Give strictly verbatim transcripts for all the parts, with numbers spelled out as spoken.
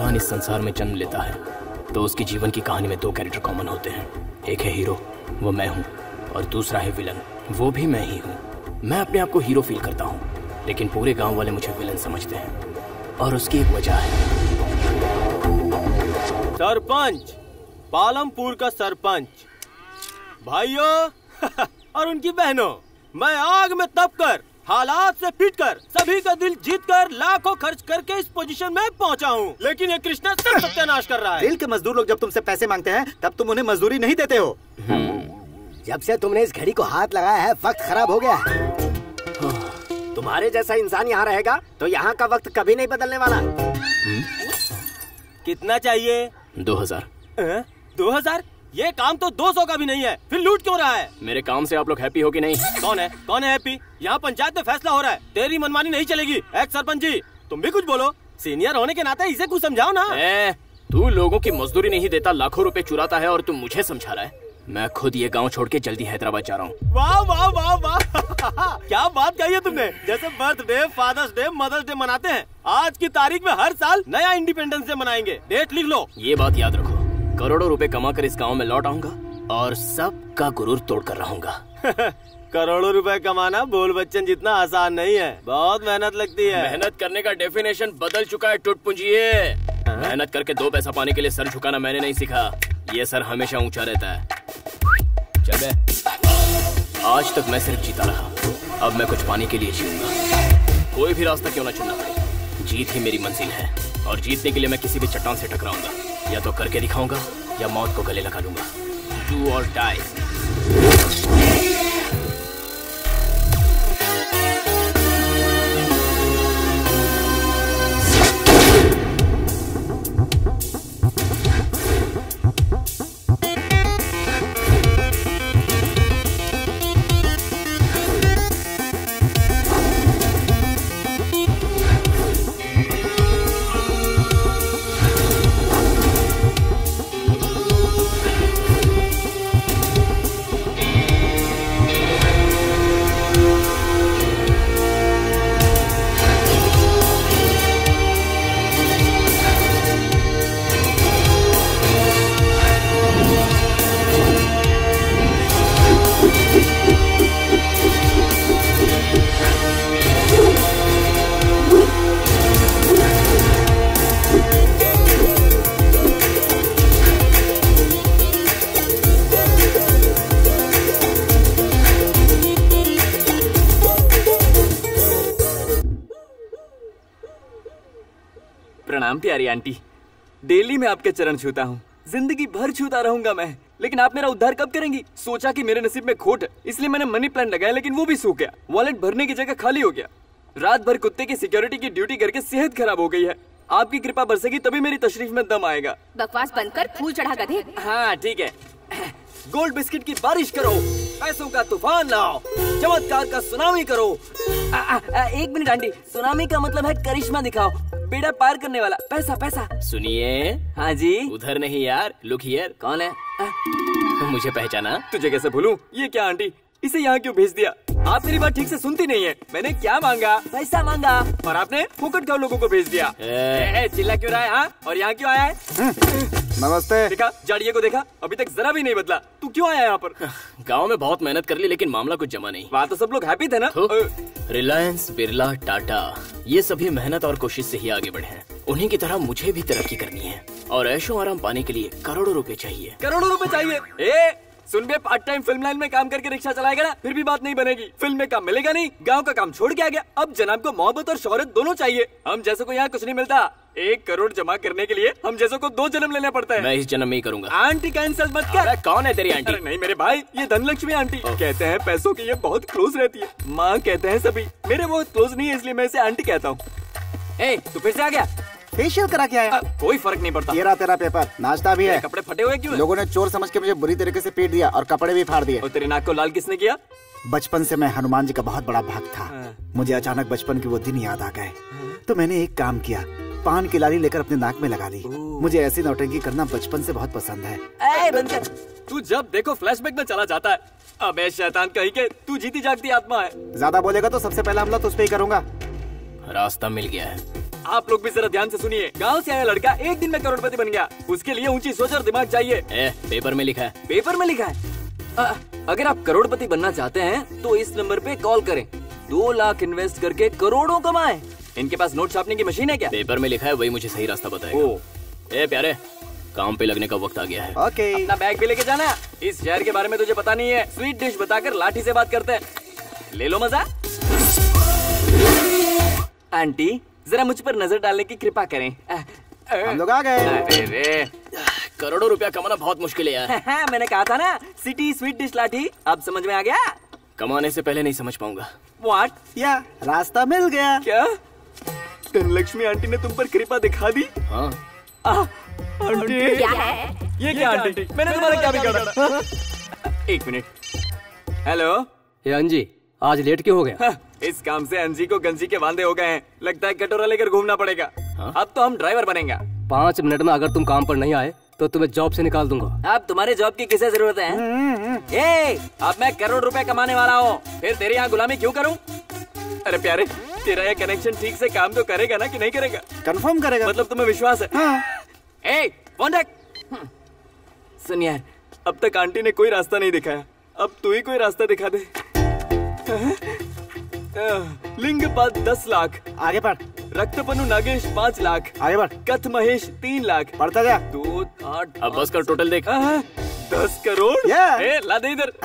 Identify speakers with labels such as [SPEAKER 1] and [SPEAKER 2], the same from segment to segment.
[SPEAKER 1] इंसान इस संसार में जन्म लेता है तो उसकी जीवन की कहानी में दो कैरेक्टर कॉमन होते हैं। एक है हीरो, वो मैं हूँ, और दूसरा है विलन, वो भी मैं ही हूँ। मैं अपने आप को हीरो फील करता हूँ, लेकिन पूरे गांव वाले मुझे विलन समझते हैं, और उसकी एक वजह है।
[SPEAKER 2] सरपंच, पालमपुर का सरपंच, भाइयों और उनकी बहनों, मैं आग में तप कर, हालात से पिट कर, सभी का दिल जीत कर, लाखों खर्च करके इस पोजीशन में पहुंचा हूँ, लेकिन ये कृष्णा सब सत्यानाश कर रहा है।
[SPEAKER 3] दिल के मजदूर लोग जब तुमसे पैसे मांगते हैं तब तुम उन्हें मजदूरी नहीं देते हो।
[SPEAKER 4] जब से तुमने इस घड़ी को हाथ लगाया है वक्त खराब हो गया है। तुम्हारे जैसा इंसान यहाँ रहेगा तो यहाँ का वक्त कभी नहीं बदलने वाला।
[SPEAKER 2] कितना चाहिए?
[SPEAKER 1] दो हजार।
[SPEAKER 2] दो हजार? ये काम तो दो सौ का भी नहीं है, फिर लूट क्यों रहा है?
[SPEAKER 1] मेरे काम से आप लोग हैप्पी हो कि नहीं?
[SPEAKER 2] कौन है कौन है हैप्पी? यहाँ पंचायत में फैसला हो रहा है, तेरी मनमानी नहीं चलेगी। एक्स सरपंच जी, तुम भी कुछ बोलो, सीनियर होने के नाते इसे कुछ समझाओ ना।
[SPEAKER 1] ए, तू लोगों की मजदूरी नहीं देता, लाखों रुपए चुराता है और तुम मुझे समझा रहा है। मैं खुद ये गांव छोड़ के जल्दी हैदराबाद जा रहा हूँ।
[SPEAKER 2] वाह वाह वाह वाह क्या बात कही है तुमने। जैसे birthday, father's day, mother's day मनाते हैं, आज की तारीख में हर साल नया इंडिपेंडेंस डे मनाएंगे। डेट लिख लो।
[SPEAKER 1] ये बात याद रखो, करोड़ों रुपए कमा कर इस गाँव में लौट आऊंगा और सबका गुरूर तोड़ कर रहूंगा।
[SPEAKER 2] करोड़ों रुपए कमाना बोल बच्चन जितना आसान नहीं है, बहुत मेहनत लगती है।
[SPEAKER 1] मेहनत करने का डेफिनेशन बदल चुका है टुटपुंजिए। मेहनत करके दो पैसा पाने के लिए सर झुकाना मैंने नहीं सीखा, ये सर हमेशा ऊंचा रहता है। चल बे। आज तक मैं सिर्फ जीता रहा, अब मैं कुछ पाने के लिए जीऊंगा। कोई भी रास्ता क्यों ना चुनना पड़े, जीत ही मेरी मंजिल है, और जीतने के लिए मैं किसी भी चट्टान से टकराऊंगा। या तो करके दिखाऊंगा या मौत को गले लगा लूंगा। डू और डाई।
[SPEAKER 5] प्रणाम प्यारी आंटी, डेली मैं आपके चरण छूता हूँ, जिंदगी भर छूता रहूंगा मैं, लेकिन आप मेरा उद्धार कब करेंगी? सोचा कि मेरे नसीब में खोट है, इसलिए मैंने मनी प्लांट लगाया, लेकिन वो भी सूख गया। वॉलेट भरने की जगह खाली हो गया। रात भर कुत्ते की सिक्योरिटी की ड्यूटी करके सेहत खराब हो गई है। आपकी कृपा बरसेगी तभी मेरी तशरीफ में दम आएगा।
[SPEAKER 6] बकवास बंद कर, फूल चढ़ा गधे।
[SPEAKER 5] हाँ ठीक है, गोल्ड बिस्किट की बारिश करो, पैसों का तूफान लाओ, चमत्कार का सुनामी करो। आ, आ, आ, एक मिनट आंटी, सुनामी का मतलब है करिश्मा दिखाओ, बेड़ा पार करने वाला, पैसा पैसा।
[SPEAKER 1] सुनिए।
[SPEAKER 5] हाँ जी।
[SPEAKER 1] उधर नहीं यार, लुक हियर।
[SPEAKER 5] कौन है?
[SPEAKER 1] तुम मुझे पहचाना?
[SPEAKER 5] तुझे कैसे भूलूं? ये क्या आंटी, इसे यहाँ क्यों भेज दिया? आप मेरी बात ठीक से सुनती नहीं है। मैंने क्या मांगा? पैसा मांगा, और आपने फुकट का लोगों को भेज दिया। ए, ए, चिल्ला क्यों रहा है? हाँ, और यहाँ क्यों आया है?
[SPEAKER 3] नमस्ते।
[SPEAKER 5] देखा जाड़िए को, देखा अभी तक जरा भी नहीं बदला। तू क्यों आया यहाँ पर?
[SPEAKER 1] गांव में बहुत मेहनत कर ली, लेकिन मामला कुछ जमा नहीं।
[SPEAKER 5] वहाँ तो सब लोग हैप्पी थे ना।
[SPEAKER 1] रिलायंस, बिरला, टाटा, ये सभी मेहनत और कोशिश से ही आगे बढ़े हैं। उन्हीं की तरह मुझे भी तरक्की करनी है, और ऐशो आराम पाने के लिए करोड़ों रुपए चाहिए।
[SPEAKER 5] करोड़ों रुपए चाहिए? ए सुन बे, पार्ट टाइम फिल्म लाइन में काम करके रिक्शा चलाएगा ना, फिर भी बात नहीं बनेगी। फिल्म में काम मिलेगा नहीं, गांव का काम छोड़ के आ गया। अब जनाब को मोहब्बत और शोहरत दोनों चाहिए। हम जैसों को यहाँ कुछ नहीं मिलता। एक करोड़ जमा करने के लिए हम जैसों को दो जन्म लेना पड़ता है।
[SPEAKER 1] मैं इस जन्म में ही करूंगा।
[SPEAKER 5] आंटी कैंसिल मत कर।
[SPEAKER 1] कौन है तेरी आंटी?
[SPEAKER 5] अरे नहीं मेरे भाई, ये धनलक्ष्मी आंटी। कहते हैं पैसों की ये बहुत क्लोज रहती है। माँ कहते हैं सभी, मेरे बहुत क्लोज नहीं है, इसलिए मैं इसे आंटी कहता हूँ। ए तू फिर से आ गया?
[SPEAKER 3] फेशियल करा के आया।
[SPEAKER 5] कोई फर्क नहीं पड़ता।
[SPEAKER 3] ये रहा तेरा पेपर, नाश्ता भी है।
[SPEAKER 5] कपड़े फटे हुए क्यों?
[SPEAKER 3] लोगों ने चोर समझ के मुझे बुरी तरीके से पीट दिया और कपड़े भी फाड़ दिए।
[SPEAKER 5] और तेरे नाक को लाल किसने किया?
[SPEAKER 3] बचपन से मैं हनुमान जी का बहुत बड़ा भक्त था। मुझे अचानक बचपन के वो दिन याद आ गए, तो मैंने एक काम किया, पान की लाली लेकर अपने नाक में लगा ली। मुझे ऐसी नौटंकी करना बचपन से बहुत पसंद है।
[SPEAKER 5] ए, बंद कर। तू जब देखो फ्लैशबैक में चला जाता है। अबे शैतान कहीं के, तू जीती जागती आत्मा है।
[SPEAKER 3] ज्यादा बोलेगा तो सबसे पहला हमला तो उस पे ही करूंगा।
[SPEAKER 1] रास्ता मिल गया है।
[SPEAKER 5] आप लोग भी जरा ध्यान से सुनिए। गांव से आया लड़का एक दिन में करोड़पति बन गया। उसके लिए ऊंची सोच और दिमाग चाहिए।
[SPEAKER 1] ए, पेपर में लिखा है।
[SPEAKER 5] पेपर में लिखा है? आ, अगर आप करोड़पति बनना चाहते हैं तो इस नंबर पे कॉल करें। दो लाख इन्वेस्ट करके करोड़ों कमाएं। इनके पास नोट छापने की मशीन है क्या?
[SPEAKER 1] पेपर में लिखा है, वही मुझे सही रास्ता बताएगा।
[SPEAKER 5] ओ,
[SPEAKER 1] ए प्यारे, काम पे लगने का वक्त आ गया है।
[SPEAKER 3] ओके।
[SPEAKER 5] अपना बैग भी लेके जाना। इस शहर के बारे में तुझे पता नहीं है। स्वीट डिश बताकर लाठी से बात करते हैं। ले लो मजा। आंटी, जरा मुझ पर नजर डालने की कृपा करें।
[SPEAKER 3] हम लोग आ गए।
[SPEAKER 5] अरे रे,
[SPEAKER 1] करोड़ों रुपया कमाना बहुत मुश्किल है यार।
[SPEAKER 5] मैंने कहा था ना, सिटी स्वीट डिश लाठी। अब समझ में आ गया?
[SPEAKER 1] कमाने से पहले नहीं समझ पाऊंगा।
[SPEAKER 5] व्हाट?
[SPEAKER 3] या रास्ता मिल गया।
[SPEAKER 5] क्या धनलक्ष्मी आंटी ने तुम पर कृपा दिखा दी?
[SPEAKER 1] हाँ।
[SPEAKER 5] आह, आंटी,
[SPEAKER 6] क्या है?
[SPEAKER 5] ये क्या आंटी? मैंने तुम्हारा क्या बिगाड़ा? एक मिनट। हेलो।
[SPEAKER 2] ये अंजी, आज लेट क्यों हो गया?
[SPEAKER 5] हाँ, इस काम से अंजी को गंजी के वांदे हो गए हैं। लगता है कटोरा लेकर घूमना पड़ेगा।
[SPEAKER 1] हाँ?
[SPEAKER 5] अब तो हम ड्राइवर बनेंगे।
[SPEAKER 2] पाँच मिनट में अगर तुम काम पर नहीं आए तो तुम्हें जॉब से निकाल दूंगा।
[SPEAKER 5] अब तुम्हारे जॉब की किसे जरूरत है? ए, अब मैं करोड़ रुपए कमाने वाला हूँ, फिर तेरे यहाँ गुलामी क्यों करूँ? अरे प्यारे, तेरा ये कनेक्शन ठीक से काम तो करेगा ना कि नहीं करेगा?
[SPEAKER 3] कंफर्म करेगा।
[SPEAKER 5] मतलब तुम्हें विश्वास है?
[SPEAKER 3] हाँ।
[SPEAKER 5] ए, फोन रख। सुन यार, अब तक आंटी ने कोई रास्ता नहीं दिखाया। अब तू ही कोई रास्ता दिखा दे। लिंगपात दस लाख,
[SPEAKER 3] आगे बढ़।
[SPEAKER 5] रक्तपनु नागेश पाँच लाख,
[SPEAKER 3] आगे बढ़।
[SPEAKER 5] कथ महेश तीन लाख,
[SPEAKER 3] बढ़ता जा।
[SPEAKER 5] दो आठ।
[SPEAKER 1] अब बस कर, टोटल देख।
[SPEAKER 5] हाँ, दस करोड़।
[SPEAKER 3] Yeah.
[SPEAKER 5] ए, ला दे इधर।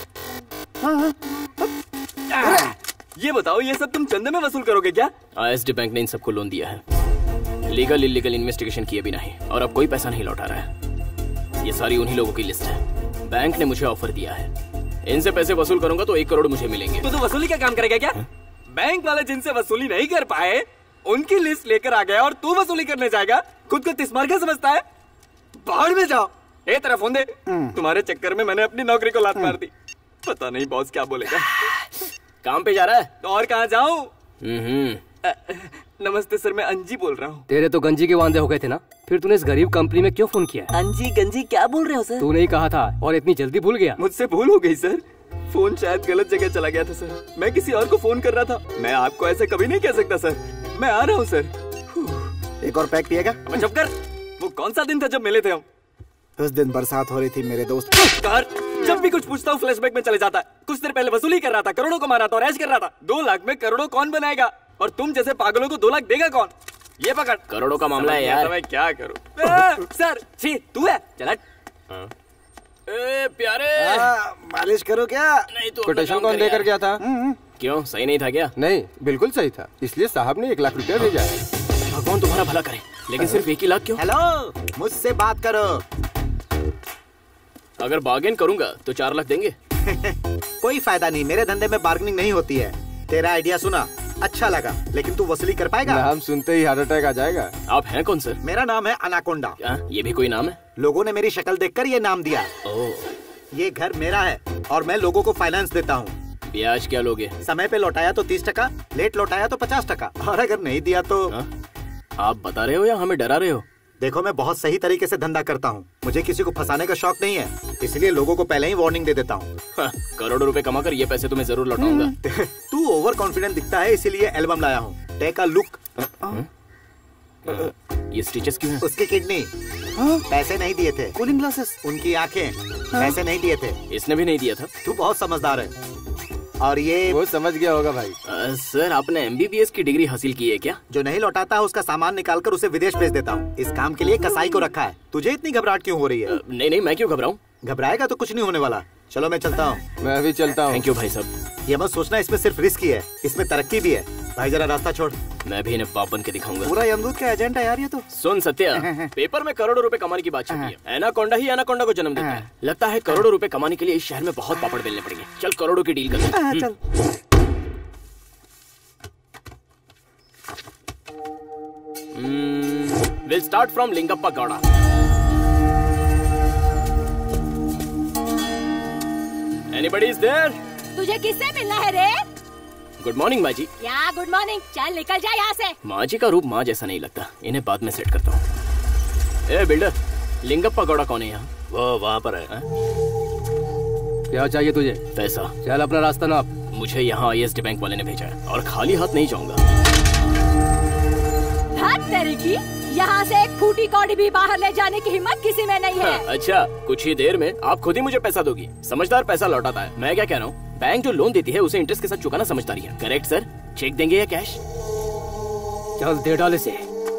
[SPEAKER 5] आ, ये बताओ, ये सब तुम चंदे में वसूल करोगे क्या?
[SPEAKER 1] आईएसडी बैंक ने इन सबको लोन दिया है, लीगल इलीगल इन्वेस्टिगेशन किए बिना ही, और अब कोई पैसा नहीं लौटा रहा है। ये सारी उन्हीं लोगों की लिस्ट है। बैंक ने मुझे ऑफर दिया है, इनसे पैसे वसूल करूंगा तो एक करोड़ मुझे मिलेंगे।
[SPEAKER 5] तो तू वसूली का काम करेगा क्या? हा? बैंक वाले जिनसे वसूली नहीं कर पाए उनकी लिस्ट लेकर आ गया और तू वसूली करने जाएगा? खुद को तिस्मार क्या समझता है? बाहर में जाओ। ए, तेरा फोन दे। तुम्हारे चक्कर में मैंने अपनी नौकरी को लात मार दी। पता नहीं बॉस क्या बोलेगा।
[SPEAKER 1] काम पे जा रहा है?
[SPEAKER 5] तो और कहाँ जाऊँ?
[SPEAKER 1] हम्म।
[SPEAKER 5] नमस्ते सर, मैं अंजी बोल रहा हूँ।
[SPEAKER 2] तेरे तो गंजी के वांदे हो गए थे ना, फिर तूने इस गरीब कंपनी में क्यों फोन किया?
[SPEAKER 5] अंजी गंजी क्या बोल रहे हो सर?
[SPEAKER 2] तूने ही कहा था और इतनी जल्दी भूल गया।
[SPEAKER 5] मुझसे भूल हो गई सर। फोन शायद गलत जगह चला गया था सर। मैं किसी और को फोन कर रहा था। मैं आपको ऐसे कभी नहीं कह सकता सर। मैं आ रहा हूँ सर।
[SPEAKER 3] एक और पैक पिएगा?
[SPEAKER 5] अब चुप कर। वो कौन सा दिन था जब मिले थे हम?
[SPEAKER 3] उस दिन बरसात हो रही थी मेरे दोस्त।
[SPEAKER 5] कर, जब भी कुछ पूछता हूँ फ्लैशबैक में चले जाता है। कुछ देर पहले वसूली कर रहा था, करोड़ों को मारा था और ऐश कर रहा था। दो लाख में करोड़ों कौन बनाएगा? और तुम जैसे पागलों को दो लाख देगा कौन? ये पकड़।
[SPEAKER 1] करोड़ों का मामला है यार।
[SPEAKER 5] मैं क्या करूँ? सर, छी, तू है? चला।
[SPEAKER 1] ए प्यारे,
[SPEAKER 3] मालिश करो क्या?
[SPEAKER 1] नहीं तो
[SPEAKER 7] कोटेशन कौन देकर गया था?
[SPEAKER 1] क्यों, सही नहीं था क्या?
[SPEAKER 7] नहीं, बिल्कुल सही था, इसलिए साहब ने एक लाख रुपया भेजा।
[SPEAKER 1] भगवान तुम्हारा भला करे, लेकिन सिर्फ एक ही लाख क्यों?
[SPEAKER 3] हेलो, मुझसे बात करो।
[SPEAKER 1] अगर बार्गेन करूंगा तो चार लाख देंगे।
[SPEAKER 3] कोई फायदा नहीं, मेरे धंधे में बार्गेनिंग नहीं होती है। तेरा आइडिया सुना, अच्छा लगा, लेकिन तू वसूली कर पाएगा?
[SPEAKER 7] नाम सुनते ही हार्ट अटैक आ जाएगा।
[SPEAKER 1] आप हैं कौन सर?
[SPEAKER 3] मेरा नाम है अनाकोंडा।
[SPEAKER 1] क्या ये भी कोई नाम है?
[SPEAKER 3] लोगों ने मेरी शक्ल देखकर ये नाम दिया।
[SPEAKER 1] ओह।
[SPEAKER 3] ये घर मेरा है और मैं लोगों को फाइनेंस देता हूँ।
[SPEAKER 1] ब्याज क्या लोगे?
[SPEAKER 3] समय पे लौटाया तो तीस टका, लेट लौटाया तो पचास टका, और अगर नहीं दिया तो।
[SPEAKER 1] हा? आप बता रहे हो या हमें डरा रहे हो?
[SPEAKER 3] देखो, मैं बहुत सही तरीके से धंधा करता हूँ। मुझे किसी को फंसाने का शौक नहीं है, इसलिए लोगों को पहले ही वार्निंग दे देता हूँ।
[SPEAKER 1] करोड़ों रुपए कमाकर ये पैसे तुम्हें जरूर लौटाऊंगा।
[SPEAKER 3] तू ओवर कॉन्फिडेंट दिखता है, इसीलिए एल्बम लाया हूँ। Take a look.
[SPEAKER 1] ये स्टिचेस क्यों हैं?
[SPEAKER 3] उसकी किडनी पैसे नहीं दिए थे। कूलिंग ग्लासेस, उनकी आंखें पैसे नहीं दिए थे।
[SPEAKER 1] इसने भी नहीं दिया था।
[SPEAKER 3] तू बहुत समझदार है। और ये
[SPEAKER 7] वो समझ गया होगा भाई।
[SPEAKER 1] आ, सर, आपने एमबीबीएस की डिग्री हासिल की है क्या?
[SPEAKER 3] जो नहीं लौटाता है उसका सामान निकालकर उसे विदेश भेज देता हूँ। इस काम के लिए कसाई को रखा है। तुझे इतनी घबराहट क्यों हो रही है?
[SPEAKER 1] आ, नहीं नहीं, मैं क्यों घबराऊं?
[SPEAKER 3] घबराएगा तो कुछ नहीं होने वाला। चलो मैं चलता हूँ।
[SPEAKER 7] मैं अभी चलता हूँ।
[SPEAKER 1] थैंक यू भाई साहब।
[SPEAKER 3] ये मत सोचना इसमें सिर्फ रिस्क ही है, इसमें तरक्की भी है। भाई जरा रास्ता छोड़।
[SPEAKER 1] मैं भी इन्हें बाप बन के दिखाऊंगा।
[SPEAKER 3] पूरा यमदूत का एजेंट है यार ये तो।
[SPEAKER 1] सुन सत्या, पेपर में करोड़ों रुपए कमाने की बात चल रही है। एनाकोंडा ही एनाकोंडा को जन्म देता है। लगता है करोड़ों रुपए कमाने के लिए इस शहर में बहुत पापड़ बेलने पड़ेंगे। चल करोड़ों की डील करते हैं।
[SPEAKER 3] चल।
[SPEAKER 1] Will start from Lingappa Gowda. Anybody is there?
[SPEAKER 6] तुझे किससे मिलना है रे?
[SPEAKER 1] गुड मॉर्निंग माँ जी।
[SPEAKER 6] क्या गुड मॉर्निंग? चल निकल जा यहाँ से।
[SPEAKER 1] माँ जी का रूप माँ जैसा नहीं लगता, इन्हें बाद में सेट करता हूँ। ए बिल्डर, लिंगप्पा गौड़ा कौन है यहाँ?
[SPEAKER 8] वो वहाँ पर है।
[SPEAKER 2] क्या चाहिए तुझे?
[SPEAKER 1] पैसा।
[SPEAKER 2] चल अपना रास्ता नाप।
[SPEAKER 1] मुझे यहाँ आईएसडी बैंक वाले ने भेजा है और खाली हाथ नहीं जाऊंगा।
[SPEAKER 6] हद तेरी की, यहाँ से एक फूटी कौड़ी भी बाहर ले जाने की हिम्मत किसी में नहीं है।
[SPEAKER 1] अच्छा, कुछ ही देर में आप खुद ही मुझे पैसा दोगी। समझदार पैसा लौटाता है। मैं क्या कह रहा हूँ, बैंक जो लोन देती है उसे इंटरेस्ट के साथ चुकाना समझदारी है। Correct sir? चेक देंगे या कैश?
[SPEAKER 2] चल दे डाले से।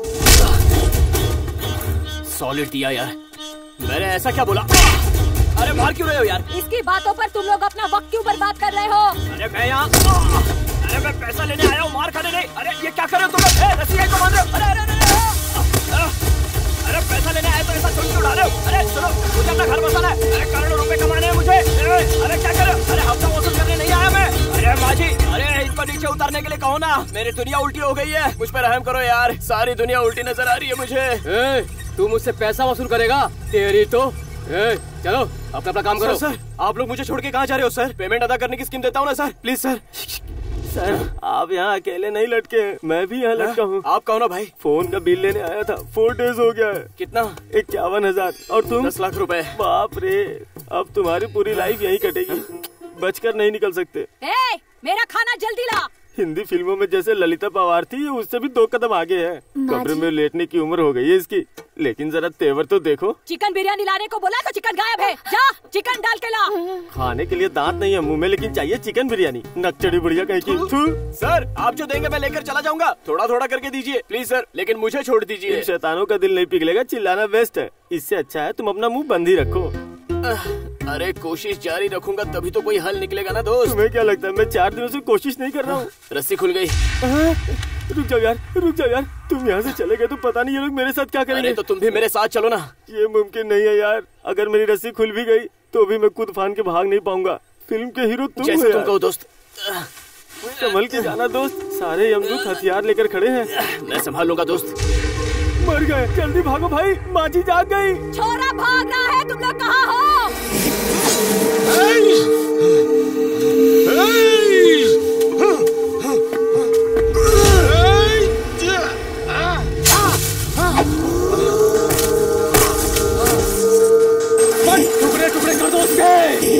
[SPEAKER 1] सॉलिड दिया यार। मैंने ऐसा क्या बोला? अरे मार क्यों रहे हो यार?
[SPEAKER 6] इसकी बातों पर तुम लोग अपना वक्त क्यों बर्बाद कर रहे हो?
[SPEAKER 1] अरे मैं यहाँ, अरे मैं पैसा लेने आया हूँ, मार खाने नहीं। अरे ये क्या कर रहे हो तुम लोग? ए, रस्सी है तो बांध रहे हो? अरे अरे अरे अरे पैसा लेने आए तो ऐसा छोड़ के उड़ा रहे हो? अरे सुनो, मुझे अपना घर बसाना है। अरे करोड़ों रुपए कमाने हैं मुझे। अरे क्या कर रहे हो? अरे हफ्ता वसूल करने नहीं आया मैं। अरे माजी, अरे इसको नीचे उतारने के लिए कहो ना। मेरी दुनिया उल्टी हो गई है, मुझ पर रहम करो यार। सारी दुनिया उल्टी नजर आ रही है मुझे।
[SPEAKER 2] ए, तू मुझसे पैसा वसूल करेगा? तेरी तो। ए, चलो अपना अपना काम करो।
[SPEAKER 1] सर, सर, आप लोग मुझे छोड़ के कहाँ जा रहे हो सर? पेमेंट अदा करने की स्कीम देता हूँ ना सर, प्लीज सर।
[SPEAKER 2] सर आप यहाँ अकेले नहीं लटके, मैं भी यहाँ लटका हूँ।
[SPEAKER 1] आप कहो ना भाई।
[SPEAKER 2] फोन का बिल लेने आया था, फोर डेज हो गया है।
[SPEAKER 1] कितना?
[SPEAKER 2] इक्यावन हजार। और तुम?
[SPEAKER 1] दस लाख रुपए।
[SPEAKER 2] बाप रे, अब तुम्हारी पूरी लाइफ यहीं कटेगी, बचकर नहीं निकल सकते।
[SPEAKER 6] ए, मेरा खाना जल्दी ला।
[SPEAKER 2] हिंदी फिल्मों में जैसे ललिता पवार थी, उससे भी दो कदम आगे है। कमरे में लेटने की उम्र हो गई है इसकी, लेकिन जरा तेवर तो देखो।
[SPEAKER 6] चिकन बिरयानी लाने को बोला तो चिकन गायब है। जा चिकन डाल के ला।
[SPEAKER 2] खाने के लिए दांत नहीं है मुंह में, लेकिन चाहिए चिकन बिरयानी। नकचड़ी बुढ़िया कहीं की। थू।
[SPEAKER 1] सर, आप जो देंगे मैं लेकर चला जाऊंगा। थोड़ा थोड़ा करके दीजिए प्लीज सर, लेकिन मुझे छोड़ दीजिए।
[SPEAKER 2] इन शैतानों का दिल नहीं पिघलेगा, चिल्लाना बेस्ट है। इससे अच्छा है तुम अपना मुंह बंद ही रखो।
[SPEAKER 1] अरे कोशिश जारी रखूंगा तभी तो कोई हल निकलेगा ना दोस्त।
[SPEAKER 2] तुम्हें क्या लगता है मैं चार दिनों से कोशिश नहीं कर रहा हूँ?
[SPEAKER 1] रस्सी खुल गई।
[SPEAKER 2] रुक जाओ यार, रुक जाओ यार। तुम यहाँ से चले गए तो पता नहीं ये लोग मेरे साथ क्या करेंगे।
[SPEAKER 1] अरे तो तुम भी मेरे साथ चलो ना।
[SPEAKER 2] ये मुमकिन नहीं है यार, अगर मेरी रस्सी खुल भी गई तो भी मैं खुद फान के भाग नहीं पाऊंगा। फिल्म के हीरो तुम
[SPEAKER 1] जैसे
[SPEAKER 2] हो
[SPEAKER 1] तुम कहो दोस्त।
[SPEAKER 2] संभल के जाना दोस्त, सारे यमदूत हथियार लेकर खड़े हैं।
[SPEAKER 1] मैं संभाल लूंगा दोस्त।
[SPEAKER 2] मर गए, जल्दी भागो भाई, माजी जाग गई।
[SPEAKER 6] छोरा भाग रहा है, तुम लोग कहाँ हो?
[SPEAKER 2] टुकड़े टुकड़े कर दो उसके।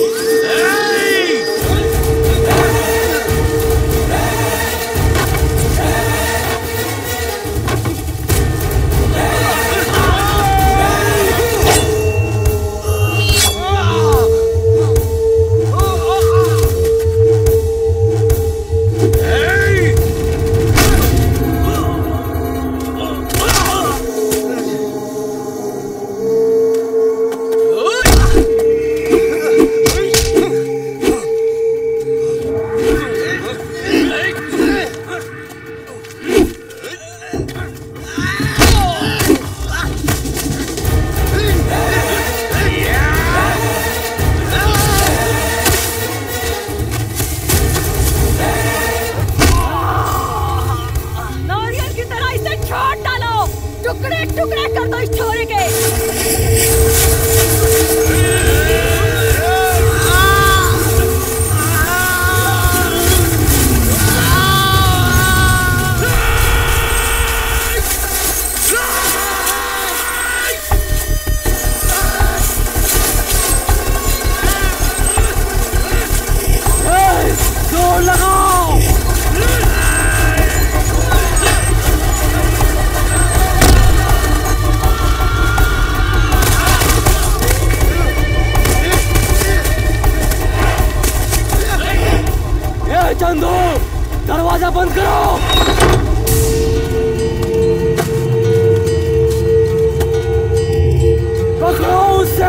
[SPEAKER 2] दरवाजा बंद करो। पकड़ो उसे।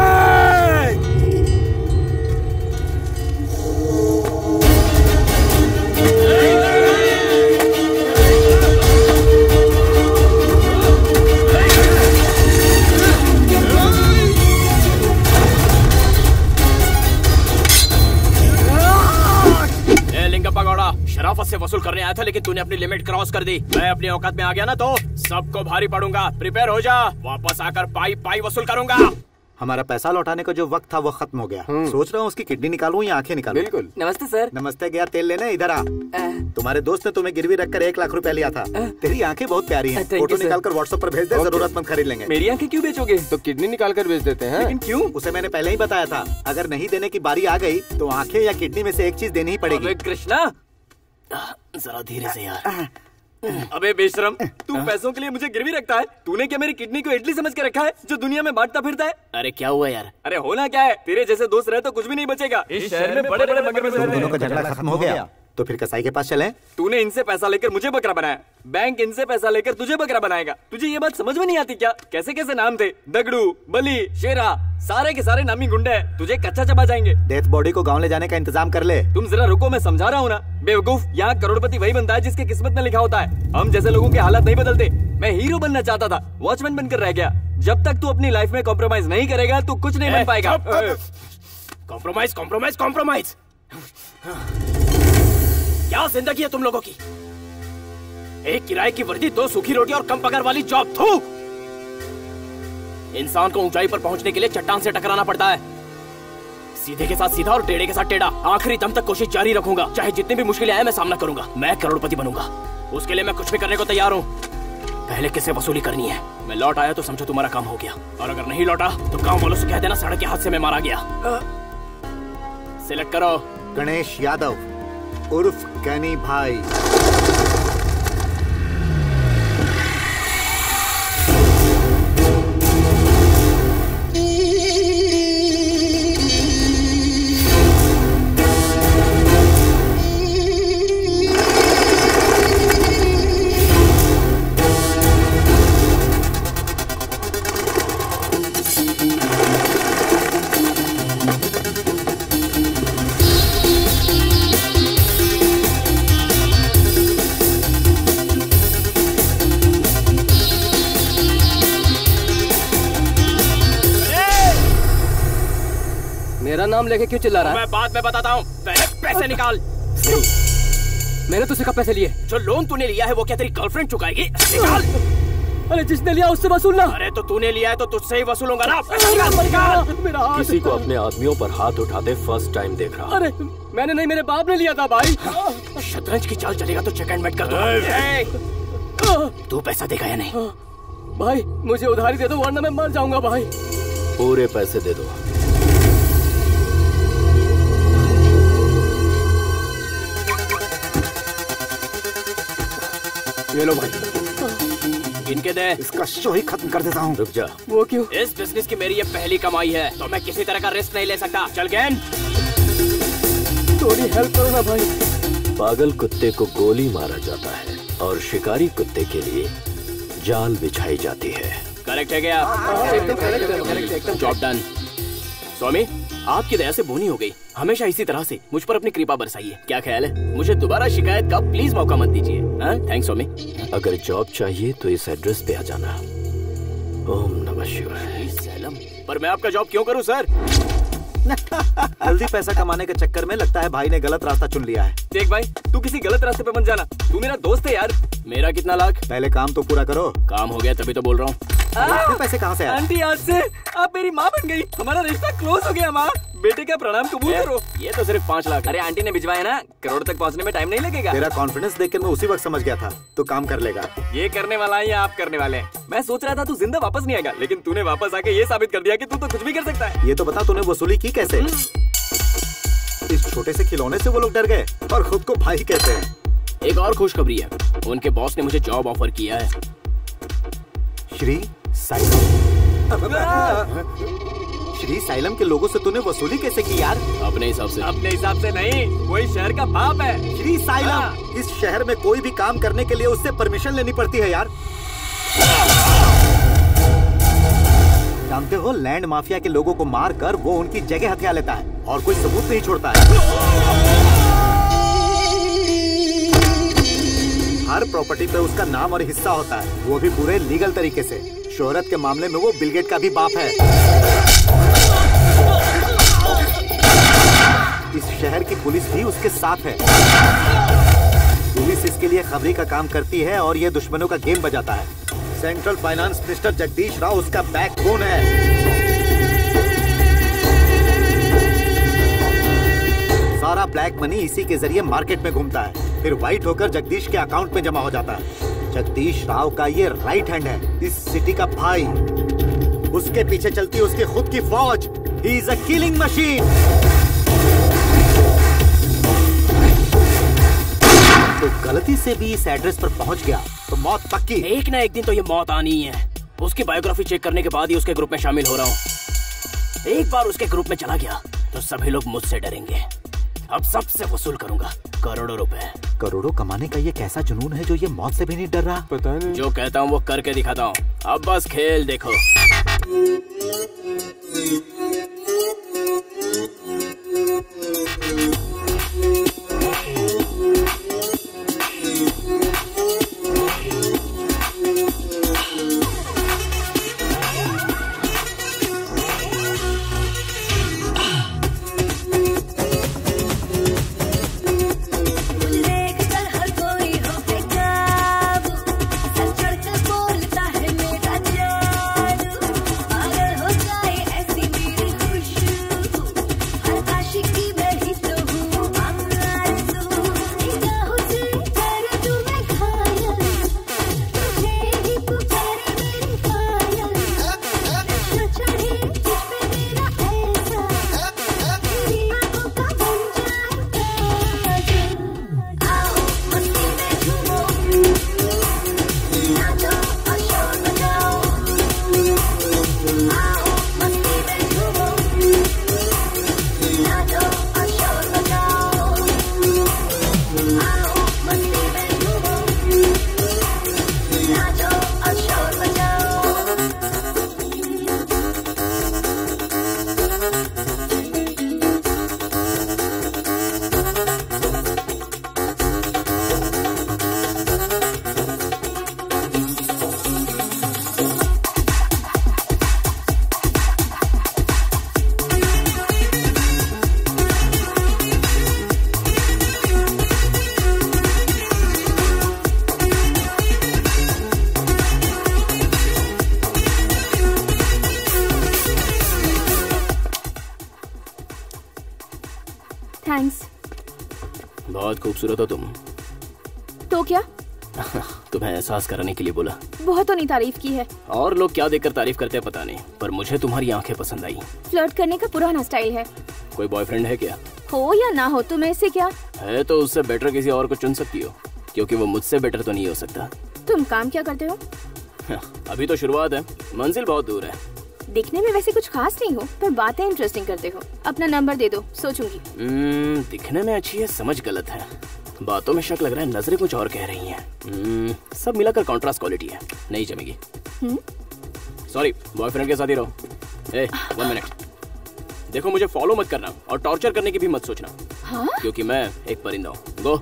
[SPEAKER 1] शराफत से वसूल करने आया था, लेकिन तूने अपनी लिमिट क्रॉस कर दी। मैं अपनी औकात में आ गया ना तो सबको भारी पड़ूंगा। प्रिपेयर हो जा, वापस आकर पाई पाई वसूल करूंगा।
[SPEAKER 3] हमारा पैसा लौटाने का जो वक्त था वो खत्म हो गया। सोच रहा हूँ उसकी किडनी निकालूं या आंखें निकालूं।
[SPEAKER 7] बिल्कुल।
[SPEAKER 5] नमस्ते सर।
[SPEAKER 3] नमस्ते, गया तेल लेने, इधर आ। तुम्हारे दोस्त ने तुम्हें गिरवी रखकर एक लाख रुपया लिया था। तेरी आंखें बहुत प्यारी हैं। फोटो निकाल कर व्हाट्सएप पर भेज दे, जरूरतमंद खरीद लेंगे।
[SPEAKER 5] मेरी आंखें क्यों बेचोगे?
[SPEAKER 7] तो किडनी निकाल कर बेच देते हैं।
[SPEAKER 5] लेकिन क्यों?
[SPEAKER 3] उसे मैंने पहले ही बताया था, अगर नहीं देने की बारी आ गई तो आंखें या किडनी में से एक चीज देनी ही पड़ेगी।
[SPEAKER 5] कृष्णा
[SPEAKER 1] जरा धीरे से यार।
[SPEAKER 5] अबे बेशरम, तू पैसों के लिए मुझे गिरवी रखता है? तूने क्या मेरी किडनी को इडली समझ के रखा है जो दुनिया में बांटता फिरता है?
[SPEAKER 1] अरे क्या हुआ यार?
[SPEAKER 5] अरे होना क्या है, तेरे जैसे दोस्त रहे तो कुछ भी नहीं बचेगा। इस शहर में बड़े बड़े मगरमच्छ रहते
[SPEAKER 3] दोनों का
[SPEAKER 5] हैं।
[SPEAKER 3] झगड़ा खत्म हो गया तो फिर कसाई के पास चलें?
[SPEAKER 5] तूने इनसे पैसा लेकर मुझे बकरा बनाया, बैंक इनसे पैसा लेकर तुझे बकरा बनाएगा। तुझे ये बात समझ में नहीं आती क्या? कैसे कैसे नाम थे, दगड़ू, बली, शेरा, सारे के सारे नामी गुंडे हैं, तुझे कच्चा चबा जाएंगे।
[SPEAKER 3] डेथ बॉडी को गांव ले जाने का इंतजाम कर ले।
[SPEAKER 5] तुम जरा रुको, मैं समझा रहा हूँ ना। बेवकूफ, यहाँ करोड़पति वही बनता है जिसके किस्मत में लिखा होता है। हम जैसे लोगों के हालात नहीं बदलते। मैं हीरो बनना चाहता था, वॉचमैन बनकर रह गया। जब तक तू अपनी लाइफ में कॉम्प्रोमाइज नहीं करेगा तू कुछ नहीं बन पाएगा।
[SPEAKER 1] कॉम्प्रोमाइज कॉम्प्रोमाइज कॉम्प्रोमाइज क्या जिंदगी है तुम लोगों की? एक किराए की वर्दी, दो सूखी रोटी और कम पगार वाली जॉब। थू! इंसान को ऊंचाई पर पहुंचने के लिए चट्टान से टकराना पड़ता है। सीधे के साथ सीधा और टेढ़े के साथ टेढ़ा। आखिरी दम तक कोशिश जारी रखूंगा, चाहे जितनी भी मुश्किलें आए मैं सामना करूंगा। मैं करोड़पति बनूंगा, उसके लिए मैं कुछ भी करने को तैयार हूँ। पहले किससे वसूली करनी है? मैं लौट आया तो समझो तुम्हारा काम हो गया, और अगर नहीं लौटा तो गांव वालों से कह देना सड़क के हादसे में मारा गया। सिलेक्ट करो।
[SPEAKER 3] गणेश यादव उर्फ कैनी भाई।
[SPEAKER 2] मेरा नाम लेके क्यों चिल्ला रहा है?
[SPEAKER 1] मैं बाद में बताता हूँ, पहले पैसे निकाल।
[SPEAKER 2] मैंने तुझसे कब पैसे लिए?
[SPEAKER 1] जो लोन तूने लिया है वो क्या तेरी गर्लफ्रेंड चुकाएगी? निकाल।
[SPEAKER 2] अरे जिसने लिया उससे वसूलना।
[SPEAKER 1] अरे तो तूने लिया है तो तुझसे ही वसूलूंगा ना। निकाल, निकाल।
[SPEAKER 2] मेरा हाथ।
[SPEAKER 8] किसी को अपने आदमियों पर हाथ उठाते फर्स्ट टाइम देख रहा।
[SPEAKER 2] अरे मैंने नहीं, मेरे बाप ने लिया था भाई।
[SPEAKER 1] शतरंज की चाल चलेगा तो चेक एंड मेट कर दो। तू पैसा देगा या नहीं?
[SPEAKER 2] भाई मुझे उधारी दे दो वरना मैं मर जाऊंगा भाई।
[SPEAKER 8] पूरे पैसे दे दो।
[SPEAKER 1] ये लो भाई, इनके दे।
[SPEAKER 3] इसका शो ही खत्म कर देता हूँ।
[SPEAKER 8] रुक जा।
[SPEAKER 2] वो क्यों?
[SPEAKER 1] इस बिजनेस की मेरी ये पहली कमाई है तो मैं किसी तरह का रिस्क नहीं ले सकता। चल गैन,
[SPEAKER 2] थोड़ी हेल्प करो ना भाई।
[SPEAKER 8] पागल कुत्ते को गोली मारा जाता है और शिकारी कुत्ते के लिए जाल बिछाई जाती है।
[SPEAKER 1] करेक्ट है क्या?
[SPEAKER 2] एकदम करेक्ट, एकदम
[SPEAKER 1] जॉब डन। स्वामी, आपकी दया से बोनी हो गई। हमेशा इसी तरह से मुझ पर अपनी कृपा बरसाइए। क्या ख्याल है? मुझे दोबारा शिकायत का प्लीज मौका मत दीजिए। थैंक्स स्वामी।
[SPEAKER 8] अगर जॉब चाहिए तो इस एड्रेस पे आ जाना। ओम नमः शिवाय।
[SPEAKER 1] सैलम, पर मैं आपका जॉब क्यों करूं सर?
[SPEAKER 3] जल्दी पैसा कमाने के चक्कर में लगता है भाई ने गलत रास्ता चुन लिया है।
[SPEAKER 5] देख भाई, तू किसी गलत रास्ते पे मत जाना। तू मेरा दोस्त है यार।
[SPEAKER 1] मेरा कितना लाख?
[SPEAKER 3] पहले काम तो पूरा करो।
[SPEAKER 1] काम हो गया तभी तो बोल रहा हूँ।
[SPEAKER 3] इतने पैसे कहाँ से आए?
[SPEAKER 5] आंटी आज से आप मेरी माँ बन गई। हमारा रिश्ता क्लोज हो गया। माँ बेटे का प्रणाम कबूल करो।
[SPEAKER 1] ये तो सिर्फ पाँच लाख।
[SPEAKER 5] अरे आंटी ने भिजवाया ना, करोड़ तक पहुँचने में टाइम नहीं लगेगा।
[SPEAKER 3] तेरा कॉन्फिडेंस देखकर मैं उसी वक्त समझ गया था तो काम कर लेगा।
[SPEAKER 5] ये करने वाला है या आप करने वाले हैं? मैं सोच रहा था तू जिंदा वापस नहीं आएगा, लेकिन तूने वापस आके ये साबित कर दिया कि तू तो कुछ भी कर सकता है।
[SPEAKER 3] ये तो बता तूने वसूली की कैसे? इस छोटे से खिलौने से वो लोग डर गए और खुद को भाई कहते हैं।
[SPEAKER 1] एक और खुशखबरी है, उनके बॉस ने मुझे जॉब ऑफर किया है।
[SPEAKER 3] श्री साइलम। श्री साइलम के लोगों से तूने वसूली कैसे की यार?
[SPEAKER 1] अपने हिसाब से।
[SPEAKER 5] अपने हिसाब से नहीं, वही शहर का बाप है।
[SPEAKER 3] श्री साइलम, इस शहर में कोई भी काम करने के लिए उससे परमिशन लेनी पड़ती है यार। जानते हो, लैंड माफिया के लोगों को मार कर वो उनकी जगह हथिया लेता है और कोई सबूत नहीं छोड़ता है। हर प्रॉपर्टी पे उसका नाम और हिस्सा होता है, वो भी पूरे लीगल तरीके से। शोहरत के मामले में वो बिल गेट का भी बाप है। इस शहर की पुलिस भी उसके साथ है। पुलिस इसके लिए खबरी का काम करती है और ये दुश्मनों का गेम बजाता है। Central finance minister Jagdish Rao उसका बैकबोन है। सारा ब्लैक मनी इसी के जरिए मार्केट में घूमता है, फिर व्हाइट होकर जगदीश के अकाउंट में जमा हो जाता है। जगदीश राव का ये राइट हैंड है, इस सिटी का भाई। उसके पीछे चलती है उसकी खुद की फौज। He is a killing machine. तो गलती से भी इस एड्रेस पर पहुंच गया तो मौत पक्की।
[SPEAKER 1] एक ना एक दिन तो ये मौत आनी ही है। उसकी बायोग्राफी चेक करने के बाद ही उसके ग्रुप में शामिल हो रहा हूँ। एक बार उसके ग्रुप में चला गया तो सभी लोग मुझसे डरेंगे। अब सबसे वसूल करूंगा करोड़ों रुपए।
[SPEAKER 3] करोड़ों कमाने का ये कैसा जुनून है जो ये मौत से भी नहीं डर रहा?
[SPEAKER 7] पता नहीं।
[SPEAKER 1] जो कहता हूँ वो करके दिखाता हूँ। अब बस खेल देखो।
[SPEAKER 9] थैंक्स।
[SPEAKER 1] बहुत खूबसूरत हो तुम।
[SPEAKER 9] तो क्या?
[SPEAKER 1] तुम्हें एहसास कराने के लिए बोला।
[SPEAKER 9] बहुत तो नहीं तारीफ की है।
[SPEAKER 1] और लोग क्या देखकर तारीफ करते हैं पता नहीं, पर मुझे तुम्हारी आंखें पसंद आई।
[SPEAKER 9] फ्लर्ट करने का पुराना स्टाइल है।
[SPEAKER 1] कोई बॉयफ्रेंड है क्या?
[SPEAKER 9] हो या ना हो तुम्हें इससे क्या?
[SPEAKER 1] है तो उससे बेटर किसी और को चुन सकती हो, क्योंकि वो मुझसे बेटर तो नहीं हो सकता।
[SPEAKER 9] तुम काम क्या करते हो?
[SPEAKER 1] अभी तो शुरुआत है, मंजिल बहुत दूर है।
[SPEAKER 9] दिखने में वैसे कुछ खास नहीं हो, पर बातें इंटरेस्टिंग करते हो। अपना नंबर दे दो, सोचूंगी।
[SPEAKER 1] hmm, दिखने में अच्छी है, समझ गलत है। बातों में शक लग रहा है, नजरें कुछ और कह रही हैं। hmm, सब मिलाकर कॉन्ट्रास्ट क्वालिटी है, नहीं जमेगी। सॉरी, बॉयफ्रेंड के साथ ही रहो। ए, वन मिनट। देखो मुझे फॉलो मत करना और टॉर्चर करने की भी मत सोचना।
[SPEAKER 9] हाँ?
[SPEAKER 1] क्योंकि मैं एक परिंदा हूँ। गो।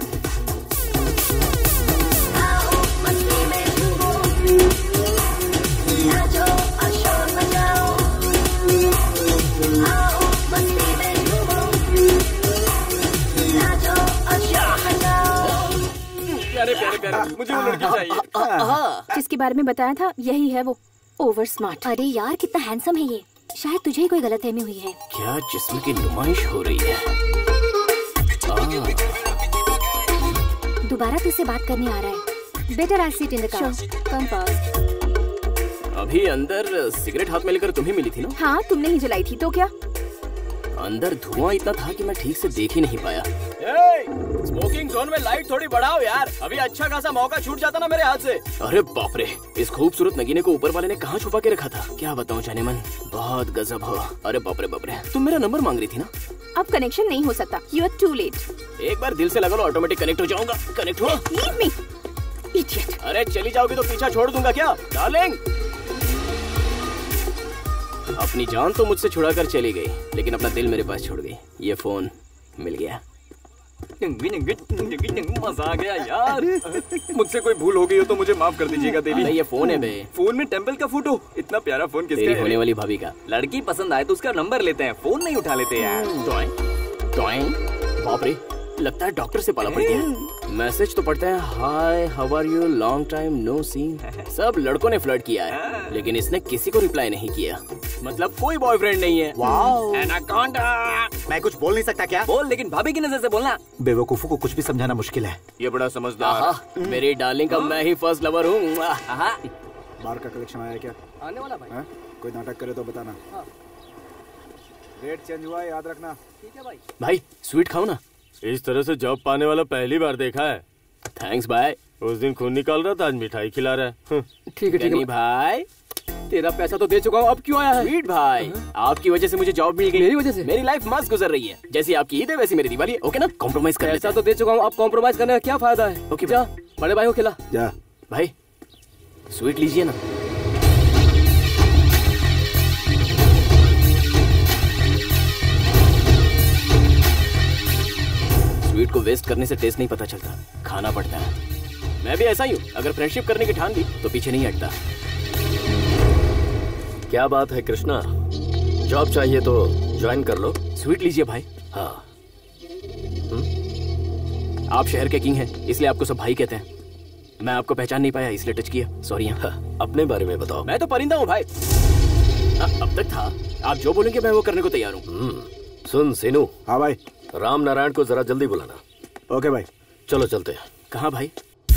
[SPEAKER 1] प्यारे प्यारे प्यारे, मुझे वो लड़की चाहिए
[SPEAKER 9] जिसके बारे में बताया था, यही है वो। Over smart.
[SPEAKER 10] अरे यार कितना हैंडसम है ये। शायद तुझे ही कोई गलतफहमी हुई है।
[SPEAKER 1] क्या जिस्म की नुमाइश हो रही है।
[SPEAKER 10] दोबारा तुझसे बात करने आ रहा है। Better I sit in the car. Come fast.
[SPEAKER 1] अभी अंदर सिगरेट हाथ में लेकर तुम्हें मिली थी ना?
[SPEAKER 9] हाँ, तुमने ही जलाई थी। तो क्या?
[SPEAKER 1] अंदर धुआं इतना था कि मैं ठीक से देख ही नहीं पाया। ए, स्मोकिंग जोन में लाइट थोड़ी बढ़ाओ यार, अभी अच्छा खासा मौका छूट जाता ना मेरे हाथ से। अरे बाप रे, इस खूबसूरत नगीने को ऊपर वाले ने कहाँ छुपा के रखा था, क्या बताऊँ जाने मन। बहुत गजब हो। अरे बाप रे बाप रे, तुम मेरा नंबर मांग रही थी ना?
[SPEAKER 9] अब कनेक्शन नहीं हो सकता, यू आर टू लेट।
[SPEAKER 1] एक बार दिल से लगा लो, ऑटोमेटिक कनेक्ट हो जाऊंगा। कनेक्ट हो।
[SPEAKER 9] Leave me, idiot.
[SPEAKER 1] अरे चली जाओगी तो पीछा छोड़ दूंगा क्या डार्लिंग? अपनी जान तो मुझसे छुड़ा कर चली गई, लेकिन अपना दिल मेरे पास छोड़ गई। ये फोन मिल गया।
[SPEAKER 5] मजा आ गया यार। मुझसे कोई भूल हो गई हो तो मुझे माफ कर दीजिएगा देवी।
[SPEAKER 1] ये फोन है बे।
[SPEAKER 5] फोन में टेम्पल का फोटो। इतना प्यारा फोन किसका है?
[SPEAKER 1] होने वाली भाभी का।
[SPEAKER 5] लड़की पसंद आए तो उसका नंबर लेते हैं, फोन नहीं उठा लेते यार।
[SPEAKER 1] Towing towing. बाप रे, लगता है डॉक्टर से पाला पड़ गया। मैसेज तो पढ़ते हैं, hi how are you, long time no see. सब लड़कों ने फ्लर्ट किया है, लेकिन इसने किसी को रिप्लाई नहीं किया। मतलब कोई बॉयफ्रेंड नहीं है।
[SPEAKER 3] वाओ।
[SPEAKER 1] एनाकोंडा।
[SPEAKER 3] मैं कुछ बोल नहीं सकता क्या?
[SPEAKER 5] बोल, लेकिन भाभी की नजर से बोलना।
[SPEAKER 3] बेवकूफों को कुछ भी समझाना मुश्किल है।
[SPEAKER 1] ये बड़ा समझदार। मेरी डार्लिंग का मैं ही फर्स्ट लवर हूँ।
[SPEAKER 11] बार का कलेक्शन आया क्या?
[SPEAKER 9] आने वाला भाई।
[SPEAKER 11] है? कोई नाटक करे तो बताना। रेट चेंज हुआ है, याद रखना।
[SPEAKER 9] ठीक है भाई।
[SPEAKER 1] भाई स्वीट खाओ ना।
[SPEAKER 2] इस तरह से जॉब पाने वाला पहली बार देखा है।
[SPEAKER 1] थैंक्स भाई।
[SPEAKER 2] उस दिन खून निकाल रहा था, आज मिठाई खिला रहा है।
[SPEAKER 7] ठीक है ठीक है
[SPEAKER 1] भाई,
[SPEAKER 7] तेरा पैसा तो दे चुका हूँ, अब क्यों आया है?
[SPEAKER 1] स्वीट भाई, आपकी वजह से मुझे जॉब मिल गई।
[SPEAKER 7] मेरी वजह से?
[SPEAKER 1] मेरी लाइफ मस्त गुजर रही है। जैसी आपकी ईद है वैसी मेरी दिवाली है। ओके ना, कॉम्प्रोमाइज कर
[SPEAKER 7] पैसा तो दे चुका हूँ, अब कॉम्प्रोमाइज करने का क्या फायदा है?
[SPEAKER 1] ओके
[SPEAKER 7] जा बड़े भाई को खिला।
[SPEAKER 11] जा
[SPEAKER 1] भाई, स्वीट लीजिए ना। स्वीट को वेस्ट करने से टेस्ट नहीं पता चलता, खाना पड़ता है। मैं भी ऐसा ही हूँ, अगर फ्रेंडशिप करने की ठान ली तो पीछे नहीं हटता।
[SPEAKER 8] क्या बात है कृष्णा, जॉब चाहिए तो ज्वाइन कर लो।
[SPEAKER 1] स्वीट लीजिए भाई।
[SPEAKER 8] हाँ।
[SPEAKER 1] आप शहर के किंग हैं, इसलिए आपको सब भाई कहते हैं। मैं आपको पहचान नहीं पाया इसलिए टच किया, सॉरी। हाँ।
[SPEAKER 8] अपने बारे में बताओ।
[SPEAKER 1] मैं तो परिंदा हूँ भाई। आ, अब तक था, आप जो बोलेंगे मैं वो करने को तैयार हूँ।
[SPEAKER 8] सुन सीनू।
[SPEAKER 11] हाँ भाई।
[SPEAKER 8] राम नारायण को जरा जल्दी बुलाना।
[SPEAKER 11] ओके भाई।
[SPEAKER 8] चलो चलते हैं।
[SPEAKER 1] कहाँ भाई?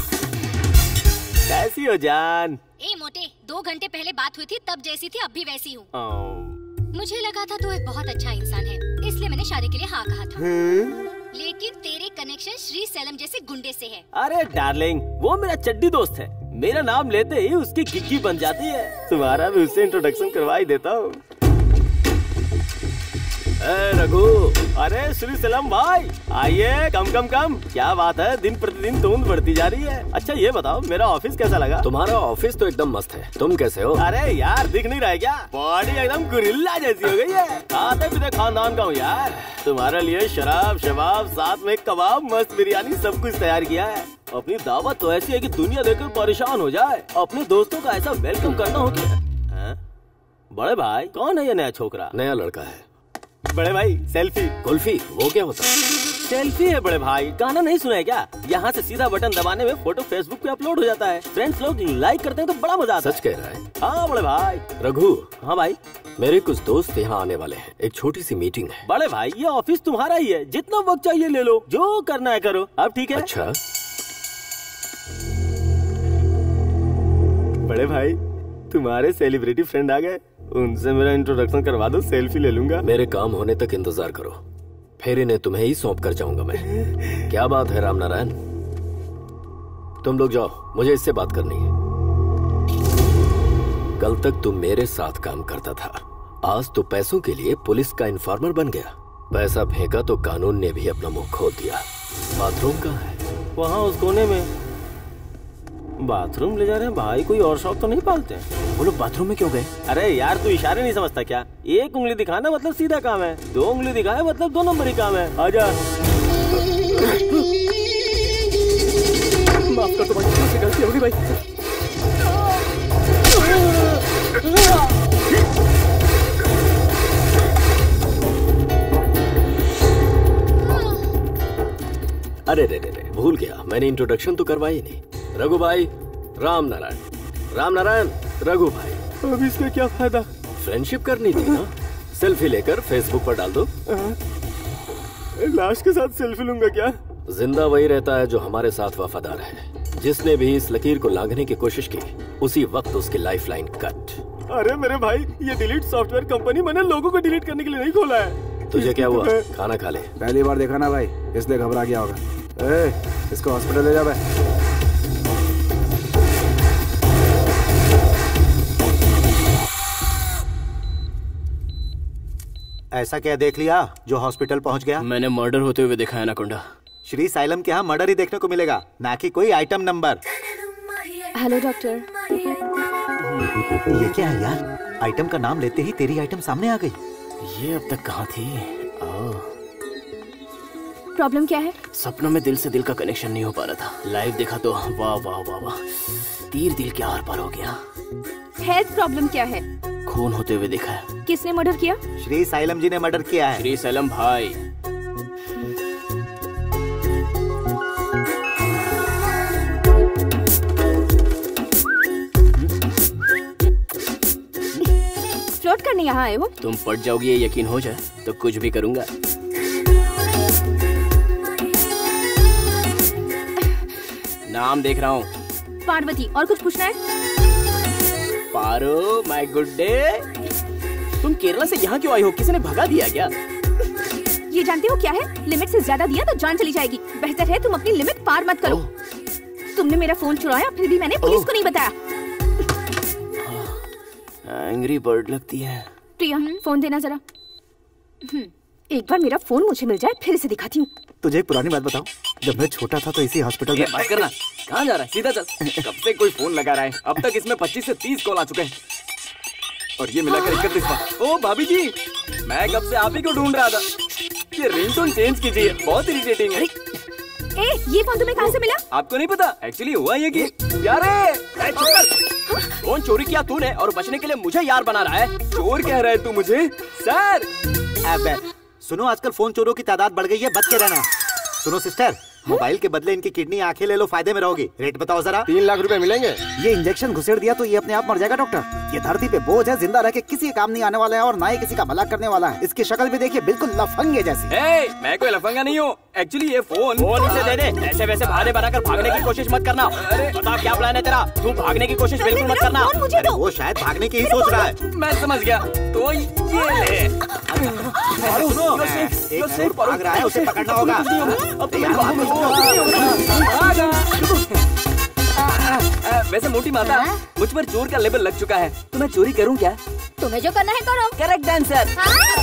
[SPEAKER 2] कैसी हो जान?
[SPEAKER 10] ए मोटे, दो घंटे पहले बात हुई थी तब जैसी थी अब भी वैसी हूँ। मुझे लगा था तू एक बहुत अच्छा इंसान है, इसलिए मैंने शादी के लिए हाँ कहा था। लेकिन तेरे कनेक्शन श्री सैलम जैसे गुंडे से है।
[SPEAKER 2] अरे डार्लिंग, वो मेरा चड्डी दोस्त है। मेरा नाम लेते ही उसकी गिग्गी बन जाती है। तुम्हारा भी उससे इंट्रोडक्शन करवा ही देता हूँ।
[SPEAKER 8] रघु।
[SPEAKER 2] अरे श्री सैलम भाई, आइए। कम कम कम, क्या बात है, दिन प्रतिदिन धुंध बढ़ती जा रही है। अच्छा ये बताओ, मेरा ऑफिस कैसा लगा?
[SPEAKER 8] तुम्हारा ऑफिस तो एकदम मस्त है, तुम कैसे हो?
[SPEAKER 2] अरे यार, दिख नहीं रहा है क्या? बॉडी एकदम गुरिल्ला जैसी हो गई है। खाते पीते खानदान का हूँ यार। तुम्हारे लिए शराब शबाब, साथ में कबाब, मस्त बिरयानी, सब कुछ तैयार किया है। अपनी दावत तो ऐसी है कि दुनिया देखकर परेशान हो जाए। अपने दोस्तों का ऐसा वेलकम करना हो कि। बड़े भाई, कौन है ये नया छोकरा?
[SPEAKER 8] नया लड़का है।
[SPEAKER 2] बड़े भाई, सेल्फी।
[SPEAKER 8] कुल्फी, वो क्या होता है?
[SPEAKER 2] सेल्फी है बड़े भाई, गाना नहीं सुना है क्या? यहाँ से सीधा बटन दबाने में फोटो फेसबुक पे अपलोड हो जाता है। फ्रेंड्स लोग लाइक करते हैं तो बड़ा मजा आता है।
[SPEAKER 8] सच कह रहा है?
[SPEAKER 2] हाँ बड़े भाई।
[SPEAKER 8] रघु।
[SPEAKER 2] हाँ भाई।
[SPEAKER 8] मेरे कुछ दोस्त यहाँ आने वाले हैं, एक छोटी सी मीटिंग है।
[SPEAKER 2] बड़े भाई, ये ऑफिस तुम्हारा ही है, जितना वक्त चाहिए ले लो, जो करना है करो। अब ठीक है?
[SPEAKER 8] अच्छा।
[SPEAKER 2] बड़े भाई, तुम्हारे सेलिब्रिटी फ्रेंड आ गए, उनसे मेरा इंट्रोडक्शन करवा दो, सेल्फी ले लूंगा।
[SPEAKER 8] मेरे काम होने तक इंतजार करो, फिर इन्हें तुम्हें ही सौंप कर जाऊंगा मैं। क्या बात है राम नारायण, तुम लोग जाओ, मुझे इससे बात करनी है। कल तक तुम मेरे साथ काम करता था, आज तो पैसों के लिए पुलिस का इन्फॉर्मर बन गया। पैसा फेंका तो कानून ने भी अपना मुंह खोल दिया। बाथरूम कहाँ है?
[SPEAKER 2] वहाँ उस कोने में। बाथरूम ले जा रहे हैं भाई, कोई और शौक तो नहीं पालते?
[SPEAKER 1] वो लोग बाथरूम में क्यों गए?
[SPEAKER 2] अरे यार, तू इशारे नहीं समझता क्या? एक उंगली दिखाना मतलब सीधा काम है, दो उंगली दिखाए मतलब दो नंबर ही काम है। आजा।
[SPEAKER 7] माफ कर दो भाई, मुझसे गलती हो गई भाई।
[SPEAKER 8] अरे रे रे रे, भूल गया, मैंने इंट्रोडक्शन तो करवाई ही नहीं। रघु भाई, राम नारायण। राम नारायण, रघु भाई।
[SPEAKER 2] अब इसका क्या फायदा?
[SPEAKER 8] फ्रेंडशिप करनी थी ना, सेल्फी लेकर फेसबुक पर डाल दो।
[SPEAKER 2] लाश के साथ सेल्फी लूंगा क्या?
[SPEAKER 8] जिंदा वही रहता है जो हमारे साथ वफादार है। जिसने भी इस लकीर को लांघने की कोशिश की, उसी वक्त उसकी लाइफलाइन कट।
[SPEAKER 2] अरे मेरे भाई, ये डिलीट सॉफ्टवेयर कंपनी मैंने लोगों को डिलीट करने के लिए नहीं खोला है।
[SPEAKER 8] तुझे क्या हुआ? खाना खा ले।
[SPEAKER 11] पहली बार देखा ना भाई, इसलिए घबरा गया होगा। ए, इसको हॉस्पिटल ले जा भाई।
[SPEAKER 3] ऐसा क्या देख लिया जो हॉस्पिटल पहुंच गया?
[SPEAKER 1] मैंने मर्डर होते हुए देखा है एनाकोंडा।
[SPEAKER 3] श्री साइलम के यहाँ मर्डर ही देखने को मिलेगा, ना कि कोई आइटम नंबर।
[SPEAKER 9] Hello doctor.
[SPEAKER 3] ये क्या है यार? आइटम का नाम लेते ही तेरी आइटम सामने आ गई।
[SPEAKER 1] ये अब तक कहाँ थी?
[SPEAKER 9] प्रॉब्लम क्या है?
[SPEAKER 1] सपनों में दिल से दिल का कनेक्शन नहीं हो पा रहा था, लाइव देखा तो वाह वाह वाह वाह, तीर दिल के आर पार हो गया।
[SPEAKER 9] हेल्थ प्रॉब्लम क्या है?
[SPEAKER 1] खून होते हुए देखा है।
[SPEAKER 9] किसने मर्डर किया?
[SPEAKER 3] श्री साइलम जी ने मर्डर किया है।
[SPEAKER 1] श्री सैलम भाई।
[SPEAKER 9] फ्लोट करने यहाँ आए हो?
[SPEAKER 1] तुम पट जाओगी ये यकीन हो जाए तो कुछ भी करूंगा। नाम देख रहा हूँ।
[SPEAKER 9] पार्वती। और कुछ पूछना है?
[SPEAKER 1] पारो माय गुड डे, तुम केरला से यहाँ क्यों आई हो? किसी ने भगा दिया क्या?
[SPEAKER 9] ये जानते हो क्या है? लिमिट से ज्यादा दिया तो जान चली जाएगी। बेहतर है तुम अपनी लिमिट पार मत करो। तुमने मेरा फोन चुराया फिर भी मैंने पुलिस को नहीं बताया।
[SPEAKER 1] एंग्री बर्ड लगती है।
[SPEAKER 9] प्रिया फोन देना जरा। एक बार मेरा फोन मुझे मिल जाए फिर इसे दिखाती हूँ।
[SPEAKER 3] तुझे एक पुरानी बात बताऊं, जब मैं छोटा था तो इसी हॉस्पिटल में।
[SPEAKER 5] बात करना, कहाँ जा रहा है? सीधा चल। कब से कोई फोन लगा रहा है, अब तक इसमें पच्चीस से तीस कॉल आ चुके हैं और ये मिलाकर इकतीस बार। ओ भाभी जी, मैं कब से आप ही को ढूंढ रहा था। ये रिंगटोन चेंज कीजिए, बहुत इरिटेटिंग है।
[SPEAKER 9] ए, ये फोन तुम्हें कहाँ से मिला?
[SPEAKER 5] आपको नहीं पता, एक्चुअली हुआ ये कि यारे
[SPEAKER 1] फोन चोरी किया तूने और बचने के लिए मुझे यार बना रहा है।
[SPEAKER 5] चोर कह रहा है तू मुझे? सर
[SPEAKER 3] अबे सुनो, आजकल फोन चोरों की तादाद बढ़ गई है, बच के रहना। सुनो सिस्टर, मोबाइल के बदले इनकी किडनी आंखें ले लो, फायदे में रहोगी। रेट बताओ जरा।
[SPEAKER 11] तीन लाख रुपए मिलेंगे।
[SPEAKER 3] ये इंजेक्शन घुसेड़ दिया तो ये अपने आप मर जाएगा डॉक्टर। ये धरती पे बोझ है, जिंदा रह के किसी काम नहीं आने वाला है और ना ही किसी का भला करने वाला है। इसकी शक्ल भी देखिए, बिल्कुल लफंगे जैसी।
[SPEAKER 5] ए, मैं कोई लफंगा नहीं हूँ। एक्चुअली ये फोन
[SPEAKER 1] फोन इसे दे दे। ऐसे वैसे बहाने बनाकर भागने की कोशिश मत करना। अरे बता क्या प्लान है तेरा? तू भागने की कोशिश बिल्कुल मत करना।
[SPEAKER 3] अरे वो शायद भागने की ही सोच रहा है।
[SPEAKER 5] मैं समझ गया, तो ये ले।
[SPEAKER 3] अरे सुनो, एक चोर भाग रहा है, उसे पकड़ना होगा।
[SPEAKER 5] वैसे मोटी माता, मुझ पर चोर का लेबल लग चुका है, तो मैं चोरी करूं क्या?
[SPEAKER 6] तुम्हें जो करना है करो।
[SPEAKER 5] Correct answer.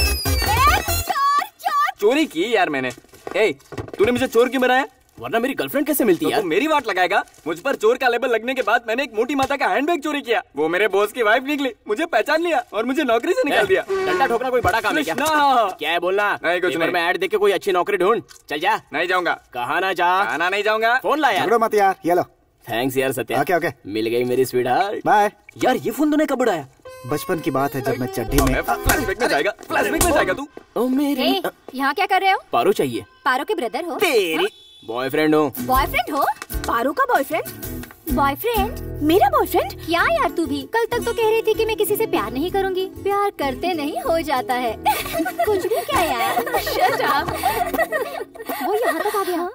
[SPEAKER 5] चोरी की यार मैंने। ए, तूने मुझे चोर क्यों बनाया?
[SPEAKER 1] वरना मेरी गर्लफ्रेंड कैसे मिलती है?
[SPEAKER 5] तो तू मेरी वाट लगाएगा? मुझ पर चोर का लेबल लगने के बाद मैंने एक मोटी माता का हैंडबैग चोरी किया। वो मेरे बॉस की वाइफ निकली, मुझे पहचान लिया और मुझे नौकरी से निकाल दिया।
[SPEAKER 1] डंडा ठोकना कोई बड़ा काम है क्या? क्या है बोलना?
[SPEAKER 5] नहीं कुछ नहीं।
[SPEAKER 1] मैं ऐड देख के कोई अच्छी नौकरी ढूंढ। चल जा।
[SPEAKER 5] नहीं जाऊंगा।
[SPEAKER 1] कहाँ ना जा?
[SPEAKER 5] कहाँ नहीं जाऊंगा।
[SPEAKER 1] फोन ला यार।
[SPEAKER 3] मत यार, ये लो।
[SPEAKER 1] थैंक्स यार सत्या।
[SPEAKER 3] ओके ओके,
[SPEAKER 1] मिल गई मेरी स्वीट हार्ट।
[SPEAKER 3] बाय।
[SPEAKER 5] यार ये फोन तूने कब उड़ाया?
[SPEAKER 3] बचपन की बात है जब मैं चड्डी में।
[SPEAKER 5] फ्लैशबैक में जाएगा, फ्लैशबैक में जाएगा तू।
[SPEAKER 1] ओ मेरी।
[SPEAKER 6] यहाँ क्या कर रहे हो?
[SPEAKER 1] पारो चाहिए।
[SPEAKER 6] पारो के ब्रदर हो?
[SPEAKER 1] तेरी बॉयफ्रेंड हो।
[SPEAKER 6] बॉयफ्रेंड हो?
[SPEAKER 9] पारो का बॉयफ्रेंड?
[SPEAKER 6] बॉयफ्रेंड?
[SPEAKER 9] मेरा बॉयफ्रेंड?
[SPEAKER 6] क्या यार तू भी? कल तक तो कह रही थी कि मैं किसी से प्यार नहीं करूंगी। प्यार करते नहीं हो जाता है। कुछ भी क्या यार।
[SPEAKER 9] Shut up.
[SPEAKER 6] वो यहाँ तक आ गया।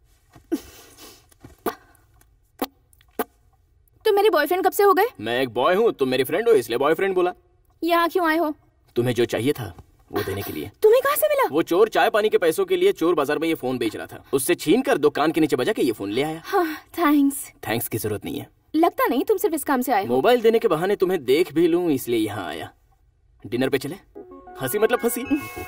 [SPEAKER 9] तुम मेरे बॉयफ्रेंड कब से हो गए?
[SPEAKER 1] मैं एक बॉय हूँ, तुम मेरी फ्रेंड हो, इसलिए बॉयफ्रेंड बोला।
[SPEAKER 9] यहाँ क्यों आए हो?
[SPEAKER 1] तुम्हें जो चाहिए था वो देने के लिए।
[SPEAKER 9] तुम्हें कहाँ से मिला?
[SPEAKER 1] वो चोर चाय पानी के पैसों के लिए चोर बाजार में ये फोन बेच रहा था, उससे छीन कर दुकान के नीचे बजा के ये फोन ले आया।
[SPEAKER 9] हाँ, थैंक्स।
[SPEAKER 1] थैंक्स की जरूरत नहीं है।
[SPEAKER 9] लगता नहीं तुम सिर्फ इस काम से आए हो।
[SPEAKER 1] मोबाइल देने के बहाने तुम्हें देख भी लूं इसलिए यहाँ आया। डिनर पे चले? हंसी मतलब फंसी।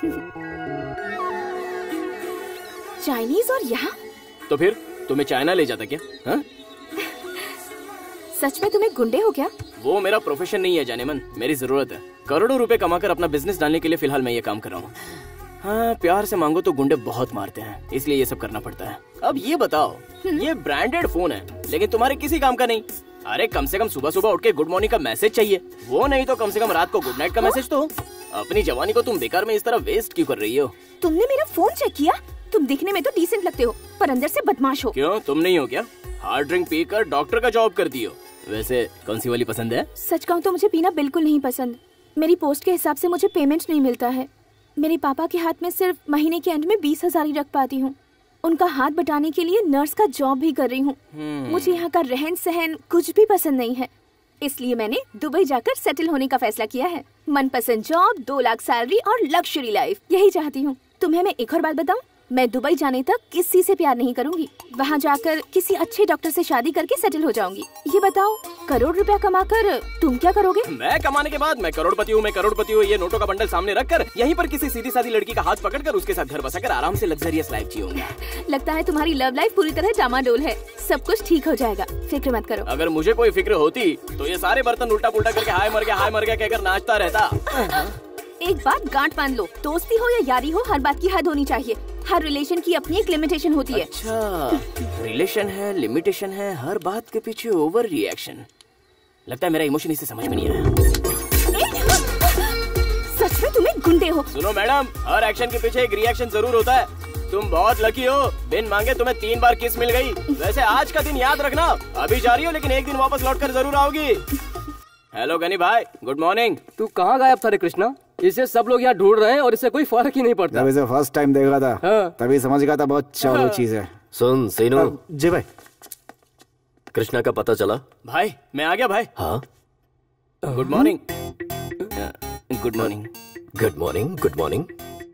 [SPEAKER 9] चाइनीज और यहाँ?
[SPEAKER 1] तो फिर तुम्हें चाइना ले जाता क्या? हाँ?
[SPEAKER 9] सच में तुम्हें गुंडे हो क्या?
[SPEAKER 1] वो मेरा प्रोफेशन नहीं है जाने मन, मेरी जरूरत है। करोड़ों रुपए कमाकर अपना बिजनेस डालने के लिए फिलहाल मैं ये काम कर रहा हूँ। हाँ, प्यार से मांगो तो गुंडे बहुत मारते हैं, इसलिए ये सब करना पड़ता है। अब ये बताओ, ये ब्रांडेड फोन है लेकिन तुम्हारे किसी काम का नहीं। अरे कम से कम सुबह सुबह उठ के गुड मॉर्निंग का मैसेज चाहिए, वो नहीं तो कम से कम रात को गुड नाइट का मैसेज तो हो। अपनी जवानी को तुम बेकार में इस तरह वेस्ट क्यों कर रही हो?
[SPEAKER 9] तुमने मेरा फोन चेक किया? तुम दिखने में तो डिसेंट लगते हो पर अंदर से बदमाश हो।
[SPEAKER 1] क्यों, तुम नहीं हो क्या? हार्ड ड्रिंक पीकर डॉक्टर का जॉब करती हो। वैसे कौन सी वाली पसंद है?
[SPEAKER 9] सच कहूँ तो मुझे पीना बिल्कुल नहीं पसंद। मेरी पोस्ट के हिसाब से मुझे पेमेंट नहीं मिलता है। मेरे पापा के हाथ में सिर्फ महीने के एंड में बीस हजार ही रख पाती हूँ। उनका हाथ बटाने के लिए नर्स का जॉब भी कर रही हूँ। मुझे यहाँ का रहन सहन कुछ भी पसंद नहीं है, इसलिए मैंने दुबई जाकर सेटल होने का फैसला किया है। मनपसंद जॉब, दो लाख सैलरी और लग्जरी लाइफ, यही चाहती हूँ। तुम्हें मैं एक और बात बताऊँ, मैं दुबई जाने तक किसी से प्यार नहीं करूंगी। वहाँ जाकर किसी अच्छे डॉक्टर से शादी करके सेटल हो जाऊंगी। ये बताओ, करोड़ रुपया कमाकर तुम क्या करोगे?
[SPEAKER 1] मैं कमाने के बाद मैं करोड़पति हूँ, मैं करोड़पति हूँ। ये नोटों का बंडल सामने रखकर यहीं पर किसी सीधी सादी लड़की का हाथ पकड़कर उसके साथ घर बसाकर आराम से लग्जरियस लाइफ जियूंगा।
[SPEAKER 9] लगता है तुम्हारी लव लाइफ पूरी तरह डामाडोल है। सब कुछ ठीक हो जाएगा, फिक्र मत करो।
[SPEAKER 1] अगर मुझे कोई फिक्र होती तो ये सारे बर्तन उल्टा पुल्टा करके हाय मर गया हाय मर गया कहकर नाचता रहता।
[SPEAKER 9] एक बात गांठ बांध लो, दोस्ती हो या यारी हो, हर बात की हद होनी चाहिए। हर रिलेशन की अपनी एक लिमिटेशन होती है।
[SPEAKER 1] अच्छा, रिलेशन है, लिमिटेशन है, हर बात के पीछे ओवर रिएक्शन। लगता है मेरा इमोशन इसे समझ में नहीं आया।
[SPEAKER 9] सच में तुम्हें गुंडे हो?
[SPEAKER 1] सुनो मैडम, हर एक्शन के पीछे एक रिएक्शन जरूर होता है। तुम बहुत लकी हो, बिन मांगे तुम्हें तीन बार किस मिल गई। वैसे आज का दिन याद रखना, अभी जा रही हो लेकिन एक दिन वापस लौट कर जरूर आओगी। हेलो गनी भाई, गुड मॉर्निंग।
[SPEAKER 7] तू कहाँ गायब था रे कृष्णा? इसे सब लोग यहाँ ढूंढ रहे हैं और इसे कोई फर्क ही नहीं पड़ता।
[SPEAKER 11] जब इसे फर्स्ट टाइम देखा था
[SPEAKER 7] हाँ।
[SPEAKER 11] तभी समझ गया था बहुत चालू चीज है।
[SPEAKER 8] सुन सीनू।
[SPEAKER 3] जी भाई।
[SPEAKER 8] कृष्णा का पता चला?
[SPEAKER 1] भाई मैं आ गया भाई।
[SPEAKER 8] हाँ,
[SPEAKER 1] good morning. Good morning.
[SPEAKER 8] Good morning. Good morning.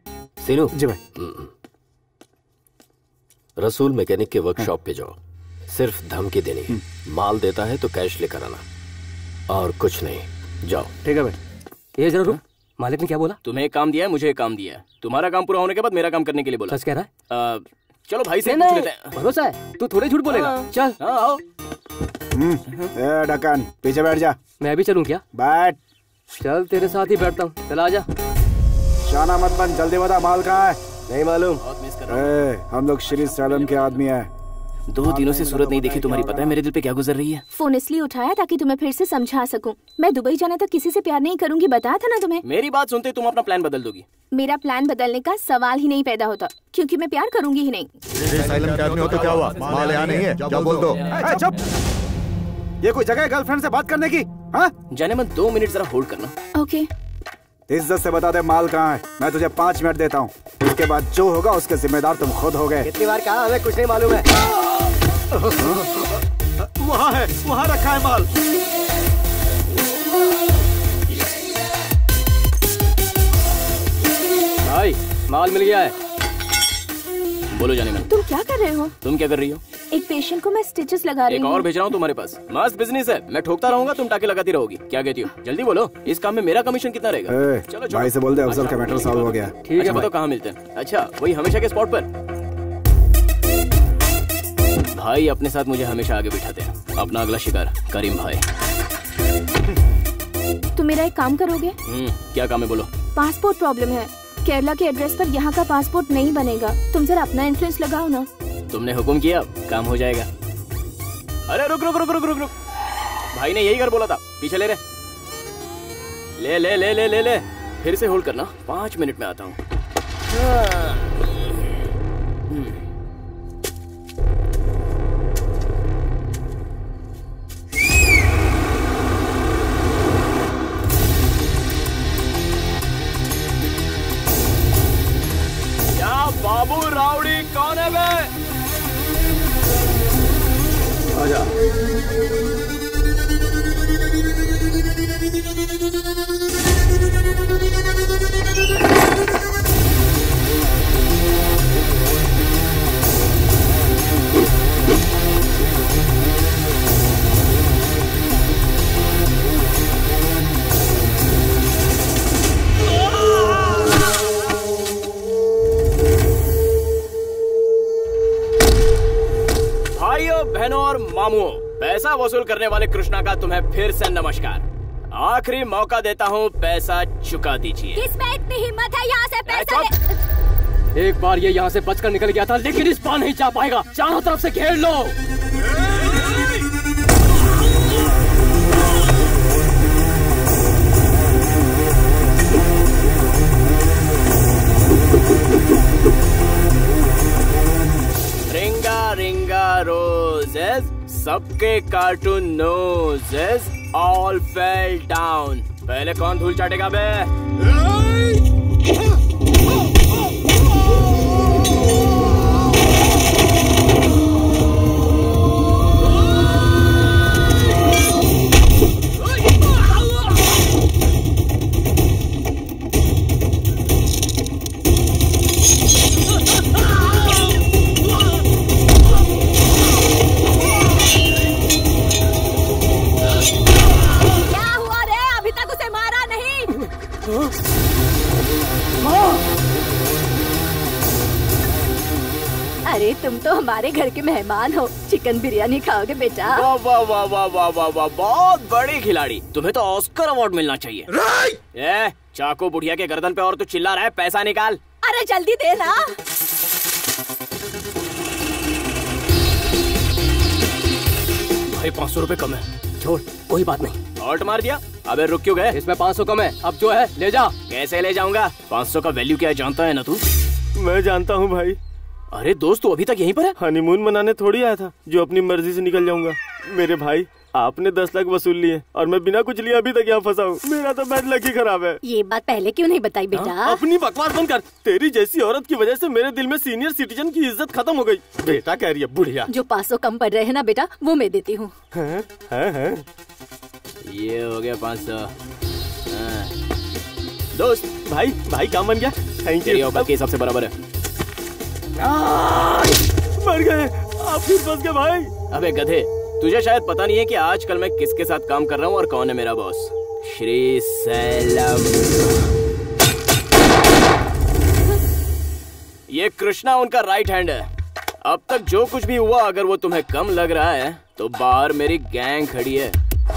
[SPEAKER 8] Seenu.
[SPEAKER 3] जी भाई।
[SPEAKER 8] रसूल मैकेनिक के वर्कशॉप पे जाओ। सिर्फ धमकी देनी है। माल देता है तो कैश लेकर आना, और कुछ नहीं। जाओ।
[SPEAKER 7] ठीक है भाई। ये जरा रुक, मालिक ने क्या बोला?
[SPEAKER 1] तुम्हें एक काम दिया है, मुझे एक काम दिया है। तुम्हारा काम पूरा होने के बाद मेरा काम करने के लिए बोला।
[SPEAKER 7] सच कह रहा है?
[SPEAKER 1] आ, चलो भाई से
[SPEAKER 7] नहीं,
[SPEAKER 1] पूछ लेते हैं।
[SPEAKER 7] भरोसा है, तू थोड़े झूठ बोलेगा। चल।
[SPEAKER 1] हाँ आओ।
[SPEAKER 11] ए ढक्कन, पीछे बैठ जा।
[SPEAKER 7] मैं भी चलूं क्या?
[SPEAKER 11] बैठ।
[SPEAKER 7] चल तेरे साथ ही बैठता हूँ, चल आजा।
[SPEAKER 11] शाना मत बन, जल्दी बता माल कहाँ है?
[SPEAKER 4] नहीं मालूम।
[SPEAKER 11] ए, हम लोग श्री सैलम के आदमी हैं।
[SPEAKER 1] दो दिनों से सूरत नहीं देखी तुम्हारी, पता है मेरे दिल पे क्या गुजर रही है?
[SPEAKER 9] फोन इसलिए उठाया ताकि तुम्हें फिर से समझा सकूं। मैं दुबई जाने तक किसी से प्यार नहीं करूंगी, बताया था ना तुम्हें।
[SPEAKER 1] मेरी बात सुनते तुम अपना प्लान बदल दोगी।
[SPEAKER 9] मेरा प्लान बदलने का सवाल ही नहीं पैदा होता, क्योंकि मैं प्यार करूंगी ही नहीं।
[SPEAKER 3] साइलम के आदमी हो तो क्या हुआ? माल यहाँ नहीं है, क्या बोल दो?
[SPEAKER 11] ए, चुप। ये कोई जगह है गर्लफ्रेंड से बात करने की? हाँ?
[SPEAKER 1] जाने मन दो मिनट जरा होल्ड करना।
[SPEAKER 9] ओके।
[SPEAKER 11] इज्जत से बता दे माल कहाँ है। मैं तुझे पाँच मिनट देता हूँ, उसके बाद जो होगा उसके जिम्मेदार तुम खुद हो गए।
[SPEAKER 4] कितनी बार कहा, हमें कुछ नहीं मालूम है।
[SPEAKER 3] वहाँ है, वहाँ रखा है माल।
[SPEAKER 7] भाई माल मिल गया है।
[SPEAKER 1] बोलो जाने मन।
[SPEAKER 9] तुम क्या कर रहे हो?
[SPEAKER 1] तुम क्या कर रही हो?
[SPEAKER 9] एक पेशेंट को मैं स्टिचेस लगा रही
[SPEAKER 1] एक
[SPEAKER 9] हूँ।
[SPEAKER 1] और भेज रहा हूँ तुम्हारे पास। मस्त बिजनेस है, मैं ठोकता रहूंगा, तुम टाके लगाती रहोगी। क्या कहती हो? जल्दी बोलो, इस काम में मेरा कमीशन कितना रहेगा?
[SPEAKER 11] ए,
[SPEAKER 1] चलो चलो।
[SPEAKER 11] भाई से बोल दे अफजल का मैटर सॉल्व हो गया।
[SPEAKER 7] ठीक है।
[SPEAKER 1] बताओ कहाँ मिलते हैं? अच्छा वही हमेशा के स्पॉट पर। भाई अपने साथ मुझे हमेशा आगे बिठाते हैं। अपना अगला शिकार करीम भाई।
[SPEAKER 9] तुम मेरा एक काम करोगे?
[SPEAKER 1] हम्म, क्या काम है बोलो?
[SPEAKER 9] पासपोर्ट प्रॉब्लम है, केरला के एड्रेस पर यहाँ का पासपोर्ट नहीं बनेगा। तुम जरा अपना इन्फ्लुएंस लगाओ ना।
[SPEAKER 1] तुमने हुक्म किया, काम हो जाएगा। अरे रुक रुक रुक रुक रुक रुक। भाई ने यही कर बोला था, पीछे ले रे। ले ले ले ले ले ले। फिर से होल्ड करना, पाँच मिनट में आता हूँ। क्या बाबू राउडी कौन है बे?
[SPEAKER 7] आजा।
[SPEAKER 1] भाइयों बहनों और मामुओं, पैसा वसूल करने वाले कृष्णा का तुम्हें फिर से नमस्कार। आखिरी मौका देता हूँ, पैसा चुका दीजिए।
[SPEAKER 6] किसमें इतनी हिम्मत है यहाँ से पैसा ले...
[SPEAKER 7] एक बार ये यहाँ से बचकर निकल गया था, लेकिन इस बार नहीं जा पाएगा। चारों तरफ से घेर लो।
[SPEAKER 1] रिंगा रिंगा रोजेस, सबके cartoon noses all fell down. पहले कौन धूल चाटेगा बे?
[SPEAKER 6] अरे तुम तो हमारे घर के मेहमान हो, चिकन बिरयानी खाओगे बेटा?
[SPEAKER 1] वाह वाह वाह वाह वाह वाह वाह, बहुत बड़ी खिलाड़ी। तुम्हें तो ऑस्कर अवार्ड मिलना चाहिए। ए, चाकू बुढ़िया के गर्दन पे और तू चिल्ला रहा है, पैसा निकाल।
[SPEAKER 6] अरे जल्दी दे ना।
[SPEAKER 1] भाई पाँच सौ रूपए कम है।
[SPEAKER 7] छोड़, कोई बात नहीं।
[SPEAKER 1] ऑल्ट मार दिया। अबे रुक क्यों गए?
[SPEAKER 7] इसमें पाँच सौ कम है, अब जो है ले जा।
[SPEAKER 1] कैसे ले जाऊंगा? पाँच सौ का वैल्यू क्या है जानता है ना तू?
[SPEAKER 2] मैं जानता हूँ भाई।
[SPEAKER 1] अरे दोस्त तू अभी तक यहीं पर है?
[SPEAKER 2] हनीमून मनाने थोड़ी आया था जो अपनी मर्जी से निकल जाऊंगा। मेरे भाई आपने दस लाख वसूल लिए और मैं बिना कुछ लिए अभी तक यहाँ फंसा हूँ। मेरा तो बैड लक ही खराब है।
[SPEAKER 6] ये बात पहले क्यों नहीं बताई बेटा?
[SPEAKER 2] हाँ? अपनी बकवास बंद कर। तेरी जैसी औरत की वजह से मेरे दिल में सीनियर सिटीजन की इज्जत खत्म हो गई। बेटा कह रही है बुढ़िया।
[SPEAKER 6] जो पाँच सौ कम पड़ रहे हैं ना बेटा, वो मैं देती हूँ।
[SPEAKER 1] ये हो गया पाँच सौ।
[SPEAKER 2] दोस्त भाई भाई काम बन गया। थैंक
[SPEAKER 1] तेरी
[SPEAKER 2] यू।
[SPEAKER 1] औकात के हिसाब से बराबर है।
[SPEAKER 2] मर गए आप, फिर फंस गए भाई।
[SPEAKER 1] अबे गधे, तुझे शायद पता नहीं है कि आजकल मैं किसके साथ काम कर रहा हूँ और कौन है मेरा बॉस। श्री सैलम। ये कृष्णा उनका राइट हैंड है। अब तक जो कुछ भी हुआ, अगर वो तुम्हें कम लग रहा है तो बाहर मेरी गैंग खड़ी है।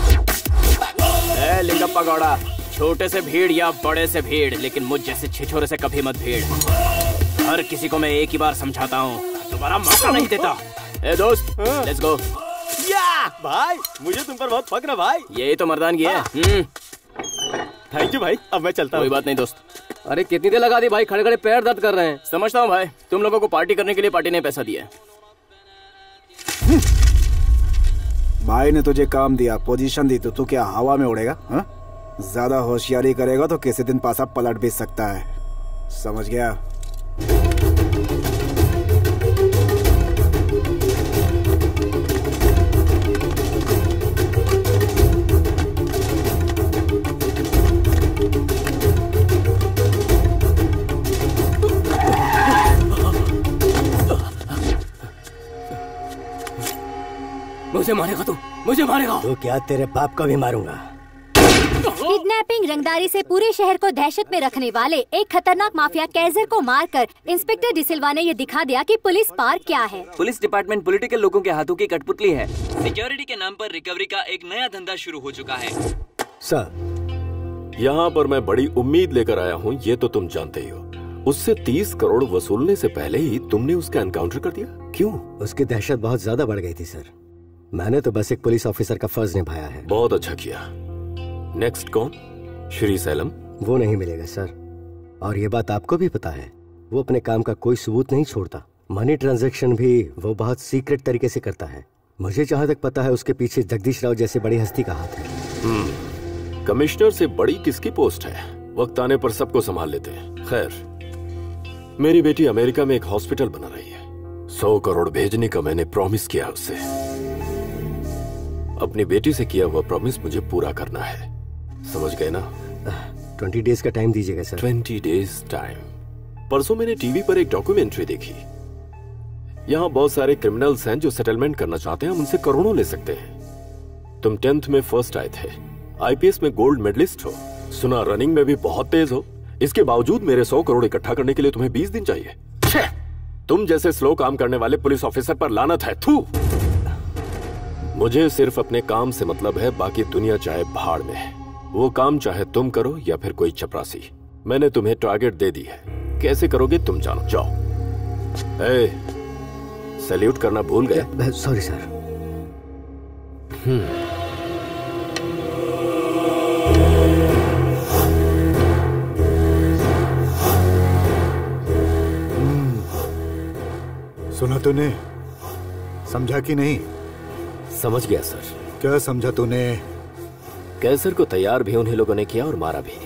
[SPEAKER 1] ए लिंगप्पा गौड़ा, छोटे से भीड़ या बड़े से भीड़, लेकिन मुझ जैसे छिछोरे से कभी मत भीड़। हर किसी को मैं एक ही बार समझाता हूँ, दोबारा मौका नहीं देता। ए दोस्त, लेट्स गो।
[SPEAKER 2] या भाई, मुझे तुम पर बहुत फक्र है भाई।
[SPEAKER 1] यही तो मर्दानगी है।
[SPEAKER 2] थैंक यू भाई, अब मैं चलता हूँ।
[SPEAKER 1] कोई बात नहीं दोस्त।
[SPEAKER 7] अरे कितनी देर लगा दी भाई, खड़े खड़े पैर दर्द कर रहे हैं।
[SPEAKER 1] समझता हूँ भाई, तुम लोगों को पार्टी करने के लिए पार्टी ने पैसा दिया।
[SPEAKER 11] भाई ने तुझे काम दिया, पोजीशन दी, तो तू क्या हवा में उड़ेगा? हा? ज्यादा होशियारी करेगा तो किसी दिन पासा पलट भी सकता है, समझ गया?
[SPEAKER 1] मुझे मारेगा तू, मुझे मारेगा।
[SPEAKER 4] तो क्या तेरे बाप को भी मारूंगा।
[SPEAKER 6] किडनैपिंग, रंगदारी से पूरे शहर को दहशत में रखने वाले एक खतरनाक माफिया कैजर को मारकर इंस्पेक्टर डिसिल्वा ने ये दिखा दिया कि पुलिस पार क्या है।
[SPEAKER 5] पुलिस डिपार्टमेंट पॉलिटिकल लोगों के हाथों की कठपुतली है। सिक्योरिटी के नाम पर रिकवरी का एक नया धंधा शुरू हो चुका है।
[SPEAKER 8] सर, यहाँ पर मैं बड़ी उम्मीद लेकर आया हूँ, ये तो तुम जानते ही हो। उससे तीस करोड़ वसूलने से पहले ही तुमने उसका एनकाउंटर कर दिया, क्यों?
[SPEAKER 4] उसकी दहशत बहुत ज्यादा बढ़ गई थी सर। मैंने तो बस एक पुलिस ऑफिसर का फर्ज निभाया है।
[SPEAKER 8] बहुत अच्छा किया। नेक्स्ट कौन? श्री सैलम?
[SPEAKER 4] वो नहीं मिलेगा सर, और ये बात आपको भी पता है। वो अपने काम का कोई सबूत नहीं छोड़ता। मनी ट्रांजैक्शन भी वो बहुत सीक्रेट तरीके से करता है। मुझे जहाँ तक पता है उसके पीछे जगदीश राव जैसे बड़ी हस्ती का हाथ है।
[SPEAKER 8] हम्म, कमिश्नर से बड़ी किसकी पोस्ट है? वक्त आने पर सबको संभाल लेते हैं। खैर, मेरी बेटी अमेरिका में एक हॉस्पिटल बना रही है। सौ करोड़ भेजने का मैंने प्रॉमिस किया उससे। अपनी बेटी से किया हुआ प्रॉमिस मुझे पूरा करना है, समझ गए ना?
[SPEAKER 4] ट्वेंटी डेज का टाइम दीजिएगा सर।
[SPEAKER 8] Twenty days time? परसों मैंने टीवी पर एक डॉक्यूमेंट्री देखी। यहाँ बहुत सारे क्रिमिनल्स हैं जो सेटलमेंट करना चाहते हैं, हम उनसे करोड़ों ले सकते हैं। तुम टेंथ में फर्स्ट आए थे, आईपीएस में गोल्ड मेडलिस्ट हो, सुना रनिंग में भी बहुत तेज हो। इसके बावजूद मेरे सौ करोड़ इकट्ठा करने के लिए तुम्हें बीस दिन चाहिए। तुम जैसे स्लो काम करने वाले पुलिस ऑफिसर पर लानत है। थू। मुझे सिर्फ अपने काम से मतलब है, बाकी दुनिया चाहे भाड़ में है। वो काम चाहे तुम करो या फिर कोई चपरासी। मैंने तुम्हें टारगेट दे दी है, कैसे करोगे तुम जानो। जाओ। ए, सैल्यूट करना भूल गए?
[SPEAKER 4] Sorry sir.
[SPEAKER 8] हम्म
[SPEAKER 3] सुना तूने? समझा कि नहीं?
[SPEAKER 8] समझ गया सर।
[SPEAKER 3] क्या समझा तूने?
[SPEAKER 8] कैसर को तैयार भी उन्हीं लोगों ने किया और मारा भी।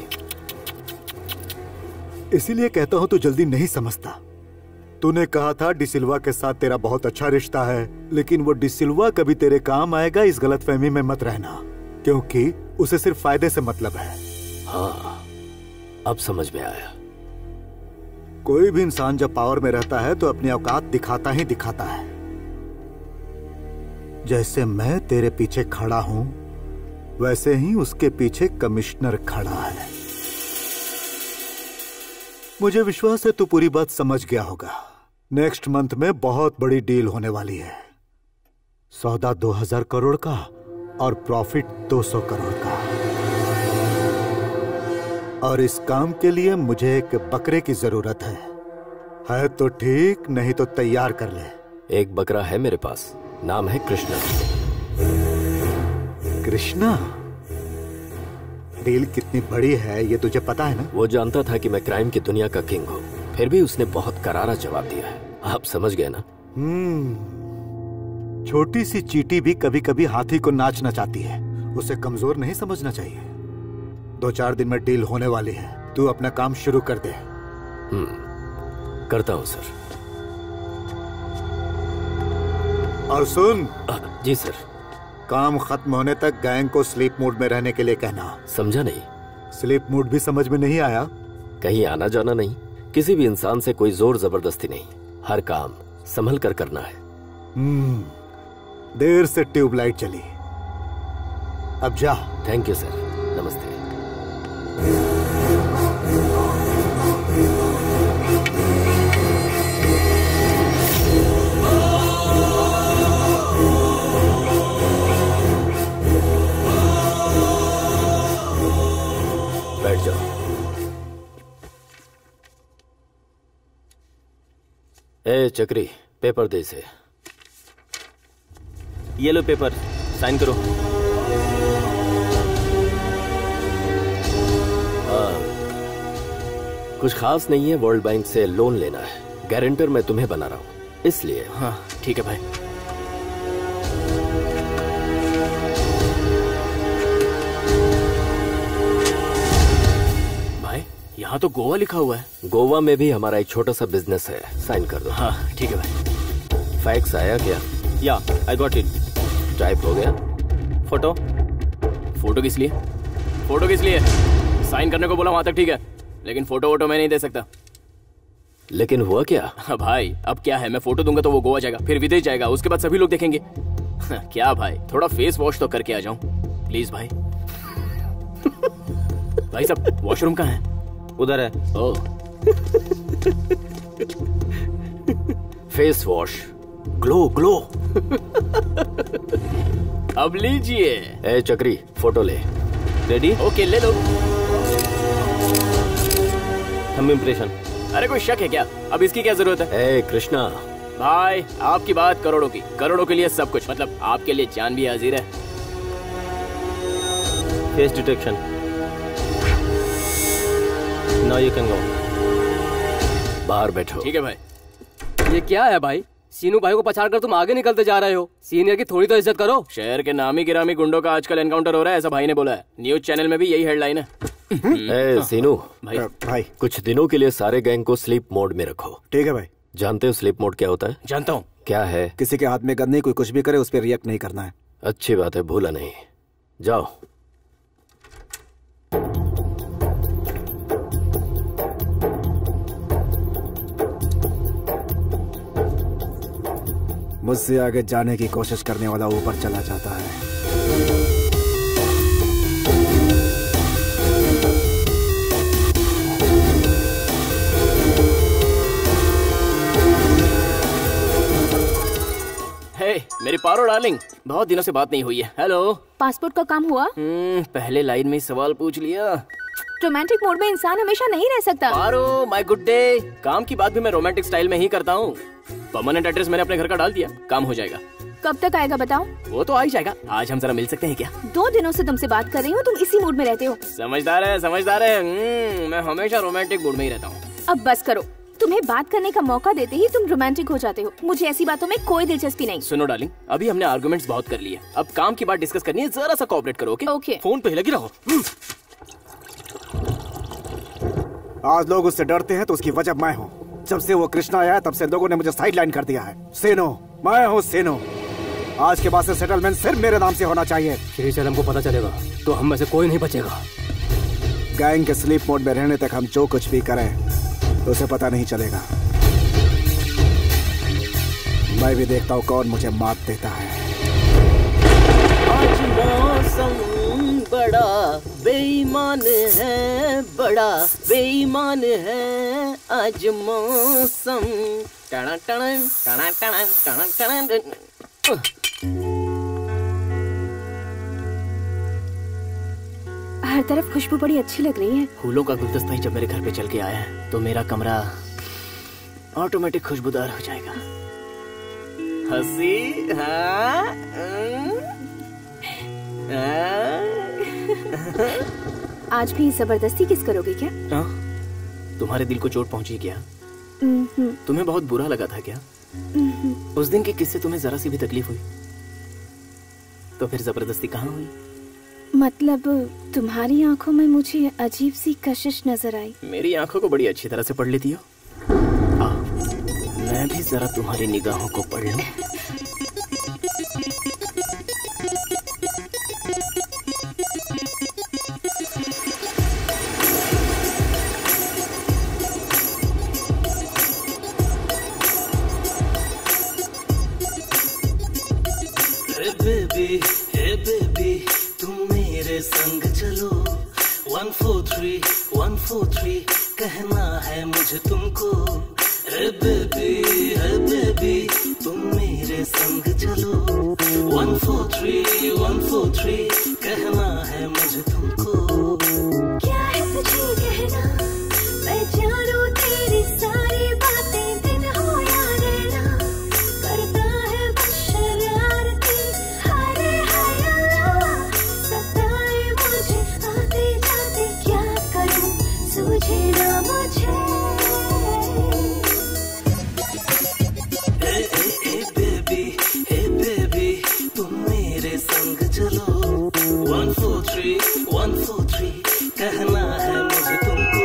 [SPEAKER 3] इसीलिए कहता हूं तू जल्दी नहीं समझता। तूने कहा था डिसिल्वा के साथ तेरा बहुत अच्छा रिश्ता है, लेकिन वो डिसिल्वा कभी तेरे काम आएगा इस गलतफहमी में मत रहना, क्योंकि उसे सिर्फ फायदे से मतलब है।
[SPEAKER 8] हाँ, अब समझ में आया।
[SPEAKER 3] कोई भी इंसान जब पावर में रहता है तो अपनी औकात दिखाता ही दिखाता है। जैसे मैं तेरे पीछे खड़ा हूं, वैसे ही उसके पीछे कमिश्नर खड़ा है। मुझे विश्वास है तू पूरी बात समझ गया होगा। नेक्स्ट मंथ में बहुत बड़ी डील होने वाली है। सौदा दो हजार करोड़ का और प्रॉफिट दो सौ करोड़ का। और इस काम के लिए मुझे एक बकरे की जरूरत है। है तो ठीक, नहीं तो तैयार कर ले।
[SPEAKER 8] एक बकरा है मेरे पास, नाम है कृष्णा।
[SPEAKER 3] कृष्णा? डील कितनी बड़ी है ये तुझे पता है ना?
[SPEAKER 8] वो जानता था कि मैं क्राइम की दुनिया का किंग हूँ, फिर भी उसने बहुत करारा जवाब दिया है। आप समझ गए ना?
[SPEAKER 3] हम्म, छोटी सी चींटी भी कभी कभी हाथी को नाचना चाहती है। उसे कमजोर नहीं समझना चाहिए। दो चार दिन में डील होने वाली है, तू अपना काम शुरू कर दे।
[SPEAKER 8] हम्म, करता हूँ सर।
[SPEAKER 3] और सुन।
[SPEAKER 8] जी सर।
[SPEAKER 3] काम खत्म होने तक गैंग को स्लीप मोड में रहने के लिए कहना।
[SPEAKER 8] समझा नहीं?
[SPEAKER 3] स्लीप मोड भी समझ में नहीं आया?
[SPEAKER 8] कहीं आना जाना नहीं, किसी भी इंसान से कोई जोर जबरदस्ती नहीं, हर काम संभल कर करना है।
[SPEAKER 3] हम्म, देर से ट्यूबलाइट चली। अब जा।
[SPEAKER 4] Thank you sir. नमस्ते। बैठ जाओ। ए चक्री, पेपर दे इसे।
[SPEAKER 2] ये लो पेपर, साइन करो।
[SPEAKER 8] हाँ, कुछ खास नहीं है, वर्ल्ड बैंक से लोन लेना है। गारंटर मैं तुम्हें बना रहा हूँ, इसलिए।
[SPEAKER 1] हाँ ठीक है भाई। भाई यहाँ तो गोवा लिखा हुआ है।
[SPEAKER 8] गोवा में भी हमारा एक छोटा सा बिजनेस है, साइन कर दो।
[SPEAKER 1] हाँ ठीक है भाई।
[SPEAKER 8] फैक्स आया क्या?
[SPEAKER 2] या आई गॉट इट।
[SPEAKER 8] टाइप हो गया?
[SPEAKER 2] फोटो?
[SPEAKER 1] फोटो किस लिए? फोटो किस लिए? साइन करने को बोला वहां तक ठीक है, लेकिन फोटो वोटो मैं नहीं दे सकता।
[SPEAKER 8] लेकिन हुआ क्या?
[SPEAKER 1] हाँ भाई अब क्या है, मैं फोटो दूंगा तो वो गोवा जाएगा, फिर विदेश जाएगा, उसके बाद सभी लोग देखेंगे। क्या भाई, थोड़ा फेस वॉश तो करके आ जाऊं प्लीज भाई। भाई साहब वॉशरूम कहाँ है?
[SPEAKER 2] उधर है।
[SPEAKER 1] Oh
[SPEAKER 8] face wash, glow glow.
[SPEAKER 1] अब लीजिए।
[SPEAKER 8] ए चक्री, फोटो ले।
[SPEAKER 2] रेडी?
[SPEAKER 1] ओके ले लो।
[SPEAKER 2] Thumb impression.
[SPEAKER 1] अरे कोई शक है क्या? अब इसकी क्या जरूरत है?
[SPEAKER 8] ए कृष्णा
[SPEAKER 1] भाई आपकी बात करोड़ों की, करोड़ों के लिए सब कुछ, मतलब आपके लिए जान भी हाजिर है।
[SPEAKER 2] Face detection. Now you can go.
[SPEAKER 8] बाहर बैठो।
[SPEAKER 1] ठीक है भाई।
[SPEAKER 7] ये क्या है भाई? सीनू भाई को पछाड़ कर तुम आगे निकलते जा रहे हो। सीनियर की थोड़ी तो इज्जत करो।
[SPEAKER 1] शहर के नामी गिरामी गुंडों का आजकल एनकाउंटर हो रहा है, ऐसा भाई ने बोला है। न्यूज चैनल में भी यही हेडलाइन है।
[SPEAKER 8] ए सीनू
[SPEAKER 1] भाई
[SPEAKER 11] भाई
[SPEAKER 8] कुछ दिनों के लिए सारे गैंग को स्लीप मोड में रखो।
[SPEAKER 11] ठीक है भाई।
[SPEAKER 8] जानते हो स्लीप मोड क्या होता है?
[SPEAKER 1] जानता हूँ।
[SPEAKER 8] क्या है?
[SPEAKER 11] किसी के हाथ में गन नहीं, कोई कुछ भी करे उस पर रिएक्ट नहीं करना है।
[SPEAKER 8] अच्छी बात है, भूला नहीं। जाओ।
[SPEAKER 11] मुझसे आगे जाने की कोशिश करने वाला ऊपर चला जाता है।
[SPEAKER 1] हे मेरी पारो डार्लिंग, बहुत दिनों से बात नहीं हुई है। हेलो।
[SPEAKER 9] पासपोर्ट का काम हुआ?
[SPEAKER 1] हम्म, पहले लाइन में सवाल पूछ लिया।
[SPEAKER 9] रोमांटिक मोड में इंसान हमेशा नहीं रह सकता।
[SPEAKER 1] पारो माय गुड डे, काम की बात भी मैं रोमांटिक स्टाइल में ही करता हूँ। परमानेंट एड्रेस मैंने अपने घर का डाल दिया, काम हो जाएगा।
[SPEAKER 9] कब तक आएगा बताओ?
[SPEAKER 1] वो तो आ ही जाएगा। आज हम जरा मिल सकते हैं क्या?
[SPEAKER 9] दो दिनों से तुमसे बात कर रही हूँ, तुम इसी मूड में रहते हो।
[SPEAKER 1] समझदार है, समझदार है। हम्म, मैं हमेशा रोमांटिक मूड में ही रहता हूँ।
[SPEAKER 9] अब बस करो, तुम्हें बात करने का मौका देते ही तुम रोमांटिक हो जाते हो। मुझे ऐसी बातों में कोई दिलचस्पी नहीं।
[SPEAKER 1] सुनो डार्लिंग, अभी हमने आर्गुमेंट्स बहुत कर लिए, अब काम की बात डिस्कस करनी है, जरा सा कोऑपरेट करो। Okay
[SPEAKER 9] okay.
[SPEAKER 1] फोन पे ही लगी रहो।
[SPEAKER 11] आज लोग उससे डरते हैं तो उसकी वजह मैं हूँ। जब से वो कृष्णा आया तब से लोगों ने मुझे साइडलाइन कर दिया है। सेनो, मैं हूँ सेनो। आज के बाद से सेटलमेंट सिर्फ मेरे नाम से होना चाहिए।
[SPEAKER 7] श्री सैलम को पता चलेगा तो हम में से कोई नहीं बचेगा।
[SPEAKER 11] गैंग के स्लीप मोड में रहने तक हम जो कुछ भी करें तो उसे पता नहीं चलेगा। मैं भी देखता हूँ कौन मुझे मात देता है।
[SPEAKER 2] आज मौसम बड़ा बेईमान है, बड़ा बेईमान है आज मौसम। टना टना टना टना टना टना।
[SPEAKER 9] हर तरफ खुशबू बड़ी अच्छी लग रही है।
[SPEAKER 1] फूलों का गुलदस्ता ही जब मेरे घर पे चल के आया है तो मेरा कमरा ऑटोमेटिक खुशबूदार हो जाएगा। हंसी हाँ?
[SPEAKER 9] आज भी जबरदस्ती किस करोगे क्या?
[SPEAKER 1] हाँ? तुम्हारे दिल को चोट पहुंची क्या?
[SPEAKER 9] हम्म,
[SPEAKER 1] तुम्हें बहुत बुरा लगा था क्या?
[SPEAKER 9] हम्म।
[SPEAKER 1] उस दिन के किस्से तुम्हें जरा सी भी तकलीफ हुई तो फिर जबरदस्ती कहाँ हुई?
[SPEAKER 9] मतलब तुम्हारी आंखों में मुझे अजीब सी कशिश नजर आई।
[SPEAKER 1] मेरी आंखों को बड़ी अच्छी तरह से पढ़ लेती हो। आ, मैं भी जरा तुम्हारी निगाहों को पढ़ लूं।
[SPEAKER 12] बेबी हे बेबी तुम मेरे संग चलो one four three one four three कहना है मुझे तुमको हे बेबी हे बेबी तुम मेरे संग चलो one four three one four three कहना है मुझे तुमको
[SPEAKER 13] क्या है तुझे कहना मैं जानूं तेरी सारी बातें दिन हो या रहना करता है बस शरारती हाय हाय अल्लाह सताए मुझे आते जाते क्या करूं सूझे ना मुझे
[SPEAKER 12] हे हे हे बेबी हे बेबी तुम मेरे संग चलो one four three one four three कहना है मुझे तुमको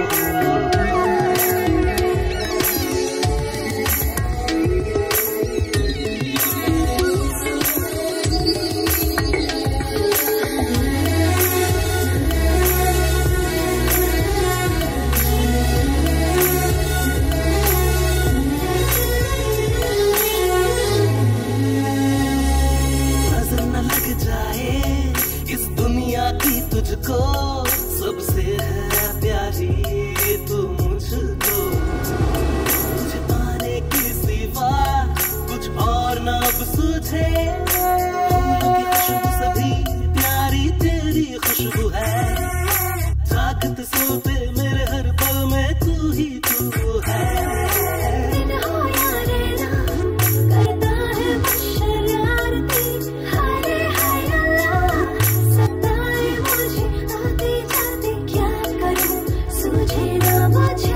[SPEAKER 12] नजर न लग जाए इस दुनिया की तुझको सबसे है प्यारी तू मुझको तुझे पाने की सिवा कुछ और ना अब सूझे फूलों की खुशबू सभी प्यारी तेरी खुशबू है जागते सोते मेरे हर पल में तू ही तू है
[SPEAKER 13] दिन हो या रहना करता है बस शरारती हाय हाय अल्लाह सताए मुझे आते जाते क्या करूं सूझे ना मुझे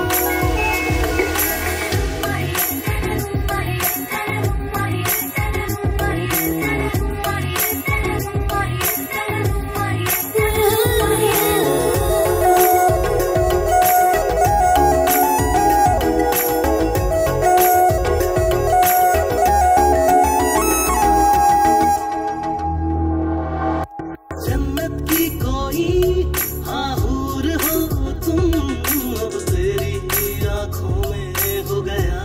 [SPEAKER 12] जन्नत की कोई हाँ हूर हो तुम अब तेरी आंखों में हो गया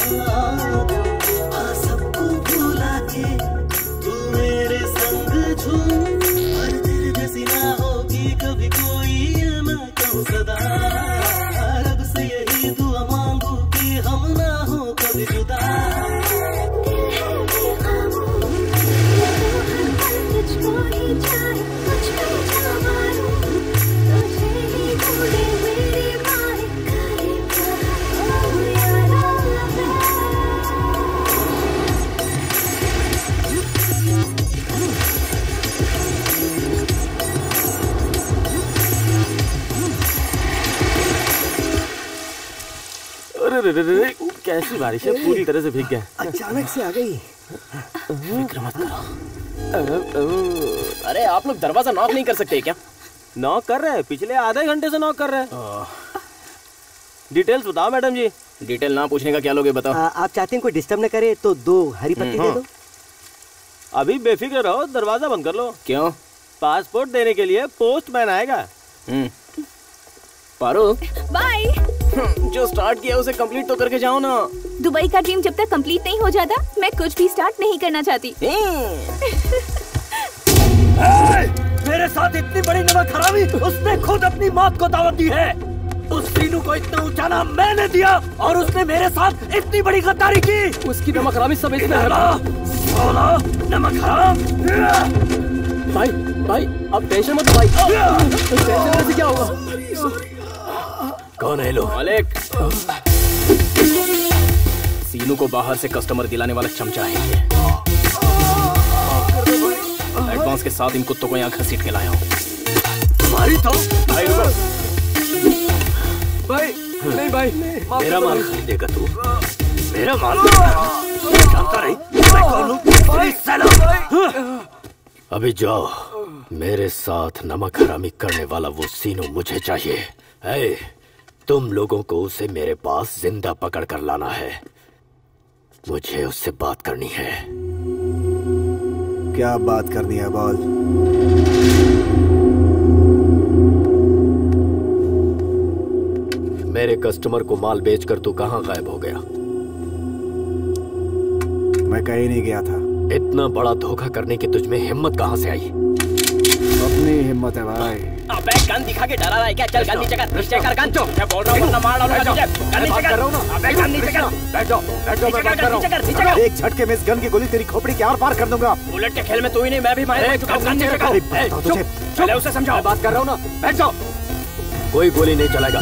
[SPEAKER 12] हाँ सबको भुला के तू मेरे संग झूम हर तेरे जैसी ना होगी कभी कोई ये मैं कहूँ सदा रब से यही दुआ मांगू कि हम ना हो कभी जुदा
[SPEAKER 13] दिल है बेकाबू ये तो हर पल तुझको ही चाहे कुछ भी जा मारूं तुझे ही ढूंढे मेरी माए करे प्यार ओ यारा
[SPEAKER 2] अरे रे रे रे रे, कैसी बारिश है पूरी तरह से भीग गया
[SPEAKER 4] अचानक से आ गई।
[SPEAKER 2] फिक्र मत करो। अरे आप लोग दरवाजा नॉक नहीं कर सकते क्या? नॉक कर रहे हैं, पिछले आधे घंटे से नॉक कर रहे हैं। डिटेल्स बताओ मैडम जी। डिटेल ना पूछने का क्या लोगे बताओ।
[SPEAKER 4] आ, आप चाहते हैं कोई डिस्टर्ब न करे तो दो हरी पत्ती दे दो।
[SPEAKER 2] अभी बेफिक्र रहो, दरवाजा बंद कर लो। क्यों? पासपोर्ट देने के लिए पोस्टमैन आएगा। पारो
[SPEAKER 9] बाय।
[SPEAKER 2] जो स्टार्ट किया उसे कंप्लीट तो करके जाओ ना।
[SPEAKER 9] दुबई का ड्रीम जब तक कंप्लीट नहीं हो जाता मैं कुछ भी स्टार्ट नहीं करना चाहती।
[SPEAKER 14] मेरे साथ इतनी बड़ी नमक हरामी उसने खुद अपनी मौत को दावत दी है। उस सीनू को इतना ऊंचा नाम मैंने दिया और उसने मेरे साथ इतनी बड़ी गद्दारी की।
[SPEAKER 7] उसकी नमक हरामी सब इसमें है।
[SPEAKER 14] सोना नमक हराम।
[SPEAKER 7] भाई भाई अब टेंशन मत भाई। टेंशन लेने से क्या होगा?
[SPEAKER 8] कौन है लोग?
[SPEAKER 1] मालिक, सीनू को बाहर से कस्टमर दिलाने वाला चमचा है ये। एडवांस के साथ इन कुत्तों को यहाँ घसीट के लाया हूँ।
[SPEAKER 14] तुम्हारी तो
[SPEAKER 1] भाई रुको।
[SPEAKER 5] भाई नहीं भाई,
[SPEAKER 8] मेरा माल खरीदेगा तू? मेरा माल
[SPEAKER 14] जानता नहीं मैं कौन हूँ?
[SPEAKER 8] अभी जाओ, मेरे साथ नमक हरामी करने वाला वो सीनू मुझे चाहिए। है तुम लोगों को उसे मेरे पास जिंदा पकड़ कर लाना है। मुझे उससे बात करनी है।
[SPEAKER 11] क्या बात करनी है बोल।
[SPEAKER 8] मेरे कस्टमर को माल बेचकर तू कहाँ गायब हो गया?
[SPEAKER 11] मैं कहीं नहीं गया था।
[SPEAKER 8] इतना बड़ा धोखा करने की तुझ में हिम्मत कहाँ से आई?
[SPEAKER 11] अपनी हिम्मत है भाई।
[SPEAKER 1] अबे गन दिखा के डरा रहा है क्या? चल गन नीचे कर, नीचे कर गन। मैं बोल रहा हूँ वरना मार डालूंगा तुझे। गन नीचे कर। अबे गन नीचे कर।
[SPEAKER 11] बैठ जाओ, बैठ जाओ, मैं बात कर रहा हूँ। एक झटके में इस गन की गोली तेरी खोपड़ी के आर पार कर दूंगा।
[SPEAKER 1] बुलेट के खेल में तू ही नहीं मैं भी माहिर हो चुका हूँ। गन नीचे कर। चुप, पहले उसे समझाओ।
[SPEAKER 11] बात कर रहा हूँ ना, बैठ जाओ।
[SPEAKER 8] कोई गोली नहीं चलेगा।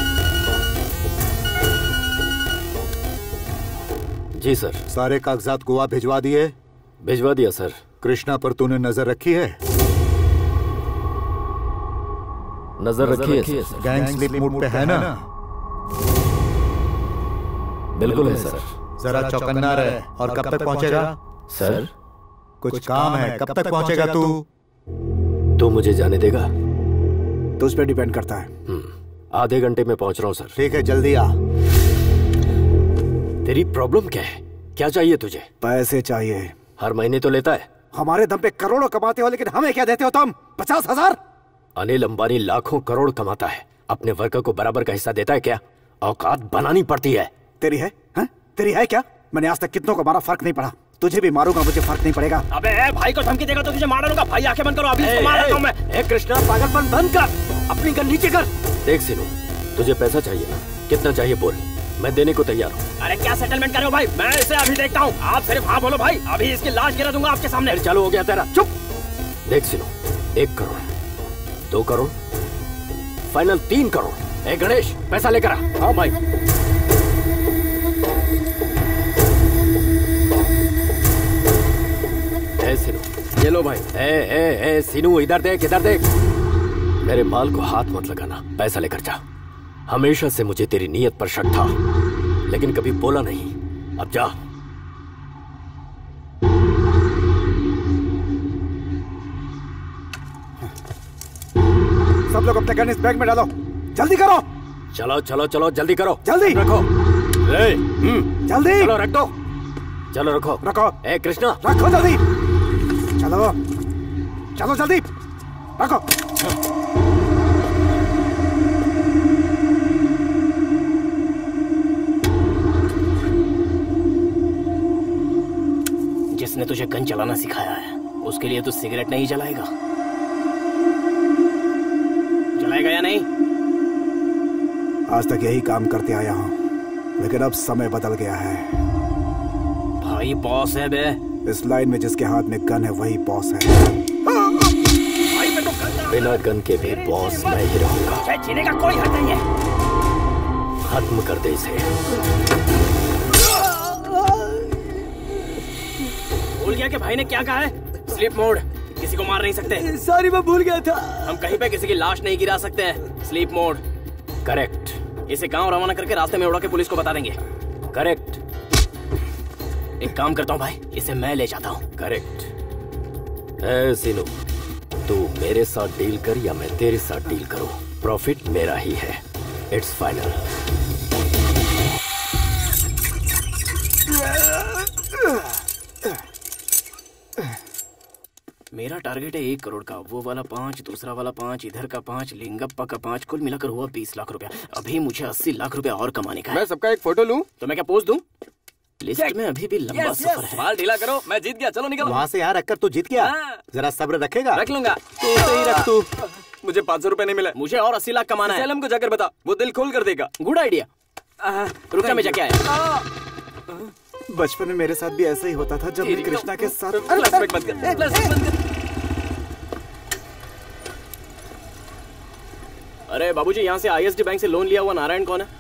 [SPEAKER 8] जी सर।
[SPEAKER 3] सारे कागजात गोवा भिजवा दिए?
[SPEAKER 8] भिजवा दिया सर।
[SPEAKER 3] कृष्णा पर तूने नजर रखी है?
[SPEAKER 8] नजर रखी है।
[SPEAKER 3] गैंग स्लिप मूड पे है ना?
[SPEAKER 8] बिल्कुल है सर।
[SPEAKER 3] जरा चौकन्ना रहे। और कब तक पहुंचेगा?
[SPEAKER 8] सर
[SPEAKER 3] कुछ काम है, कब तक पहुंचेगा तू?
[SPEAKER 8] तू मुझे जाने देगा?
[SPEAKER 11] तुझ पे डिपेंड करता है।
[SPEAKER 8] आधे घंटे में पहुंच रहा हूँ सर।
[SPEAKER 3] ठीक है, जल्दी आ।
[SPEAKER 8] तेरी प्रॉब्लम क्या है? क्या चाहिए तुझे?
[SPEAKER 11] पैसे चाहिए।
[SPEAKER 8] हर महीने तो लेता है।
[SPEAKER 11] हमारे दम पे करोड़ों कमाते हो, लेकिन हमें क्या देते हो तुम? पचास हजार?
[SPEAKER 8] अनिल अंबानी लाखों करोड़ कमाता है, अपने वर्कर को बराबर का हिस्सा देता है क्या? औकात बनानी पड़ती है।
[SPEAKER 11] तेरी है? हा? तेरी है क्या? मैंने आज तक कितनों को मारा, फर्क नहीं पड़ा। तुझे भी मारूंगा, मुझे फर्क नहीं पड़ेगा।
[SPEAKER 1] अबे ए, भाई को धमकी देगा तो तुझे मार डालूंगा। भाई आंखें बंद करो, अभी इसको मार देता हूं मैं।
[SPEAKER 8] ए कृष्णा, पागलपन बंद कर, अपनी गन नीचे कर। देख सिनू, तुझे पैसा चाहिए ना? कितना चाहिए बोल, मैं देने को तैयार हूँ।
[SPEAKER 1] अरे क्या सेटलमेंट कर रहे हो भाई? मैं इसे अभी देखता हूँ। आप सिर्फ हाँ बोलो भाई, अभी इसकी लाश गिरा दूंगा आपके सामने।
[SPEAKER 8] चालू हो गया तेरा। चुप। देख सिनू, एक करोड़, दो करोड़, फाइनल तीन करोड़। ए गणेश, पैसा लेकर आ।
[SPEAKER 1] हाँ भाई।
[SPEAKER 8] ए सिनू,
[SPEAKER 1] ये लो भाई।
[SPEAKER 8] ए ए ए सिनू, इधर देख, इधर देख। मेरे माल को हाथ मत लगाना, पैसा लेकर जा। हमेशा से मुझे तेरी नीयत पर शक था, लेकिन कभी बोला नहीं। अब जा।
[SPEAKER 11] सब लोग अपने गन इस बैग में डालो, जल्दी करो।
[SPEAKER 8] चलो चलो चलो, जल्दी करो।
[SPEAKER 11] जल्दी
[SPEAKER 8] रखो। ए,
[SPEAKER 11] हम्म, जल्दी।
[SPEAKER 8] चलो रख दो। चलो रखो
[SPEAKER 11] रखो।
[SPEAKER 8] ए कृष्णा,
[SPEAKER 11] रखो जल्दी। चलो चलो जल्दी रखो।
[SPEAKER 1] जिसने तुझे गन चलाना सिखाया है, उसके लिए तू सिगरेट नहीं जलाएगा? जलाएगा या नहीं?
[SPEAKER 11] आज तक यही काम करते आया हूँ, लेकिन अब समय बदल गया है।
[SPEAKER 1] भाई बॉस है बे।
[SPEAKER 11] इस लाइन में जिसके हाथ में गन है वही बॉस है।
[SPEAKER 1] भाई मैं तो
[SPEAKER 8] बिना गन के भी बॉस मैं ही रहूंगा।
[SPEAKER 1] जीने का कोई हक नहीं है।
[SPEAKER 8] खत्म कर दे इसे।
[SPEAKER 1] भूल गया कि भाई ने क्या कहा है? स्लीप मोड, किसी को मार नहीं सकते।
[SPEAKER 7] सॉरी, मैं भूल गया था।
[SPEAKER 1] हम कहीं पे किसी की लाश नहीं गिरा सकते हैं। Sleep mode.
[SPEAKER 8] करेक्ट।
[SPEAKER 1] इसे गांव रवाना करके रास्ते में उड़ा के पुलिस को बता देंगे।
[SPEAKER 8] करेक्ट।
[SPEAKER 1] एक काम करता हूँ भाई, इसे मैं ले जाता हूँ।
[SPEAKER 8] करेक्ट। ए सिनू, तू मेरे साथ डील कर या मैं तेरे साथ डील करूं, प्रॉफिट मेरा ही है। It's final.
[SPEAKER 1] मेरा टारगेट है एक करोड़ का। वो वाला पाँच, दूसरा वाला पाँच, इधर का पाँच, लिंगप्पा का पाँच, कुल मिलाकर हुआ बीस लाख रुपया। अभी मुझे अस्सी लाख रुपया और कमाने का है।
[SPEAKER 5] मैं सबका एक फोटो लूं?
[SPEAKER 1] तो मैं क्या पोज दूं? लिस्ट में अभी भी लंबा
[SPEAKER 5] yes,
[SPEAKER 1] सफर
[SPEAKER 5] yes.
[SPEAKER 1] है।
[SPEAKER 5] बाल ढीला करो, मैं जीत गया। चलो निकलो।
[SPEAKER 3] वहाँ से यहाँ रखकर तू जीत गया।
[SPEAKER 5] हाँ।
[SPEAKER 3] जरा सब्र रखेगा?
[SPEAKER 5] रख लूंगा।
[SPEAKER 3] तू सही रख तू।
[SPEAKER 5] मुझे पाँच सौ रुपए नहीं मिले।
[SPEAKER 1] मुझे और अस्सी लाख कमाना है।
[SPEAKER 5] सैलम को जाकर बता, वो दिल खोल कर देगा।
[SPEAKER 1] Good idea. रुक जा, मैं जाके आया।
[SPEAKER 11] बचपन में मेरे साथ भी ऐसा ही होता था जब मैं कृष्णा के साथ।
[SPEAKER 5] फ्लैशबैक मत कर, फ्लैशबैक मत कर।
[SPEAKER 1] अरे बाबूजी, यहाँ से आईएसडी बैंक से लोन लिया हुआ नारायण कौन है?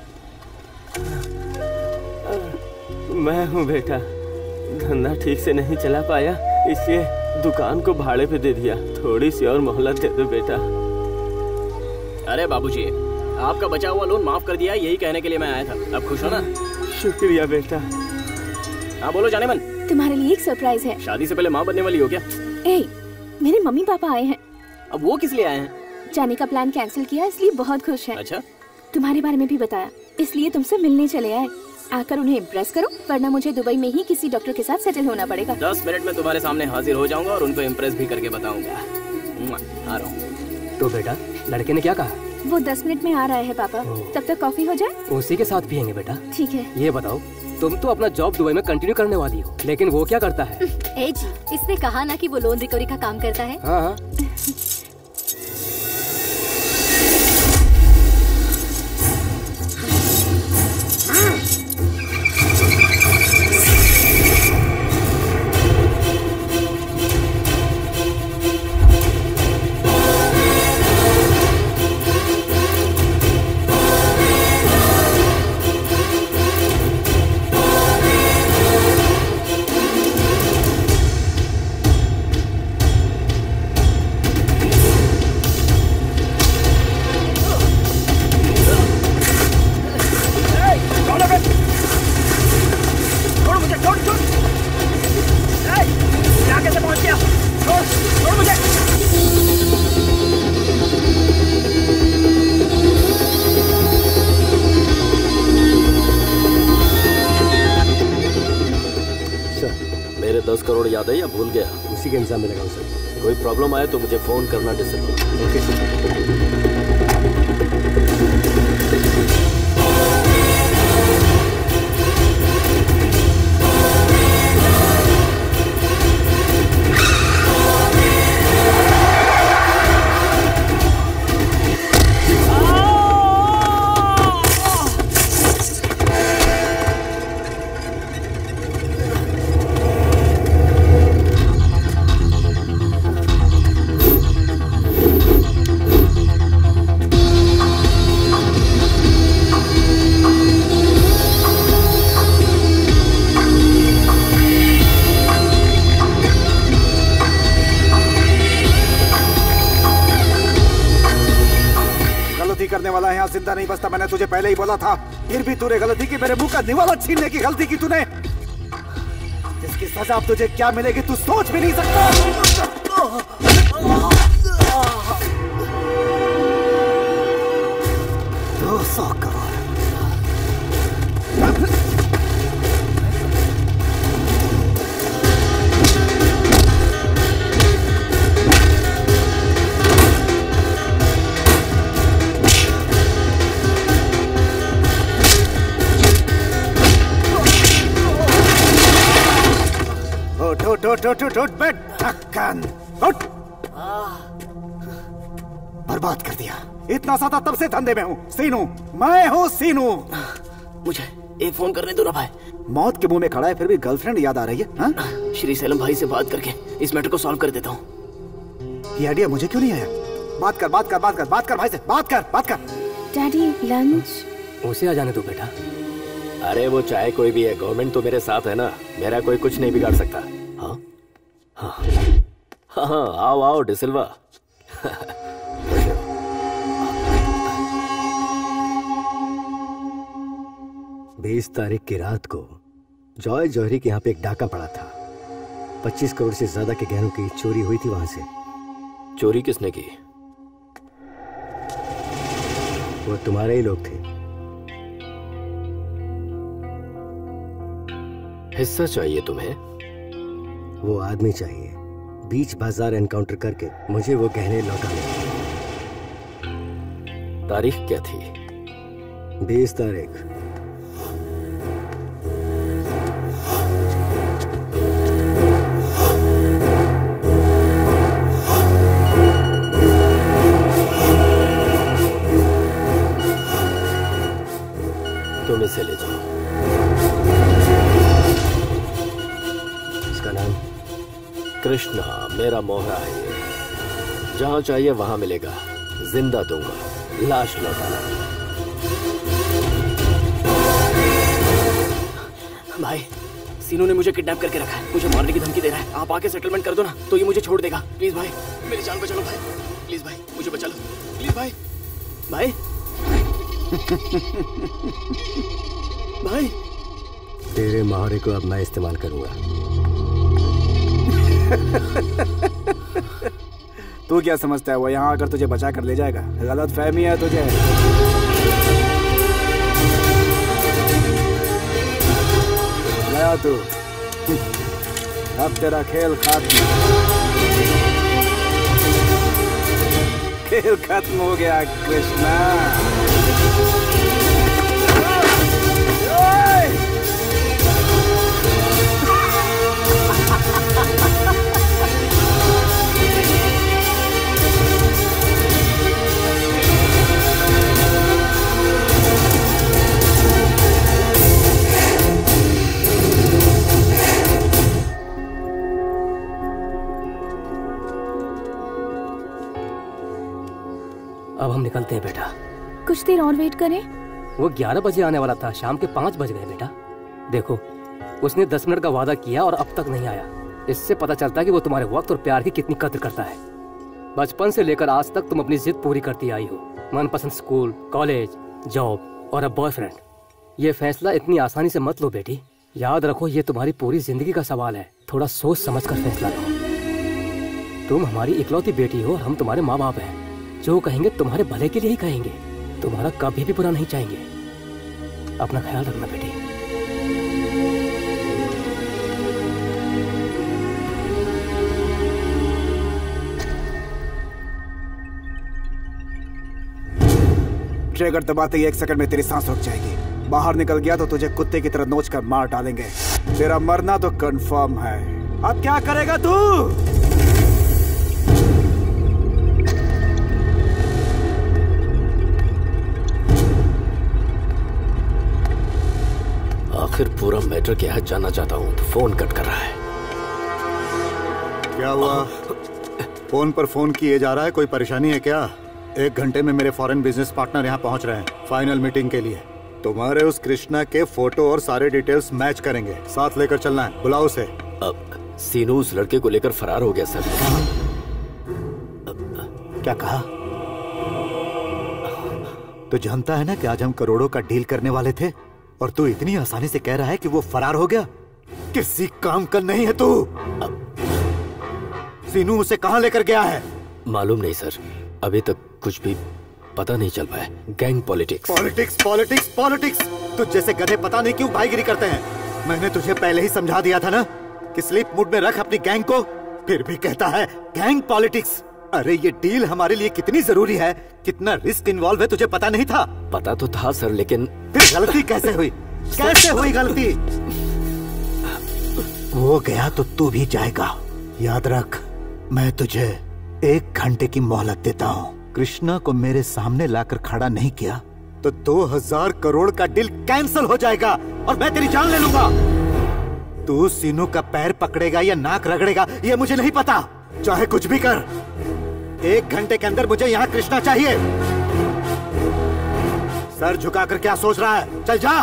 [SPEAKER 2] मैं हूँ बेटा। धंधा ठीक से नहीं चला पाया, इसलिए दुकान को भाड़े पे दे दिया। थोड़ी सी और मोहलत दे दो बेटा।
[SPEAKER 1] अरे बाबूजी, आपका बचा हुआ लोन माफ कर दिया, यही कहने के लिए मैं आया था। अब खुश हो ना?
[SPEAKER 2] शुक्रिया बेटा।
[SPEAKER 1] हाँ बोलो जाने मन।
[SPEAKER 9] तुम्हारे लिए एक सरप्राइज है।
[SPEAKER 1] शादी से पहले माँ बनने वाली हो क्या?
[SPEAKER 9] ए, मेरे मम्मी पापा आए हैं।
[SPEAKER 1] अब वो किस लिए आए हैं?
[SPEAKER 9] जाने का प्लान कैंसिल किया, इसलिए बहुत खुश हैं।
[SPEAKER 1] अच्छा।
[SPEAKER 9] तुम्हारे बारे में भी बताया, इसलिए तुमसे मिलने चले आए। आकर उन्हें इम्प्रेस करो, वरना मुझे दुबई में ही किसी डॉक्टर के साथ सेटल होना पड़ेगा।
[SPEAKER 1] दस मिनट में तुम्हारे सामने हाजिर हो जाऊंगा और उनको इम्प्रेस भी करके बताऊंगा। आ रहा हूँ।
[SPEAKER 7] तो बेटा, लड़के ने क्या कहा?
[SPEAKER 9] वो दस मिनट में आ रहा है पापा। तब तक कॉफी हो जाए।
[SPEAKER 7] उसी के साथ पियेंगे बेटा।
[SPEAKER 9] ठीक है।
[SPEAKER 7] ये बताओ, तुम तो अपना जॉब दुबई में कंटिन्यू करने वाली हो, लेकिन वो क्या करता है?
[SPEAKER 6] ए जी, इसने कहा ना कि वो लोन रिकवरी का काम करता है।
[SPEAKER 7] हाँ हाँ।
[SPEAKER 8] दस करोड़ याद है या भूल गया?
[SPEAKER 4] उसी के इंतजाम में लगा हूं सर।
[SPEAKER 8] कोई प्रॉब्लम आए तो मुझे फोन करना डिसिप्लिन।
[SPEAKER 4] Okay sir.
[SPEAKER 11] वाला यहाँ जिंदा नहीं बचता, मैंने तुझे पहले ही बोला था। फिर भी तूने गलती की, मेरे मुंह का निवाला छीनने की गलती की तूने। इसकी सजा अब तुझे क्या मिलेगी तू सोच भी नहीं सकता। दो सौ करोड़ उठ उठ उठ उठ उठ बैठ ढक्कन उठ। बर्बाद कर दिया। इतना ज्यादा तब से धंधे में हूँ। सीनू, मैं हूँ सीनू।
[SPEAKER 1] मुझे एक फोन करने दो ना भाई।
[SPEAKER 11] मौत के मुंह में खड़ा है फिर भी गर्लफ्रेंड याद आ रही है हा?
[SPEAKER 1] श्री सैलम भाई से बात करके इस मैटर को सॉल्व कर देता हूँ।
[SPEAKER 11] ये आइडिया मुझे क्यों नहीं आया? बात कर बात कर बात कर बात कर भाई से बात कर बात कर।
[SPEAKER 9] Daddy lunch.
[SPEAKER 7] उसे आ जाने दो बेटा।
[SPEAKER 8] अरे वो चाहे कोई भी है, गवर्नमेंट तो मेरे साथ है ना, मेरा कोई कुछ नहीं बिगाड़ सकता। हाँ हाँ हाँ हाँ आओ आओ डिसिल्वा।
[SPEAKER 4] बीस तारीख की रात को जॉय जौहरी के यहाँ पे एक डाका पड़ा था। पच्चीस करोड़ से ज्यादा के गहनों की चोरी हुई थी वहां से।
[SPEAKER 8] चोरी किसने की?
[SPEAKER 4] वो तुम्हारे ही लोग थे।
[SPEAKER 8] हिस्सा चाहिए तुम्हें?
[SPEAKER 4] वो आदमी चाहिए। बीच बाजार एनकाउंटर करके मुझे वो गहने लौटाने।
[SPEAKER 8] तारीख क्या थी?
[SPEAKER 4] बीस तारीख।
[SPEAKER 8] तुम इसे ले जाओ।
[SPEAKER 4] इसका नाम?
[SPEAKER 8] कृष्णा, मेरा मोहरा है ये। जहां चाहिए वहां मिलेगा। जिंदा दूंगा, लाश लौटाना।
[SPEAKER 1] भाई सीनू ने मुझे किडनैप करके रखा है, मुझे मारने की धमकी दे रहा है। आप आके सेटलमेंट कर दो ना तो ये मुझे छोड़ देगा। प्लीज भाई मेरी जान बचा लो भाई। प्लीज भाई मुझे बचा लो प्लीज भाई। भाई भाई
[SPEAKER 4] तेरे मोहरे को अब मैं इस्तेमाल करूंगा।
[SPEAKER 11] तू क्या समझता है वो यहाँ आकर तुझे बचा कर ले जाएगा? गलत फहमी है तुझे। गया तू, अब तेरा खेल खत्म। खेल खत्म हो गया कृष्णा।
[SPEAKER 7] अब हम निकलते हैं बेटा।
[SPEAKER 9] कुछ देर और वेट करें?
[SPEAKER 7] वो ग्यारह बजे आने वाला था, शाम के पाँच बज गए बेटा। देखो उसने दस मिनट का वादा किया और अब तक नहीं आया। इससे पता चलता है कि वो तुम्हारे वक्त और प्यार की कितनी कद्र करता है। बचपन से लेकर आज तक तुम अपनी जिद पूरी करती आई हो। मनपसंद स्कूल, कॉलेज, जॉब और अब बॉयफ्रेंड। ये फैसला इतनी आसानी से मत लो बेटी। याद रखो ये तुम्हारी पूरी जिंदगी का सवाल है। थोड़ा सोच समझ कर फैसला लो। तुम हमारी इकलौती बेटी हो और हम तुम्हारे माँ बाप हैं। जो कहेंगे तुम्हारे भले के लिए ही कहेंगे। तुम्हारा कभी भी बुरा नहीं चाहेंगे। अपना ख्याल रखना बेटी।
[SPEAKER 11] ट्रिगर दबाते ही एक सेकंड में तेरी सांस रुक जाएगी। बाहर निकल गया तो तुझे कुत्ते की तरह नोच कर मार डालेंगे। तेरा मरना तो कंफर्म है। अब क्या करेगा तू?
[SPEAKER 8] आखिर पूरा मैटर क्या है जानना चाहता हूँ तो फोन कट कर रहा है।
[SPEAKER 3] क्या हुआ? फोन पर फोन किए जा रहा है, कोई परेशानी है क्या? एक घंटे में मेरे फॉरेन बिजनेस पार्टनर यहाँ पहुँच रहे हैं फाइनल मीटिंग के लिए। तुम्हारे उस कृष्णा के फोटो और सारे डिटेल्स मैच करेंगे। साथ लेकर चलना है, बुलाओ उसे।
[SPEAKER 8] अब सीनू उस लड़के को लेकर फरार हो गया सर।
[SPEAKER 3] क्या कहा? तो जानता है ना कि आज हम करोड़ों का डील करने वाले थे और तू इतनी आसानी से कह रहा है कि वो फरार हो गया। किसी काम का नहीं है तू। सीनू उसे कहाँ लेकर गया है?
[SPEAKER 8] मालूम नहीं सर, अभी तक कुछ भी पता नहीं चल पाया। Gang politics
[SPEAKER 3] politics politics politics तुझ जैसे गधे पता नहीं क्यों भाईगिरी करते हैं। मैंने तुझे पहले ही समझा दिया था ना कि स्लीप मूड में रख अपनी गैंग को, फिर भी कहता है गैंग पॉलिटिक्स। अरे ये डील हमारे लिए कितनी जरूरी है, कितना रिस्क इन्वॉल्व है तुझे पता नहीं था?
[SPEAKER 8] पता तो था सर, लेकिन
[SPEAKER 3] फिर गलती कैसे हुई? कैसे हुई गलती? वो गया तो तू भी जाएगा। याद रख, मैं तुझे एक घंटे की मोहलत देता हूँ। कृष्णा को मेरे सामने लाकर खड़ा नहीं किया तो दो हजार करोड़ का डील कैंसिल हो जाएगा और मैं तेरी जान ले लूंगा। तू सीनू का पैर पकड़ेगा या नाक रगड़ेगा ये मुझे नहीं पता। चाहे कुछ भी कर, एक घंटे के अंदर मुझे यहाँ कृष्णा चाहिए। सर झुकाकर क्या सोच रहा है? चल जा।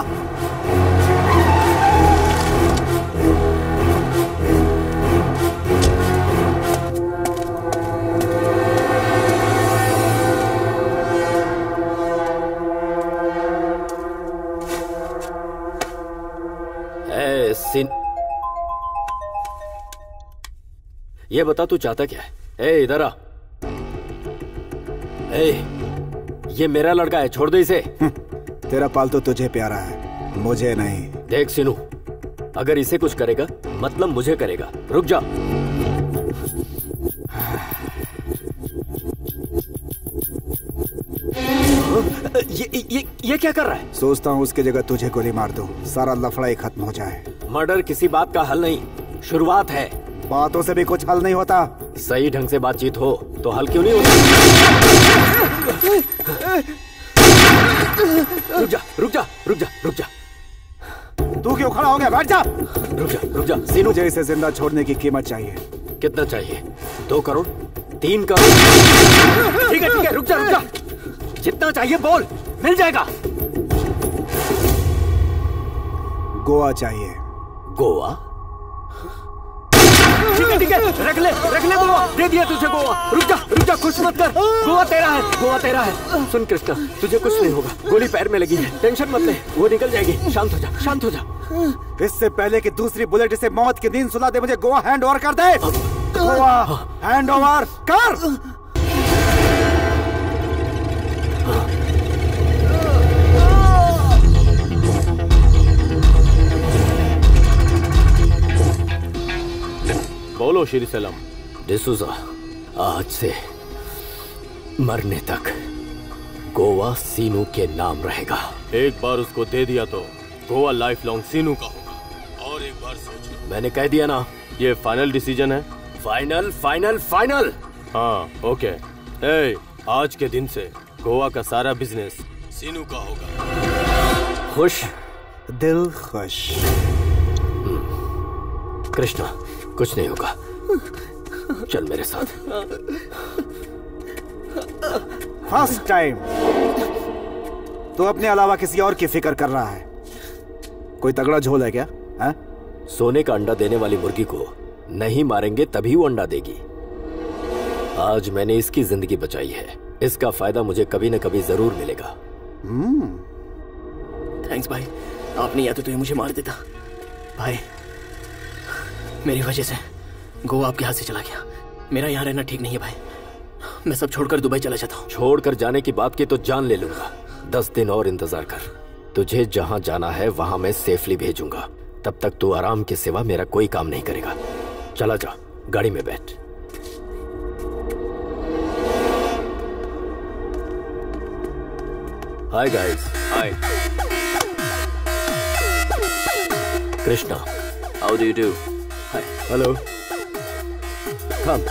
[SPEAKER 8] सीन, ये बता तू चाहता क्या है? ए इधर आ। ए, ये मेरा लड़का है, छोड़ दे इसे।
[SPEAKER 11] तेरा पालतू तुझे प्यारा है, मुझे नहीं।
[SPEAKER 8] देख सीनू, अगर इसे कुछ करेगा मतलब मुझे करेगा। रुक जा। ये ये ये क्या कर रहा है?
[SPEAKER 11] सोचता हूँ उसकी जगह तुझे गोली मार दूं, सारा लफड़ा ही खत्म हो जाए।
[SPEAKER 8] मर्डर किसी बात का हल नहीं, शुरुआत है।
[SPEAKER 11] बातों से भी कुछ हल नहीं होता।
[SPEAKER 8] सही ढंग से बातचीत हो तो हल क्यों नहीं होता? रुक जा, रुक जा, रुक जा, रुक जा।
[SPEAKER 11] तू क्यों खड़ा हो गया? बैठ जा।
[SPEAKER 8] रुक जा, रुक जा। सीनू,
[SPEAKER 11] मुझे इसे जिंदा छोड़ने की कीमत चाहिए।
[SPEAKER 8] कितना चाहिए? दो करोड़? तीन करोड़? ठीक है, ठीक है, रुक जा, रुक जा। जितना चाहिए बोल, मिल जाएगा।
[SPEAKER 11] गोवा चाहिए।
[SPEAKER 8] गोवा? ठीक है, ठीक है, रख ले, रख ले गोवा। दे दिया तुझे गोवा। रुक जा, रुक जा, कुछ मत कर। गोवा तेरा है, गोवा तेरा है। सुन कृष्णा, तुझे कुछ नहीं होगा। गोली पैर में लगी है, टेंशन मत ले, वो निकल जाएगी। शांत हो जा, शांत हो जा।
[SPEAKER 11] इससे पहले कि दूसरी बुलेट इसे मौत की नींद सुला दे, मुझे गोवा हैंड ओवर कर दे। गोवा हैंड ओवर कर।
[SPEAKER 2] बोलो श्री सैलम।
[SPEAKER 8] डिसूजा, आज से मरने तक गोवा सीनू के नाम रहेगा।
[SPEAKER 2] एक बार उसको दे दिया तो गोवा लाइफ लॉन्ग सीनू का होगा। और एक बार सोचो।
[SPEAKER 8] मैंने कह दिया ना,
[SPEAKER 2] ये फाइनल डिसीजन है।
[SPEAKER 8] Final final final.
[SPEAKER 2] हाँ ओके। ए, आज के दिन से गोवा का सारा बिजनेस सीनू का होगा।
[SPEAKER 8] खुश?
[SPEAKER 11] दिल खुश।
[SPEAKER 8] कृष्णा, कुछ नहीं होगा, चल मेरे साथ।
[SPEAKER 11] फर्स्ट टाइम तो अपने अलावा किसी और की फिक्र कर रहा है। कोई तगड़ा झोल है क्या? है?
[SPEAKER 8] सोने का अंडा देने वाली मुर्गी को नहीं मारेंगे तभी वो अंडा देगी। आज मैंने इसकी जिंदगी बचाई है, इसका फायदा मुझे कभी न कभी जरूर मिलेगा।
[SPEAKER 1] थैंक्स भाई, आपने या तो तो ये मुझे मार देता। भाई मेरी वजह से गो आपके हाथ से चला गया। मेरा यहाँ रहना ठीक नहीं है भाई, मैं सब छोड़कर दुबई चला जाता हूँ।
[SPEAKER 8] छोड़कर जाने की बात की तो जान ले लूंगा। दस दिन और इंतजार कर, तुझे जहाँ जाना है वहाँ मैं सेफली भेजूंगा। तब तक तू आराम के सिवा मेरा कोई काम नहीं करेगा। चला जा, गाड़ी में बैठ। Hi guys.
[SPEAKER 5] Hi
[SPEAKER 8] Krishna,
[SPEAKER 5] how do you do?
[SPEAKER 8] Hi, hello, come.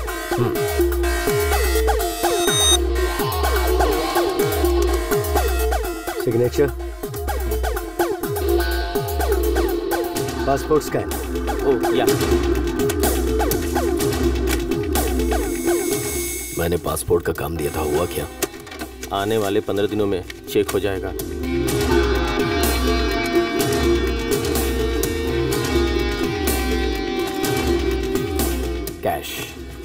[SPEAKER 4] Signature, passport scan.
[SPEAKER 2] Oh yeah.
[SPEAKER 8] मैंने पासपोर्ट का काम दिया था, हुआ क्या?
[SPEAKER 2] आने वाले पंद्रह दिनों में चेक हो जाएगा।
[SPEAKER 8] Cash,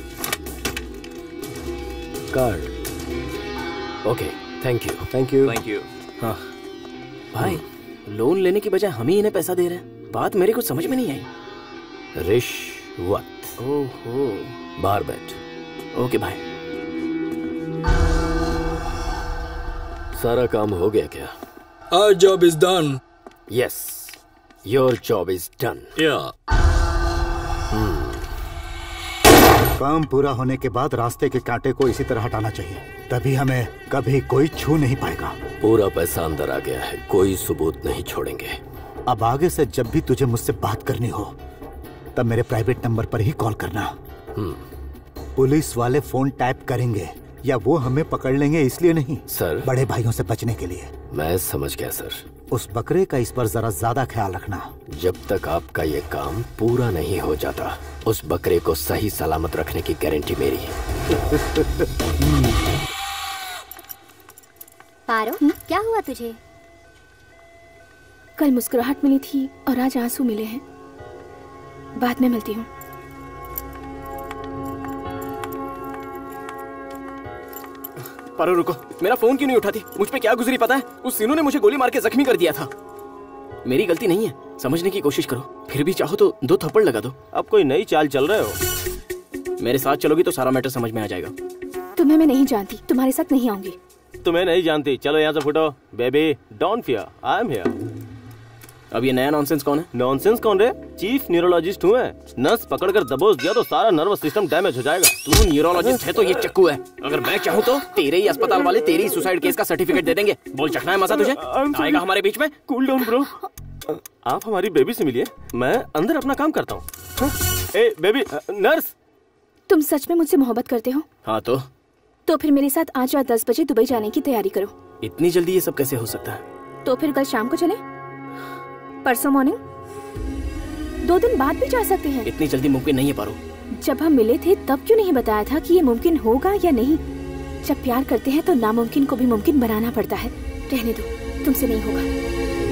[SPEAKER 8] card. Okay, thank you.
[SPEAKER 4] Thank you.
[SPEAKER 5] Thank you.
[SPEAKER 1] हाँ भाई, लोन लेने की बजाय हम ही इन्हें पैसा दे रहे हैं। बात मेरे को समझ में नहीं आई।
[SPEAKER 8] रिश्वत।
[SPEAKER 1] ओहो,
[SPEAKER 8] बाहर बैठ।
[SPEAKER 1] ओके भाई।
[SPEAKER 8] सारा काम हो गया क्या?
[SPEAKER 15] Our job is done.
[SPEAKER 8] Yes, your job is done.
[SPEAKER 15] Yeah.
[SPEAKER 3] काम पूरा होने के बाद रास्ते के कांटे को इसी तरह हटाना चाहिए, तभी हमें कभी कोई छू नहीं पाएगा।
[SPEAKER 8] पूरा पैसा अंदर आ गया है, कोई सबूत नहीं छोड़ेंगे।
[SPEAKER 3] अब आगे से जब भी तुझे मुझसे बात करनी हो तब मेरे प्राइवेट नंबर पर ही कॉल करना। पुलिस वाले फोन टैप करेंगे या वो हमें पकड़ लेंगे इसलिए नहीं
[SPEAKER 8] सर,
[SPEAKER 3] बड़े भाइयों से बचने के लिए।
[SPEAKER 8] मैं समझ गया सर।
[SPEAKER 3] उस बकरे का इस पर जरा ज्यादा ख्याल रखना।
[SPEAKER 8] जब तक आपका ये काम पूरा नहीं हो जाता उस बकरे को सही सलामत रखने की गारंटी मेरी है।
[SPEAKER 6] पारो, क्या हुआ तुझे?
[SPEAKER 9] कल मुस्कुराहट मिली थी और आज आंसू मिले हैं। बाद में मिलती हूँ।
[SPEAKER 1] पारो रुको, मेरा फोन क्यों नहीं उठाती? मुझ पे क्या गुजरी पता है? उस सीनू ने मुझे गोली मार के जख्मी कर दिया था। मेरी गलती नहीं है, समझने की कोशिश करो। फिर भी चाहो तो दो थप्पड़ लगा दो।
[SPEAKER 2] अब कोई नई चाल चल रहे हो?
[SPEAKER 1] मेरे साथ चलोगी तो सारा मैटर समझ में आ जाएगा।
[SPEAKER 9] तुम्हें मैं नहीं जानती, तुम्हारे साथ नहीं आऊंगी।
[SPEAKER 2] तुम्हें नहीं जानती, चलो यहाँ से फुटो। Baby don't fear, I am here.
[SPEAKER 1] अब ये नया नॉनसेंस कौन है?
[SPEAKER 2] नॉनसेंस कौन रे? चीफ न्यूरोलॉजिस्ट हूँ मैं। नस पकड़कर दबोच दिया तो सारा नर्वस सिस्टम डैमेज हो जाएगा।
[SPEAKER 1] तू न्यूरोलॉजिस्ट है तो ये चक्कू है। अगर मैं चाहूँ तो तेरे ही अस्पताल वाले तेरी ही सुसाइड केस का सर्टिफिकेट दे देंगे। बोल, चखना है मजा तुझे? आएगा हमारे बीच में?
[SPEAKER 2] Cool down bro. आप हमारी बेबी से मिलिए, मैं अंदर अपना काम करता हूँ। ए बेबी, नर्स।
[SPEAKER 9] तुम सच में मुझसे मोहब्बत करते हो?
[SPEAKER 1] हाँ तो
[SPEAKER 9] तो फिर मेरे साथ आज रात दस बजे दुबई जाने की तैयारी करो।
[SPEAKER 1] इतनी जल्दी ये सब कैसे हो सकता है?
[SPEAKER 9] तो फिर कल शाम को चले? परसों मॉर्निंग? दो दिन बाद भी जा सकते हैं।
[SPEAKER 1] इतनी जल्दी मुमकिन नहीं है पारो।
[SPEAKER 9] जब हम मिले थे तब क्यों नहीं बताया था कि ये मुमकिन होगा या नहीं? जब प्यार करते हैं तो नामुमकिन को भी मुमकिन बनाना पड़ता है। रहने दो, तुमसे नहीं होगा।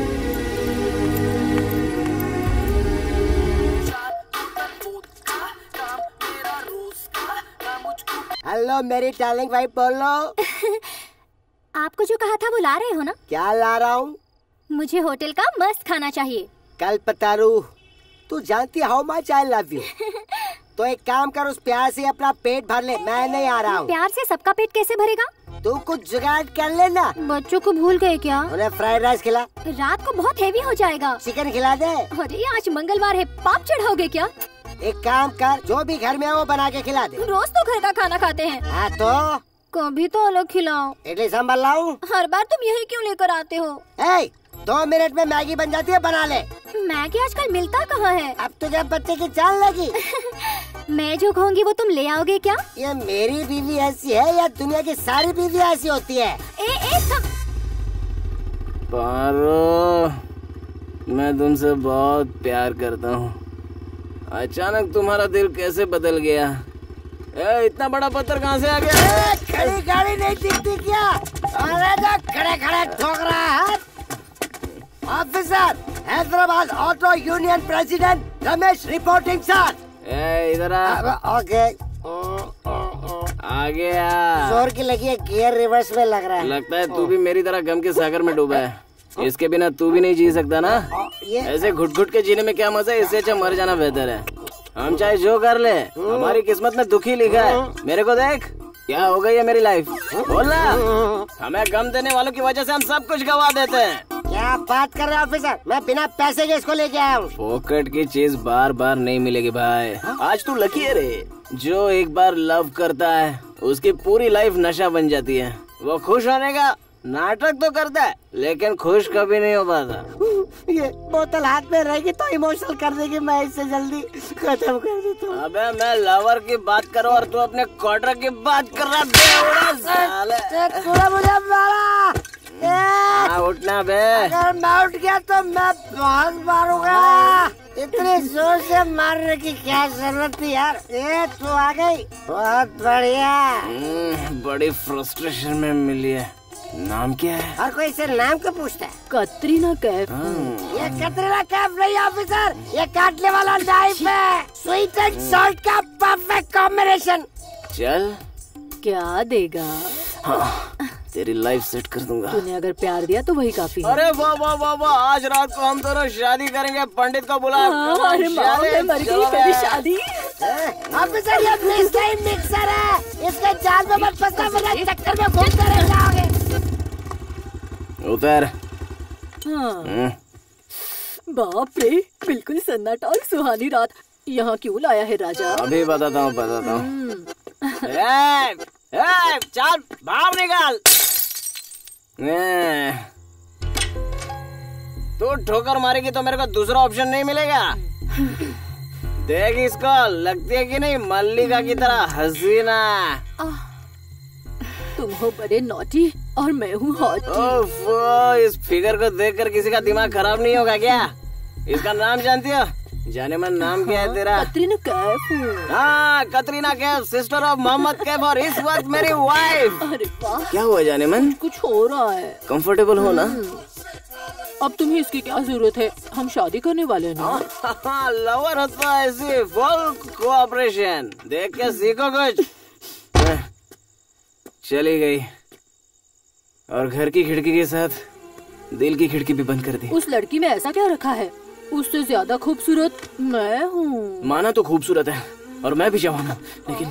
[SPEAKER 16] हेलो मेरी डार्लिंग भाई, बोलो।
[SPEAKER 6] आपको जो कहा था वो ला रहे हो ना?
[SPEAKER 16] क्या ला रहा हूँ?
[SPEAKER 6] मुझे होटल का मस्त खाना चाहिए।
[SPEAKER 16] कल पतारू, तू जानती how much I love you. तो एक काम कर, उस प्यार से अपना पेट भर ले, मैं नहीं आ रहा हूँ।
[SPEAKER 6] प्यार से सबका पेट कैसे भरेगा?
[SPEAKER 16] तू कुछ जुगाड़ कर लेना।
[SPEAKER 6] बच्चों को भूल गए क्या?
[SPEAKER 16] उन्हें फ्राइड राइस खिला।
[SPEAKER 6] रात को बहुत हेवी हो जाएगा।
[SPEAKER 16] चिकन खिला दे।
[SPEAKER 6] अरे आज मंगलवार है, पाप चढ़ाओगे क्या?
[SPEAKER 16] एक काम कर, जो भी घर में है वो बना के खिला दे।
[SPEAKER 6] रोज तो घर का खाना खाते हैं।
[SPEAKER 16] हाँ तो
[SPEAKER 6] कभी तो अलग खिलाओ।
[SPEAKER 16] इडली सांभर लाऊं?
[SPEAKER 6] हर बार तुम यही क्यों लेकर आते हो?
[SPEAKER 16] ए, दो मिनट में मैगी बन जाती है, बना ले।
[SPEAKER 6] मैगी आजकल मिलता कहाँ है?
[SPEAKER 16] अब तुझे बच्चे की चाल लगी।
[SPEAKER 6] मैं जो कहूँगी वो तुम ले आओगे क्या?
[SPEAKER 16] ये मेरी बीवी ऐसी है या दुनिया की सारी बीवी ऐसी होती है?
[SPEAKER 6] ए, ए,
[SPEAKER 1] पारो, मैं तुमसे बहुत प्यार करता हूँ। अचानक तुम्हारा दिल कैसे बदल गया?
[SPEAKER 2] ए, इतना बड़ा पत्थर कहाँ से आ गया?
[SPEAKER 16] खड़ी गाड़ी नहीं दिखती क्या? अरे तो खड़े खड़े ठोक रहा है। Officer, Hyderabad auto union president Ramesh reporting sir.
[SPEAKER 2] ए, इधर आ।
[SPEAKER 16] ओके।
[SPEAKER 2] आ गया।
[SPEAKER 16] जोर की लगी है, गियर रिवर्स में लग रहा है।
[SPEAKER 2] लगता है तू भी मेरी तरह गम के सागर में डूबा है। इसके बिना तू भी नहीं जी सकता ना। ऐसे घुट घुट के जीने में क्या मजा है, इससे अच्छा मर जाना बेहतर है। हम चाहे जो कर ले, हमारी किस्मत में दुखी लिखा है। मेरे को देख, क्या हो गई है मेरी लाइफ, बोलना। हमें गम देने वालों की वजह से हम सब कुछ गवा देते हैं।
[SPEAKER 16] क्या बात कर रहे हो ऑफिसर? मैं बिना पैसे के इसको लेके आया हूँ।
[SPEAKER 2] पॉकेट की चीज बार बार नहीं मिलेगी भाई। आज तू लकी है रे। जो एक बार लव करता है उसकी पूरी लाइफ नशा बन जाती है। वो खुश होने का नाटक तो करता है लेकिन खुश कभी नहीं हो पाता।
[SPEAKER 16] ये बोतल हाथ में रहेगी तो इमोशनल कर देगी, मैं इससे जल्दी खत्म कर देता हूँ।
[SPEAKER 2] अबे मैं लवर की बात करो और तू अपने क्वार्टर की बात कर रहा है।
[SPEAKER 16] मुझे मारा।
[SPEAKER 2] हाँ, उठना बे।
[SPEAKER 16] अगर मैं उठ गया तो मैं बहुत मारूंगा। इतनी जोर से मारने की क्या जरूरत थी यार? ए, तू आ गई, बहुत बढ़िया।
[SPEAKER 2] बड़ी फ्रस्ट्रेशन में मिली है। नाम क्या है?
[SPEAKER 16] और कोई इसे नाम क्यों पूछता है?
[SPEAKER 6] कतरीना कैफ।
[SPEAKER 16] ये कतरीना कैफ नहीं ऑफिसर, ये काटने वाला नाइफ है। स्वीट एंड सॉल्ट का परफेक्ट कॉम्बिनेशन।
[SPEAKER 2] चल,
[SPEAKER 6] क्या देगा?
[SPEAKER 2] हाँ, तेरी लाइफ सेट कर दूंगा।
[SPEAKER 6] तूने अगर प्यार दिया तो वही काफी है।
[SPEAKER 2] अरे वाह वाह वाह वाह, आज रात को हम दोनों शादी करेंगे। पंडित को बुला।
[SPEAKER 6] हाँ, अरे माँ, मैं मर गई मेरी शादी।
[SPEAKER 16] ऑफिसर, ये फ्रीस्टाइल मिक्सर है, इसके जाल में मत फंसना वरना चक्कर में घूमते रह जाओगे।
[SPEAKER 2] उतर।
[SPEAKER 6] हाँ। बाप रे, बिल्कुल सन्नाटा और सुहानी रात। यहाँ क्यों लाया है राजा?
[SPEAKER 2] अभी बताता हूँ बताता हूँ। ए, ए, चल बाहर निकाल। तू ठोकर मारेगी तो मेरे को दूसरा ऑप्शन नहीं मिलेगा। देख इसको, लगती है कि नहीं मल्लिका की तरह हसीना।
[SPEAKER 6] तुम हो बड़े नॉटी और मैं हूँ हॉटी।
[SPEAKER 2] इस फिगर को देखकर किसी का दिमाग खराब नहीं होगा क्या? इसका नाम जानती हो? जाने मन नाम क्या है तेरा?
[SPEAKER 6] कतरीना कैफ।
[SPEAKER 2] हाँ, कतरीना कैफ, सिस्टर ऑफ मोहम्मद कैफ और इस वक्त मेरी वाइफ।
[SPEAKER 6] अरे वाह,
[SPEAKER 2] क्या हुआ जाने मन?
[SPEAKER 6] कुछ हो रहा है।
[SPEAKER 2] कंफर्टेबल हो ना?
[SPEAKER 6] अब तुम्हें इसकी क्या जरूरत है, हम शादी करने वाले हैं ना।
[SPEAKER 2] लवर होता है ऐसी फुल कोऑपरेशन। देख के सीखो कुछ। चली गई और घर की खिड़की के साथ दिल की खिड़की भी बंद कर दी।
[SPEAKER 6] उस लड़की में ऐसा क्या रखा है? उससे ज्यादा खूबसूरत मैं हूँ।
[SPEAKER 2] माना तो खूबसूरत है और मैं भी जवान हूँ, लेकिन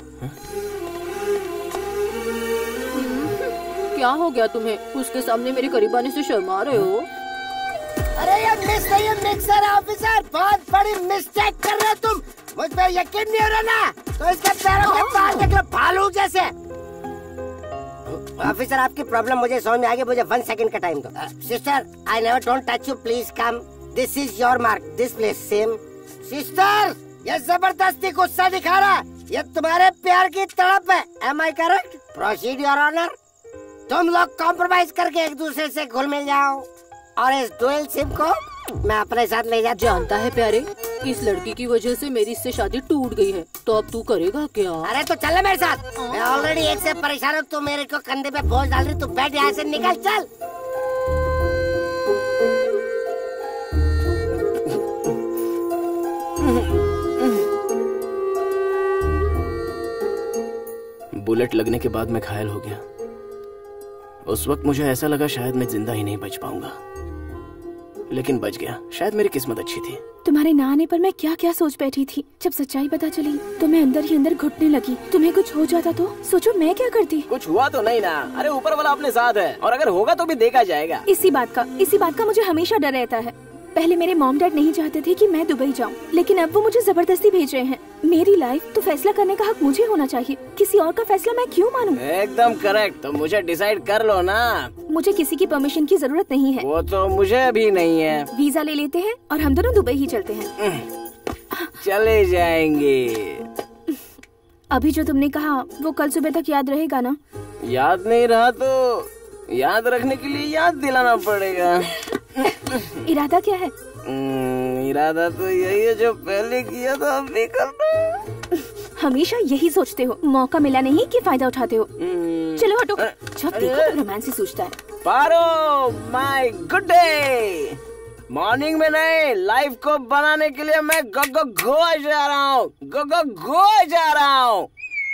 [SPEAKER 6] क्या हो गया तुम्हें? उसके सामने मेरे करीब आने से शर्मा रहे हो?
[SPEAKER 16] अरे ये मिस नहीं, ये मिक्सर है ऑफिसर। बहुत बड़ी मिस्टेक कर रहे हो तुम। मुझ पे यकीन नहीं हो रहा ना तो इसके पैरों के पास देख लो, भालू जैसे। ऑफिसर, आपकी प्रॉब्लम मुझे समझ में आ गई। मुझे वन सेकंड का टाइम दो। Sister, I never don't touch you, please come. This is your mark, this place same. Sister, ये जबरदस्ती गुस्सा दिखा रहा है। ये तुम्हारे प्यार की तड़प है। Am I correct? Proceed your honour. तुम लोग कॉम्प्रोमाइज करके एक दूसरे से घुल मिल जाओ और इस डुअल सिम को मैं अपने साथ ले जाता।
[SPEAKER 6] जानता है प्यारे, इस लड़की की वजह से मेरी इससे शादी टूट गई है, तो अब तू करेगा क्या?
[SPEAKER 16] अरे तो चल मेरे साथ। मैं ऑलरेडी एक से परेशान हूँ, तू मेरे को कंधे पे बोझ डाल रही। तू बैठ यहाँ से, निकल चल।
[SPEAKER 2] बुलेट लगने के बाद मैं घायल हो गया। उस वक्त मुझे ऐसा लगा शायद मैं जिंदा ही नहीं बच पाऊंगा, लेकिन बच गया। शायद मेरी किस्मत अच्छी थी।
[SPEAKER 9] तुम्हारे ना आने पर मैं क्या क्या सोच बैठी थी। जब सच्चाई पता चली तो मैं अंदर ही अंदर घुटने लगी। तुम्हें कुछ हो जाता तो सोचो मैं क्या करती।
[SPEAKER 2] कुछ हुआ तो नहीं ना। अरे ऊपर वाला अपने साथ है और अगर होगा तो भी देखा जाएगा।
[SPEAKER 9] इसी बात का इसी बात का मुझे हमेशा डर रहता है। पहले मेरे मॉम डैड नहीं चाहते थे कि मैं दुबई जाऊं, लेकिन अब वो मुझे जबरदस्ती भेज रहे हैं। मेरी लाइफ तो फैसला करने का हक मुझे होना चाहिए। किसी और का फैसला मैं क्यों मानूं?
[SPEAKER 2] एकदम करेक्ट। तो मुझे डिसाइड कर लो ना।
[SPEAKER 9] मुझे किसी की परमिशन की जरूरत नहीं है।
[SPEAKER 2] वो तो मुझे भी नहीं है।
[SPEAKER 9] वीजा ले लेते हैं और हम दोनों दुबई ही चलते हैं।
[SPEAKER 2] चले जाएंगे।
[SPEAKER 9] अभी जो तुमने कहा वो कल सुबह तक याद रहेगा ना?
[SPEAKER 2] याद नहीं रहा तो याद रखने के लिए याद दिलाना पड़ेगा।
[SPEAKER 9] इरादा क्या है?
[SPEAKER 2] इरादा तो यही है जो पहले किया था, अभी करना।
[SPEAKER 9] हमेशा यही सोचते हो, मौका मिला नहीं कि फायदा उठाते हो। चलो हटो, जब देखो तो रोमांस ही सोचता है।
[SPEAKER 2] Paro my good day. Morning में नहीं, लाइफ को बनाने के लिए मैं गो गो गोवा जा रहा हूँ, गो गो गोवा जा रहा हूँ।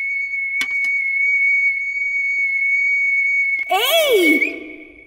[SPEAKER 9] ए!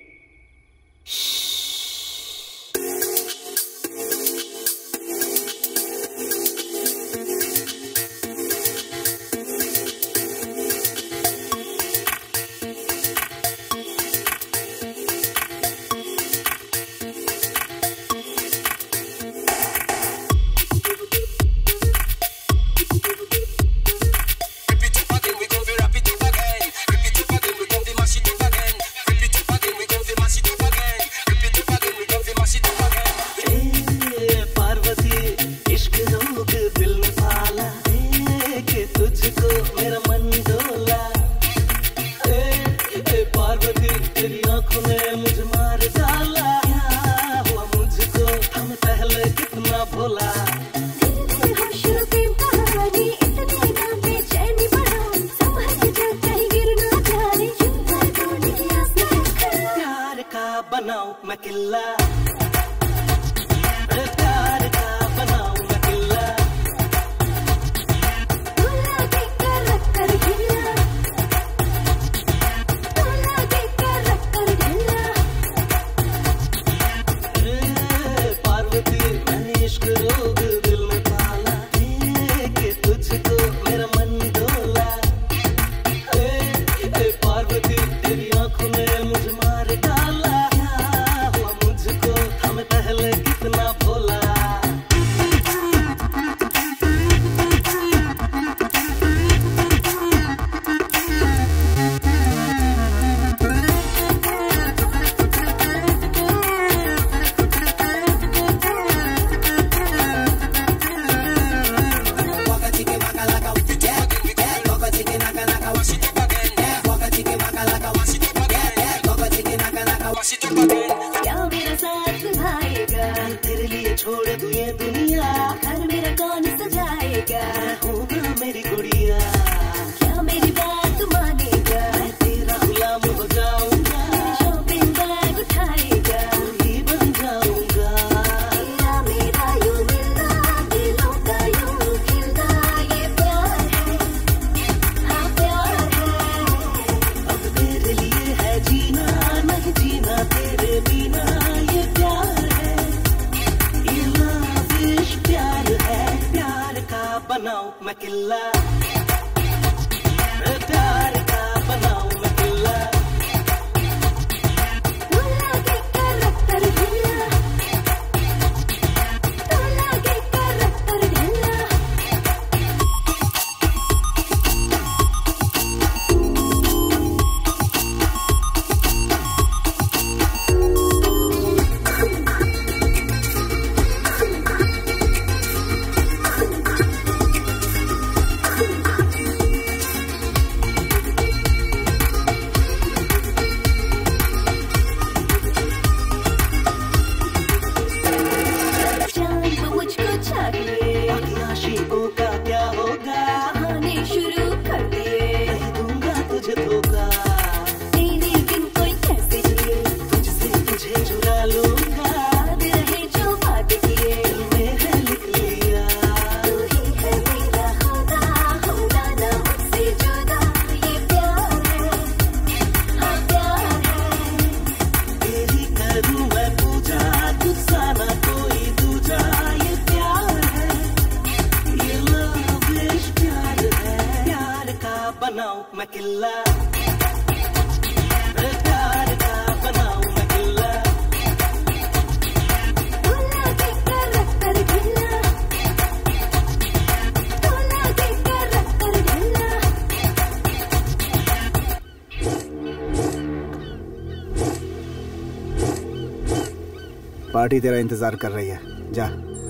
[SPEAKER 11] पार्टी तेरा इंतजार कर रही है, जा।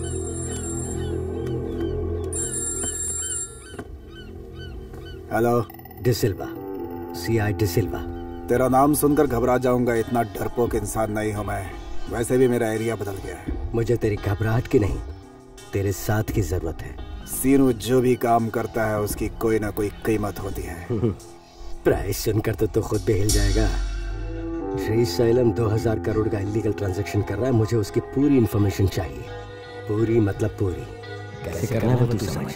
[SPEAKER 11] Hello,
[SPEAKER 4] D'Silva, C I D'Silva.
[SPEAKER 11] तेरा नाम सुनकर घबरा जाऊंगा, इतना डरपोक इंसान नहीं हूं मैं। वैसे भी मेरा एरिया बदल गया है।
[SPEAKER 4] मुझे तेरी घबराहट की नहीं, तेरे साथ की जरूरत है।
[SPEAKER 11] सीनू जो भी काम करता है उसकी कोई ना कोई कीमत होती है।
[SPEAKER 4] प्राइस सुनकर तो, तो खुद भी हिल जाएगा। श्री शैलम दो हज़ार करोड़ का इलीगल ट्रांजैक्शन कर रहा है, मुझे उसकी पूरी इंफॉर्मेशन चाहिए। पूरी मतलब पूरी। कैसे करना है वो तू समझ।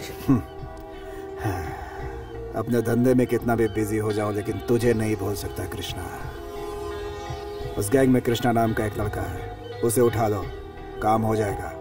[SPEAKER 11] अपने धंधे में कितना भी बिजी हो जाऊं लेकिन तुझे नहीं भूल सकता कृष्णा। उस गैंग में कृष्णा नाम का एक लड़का है, उसे उठा लो, काम हो जाएगा।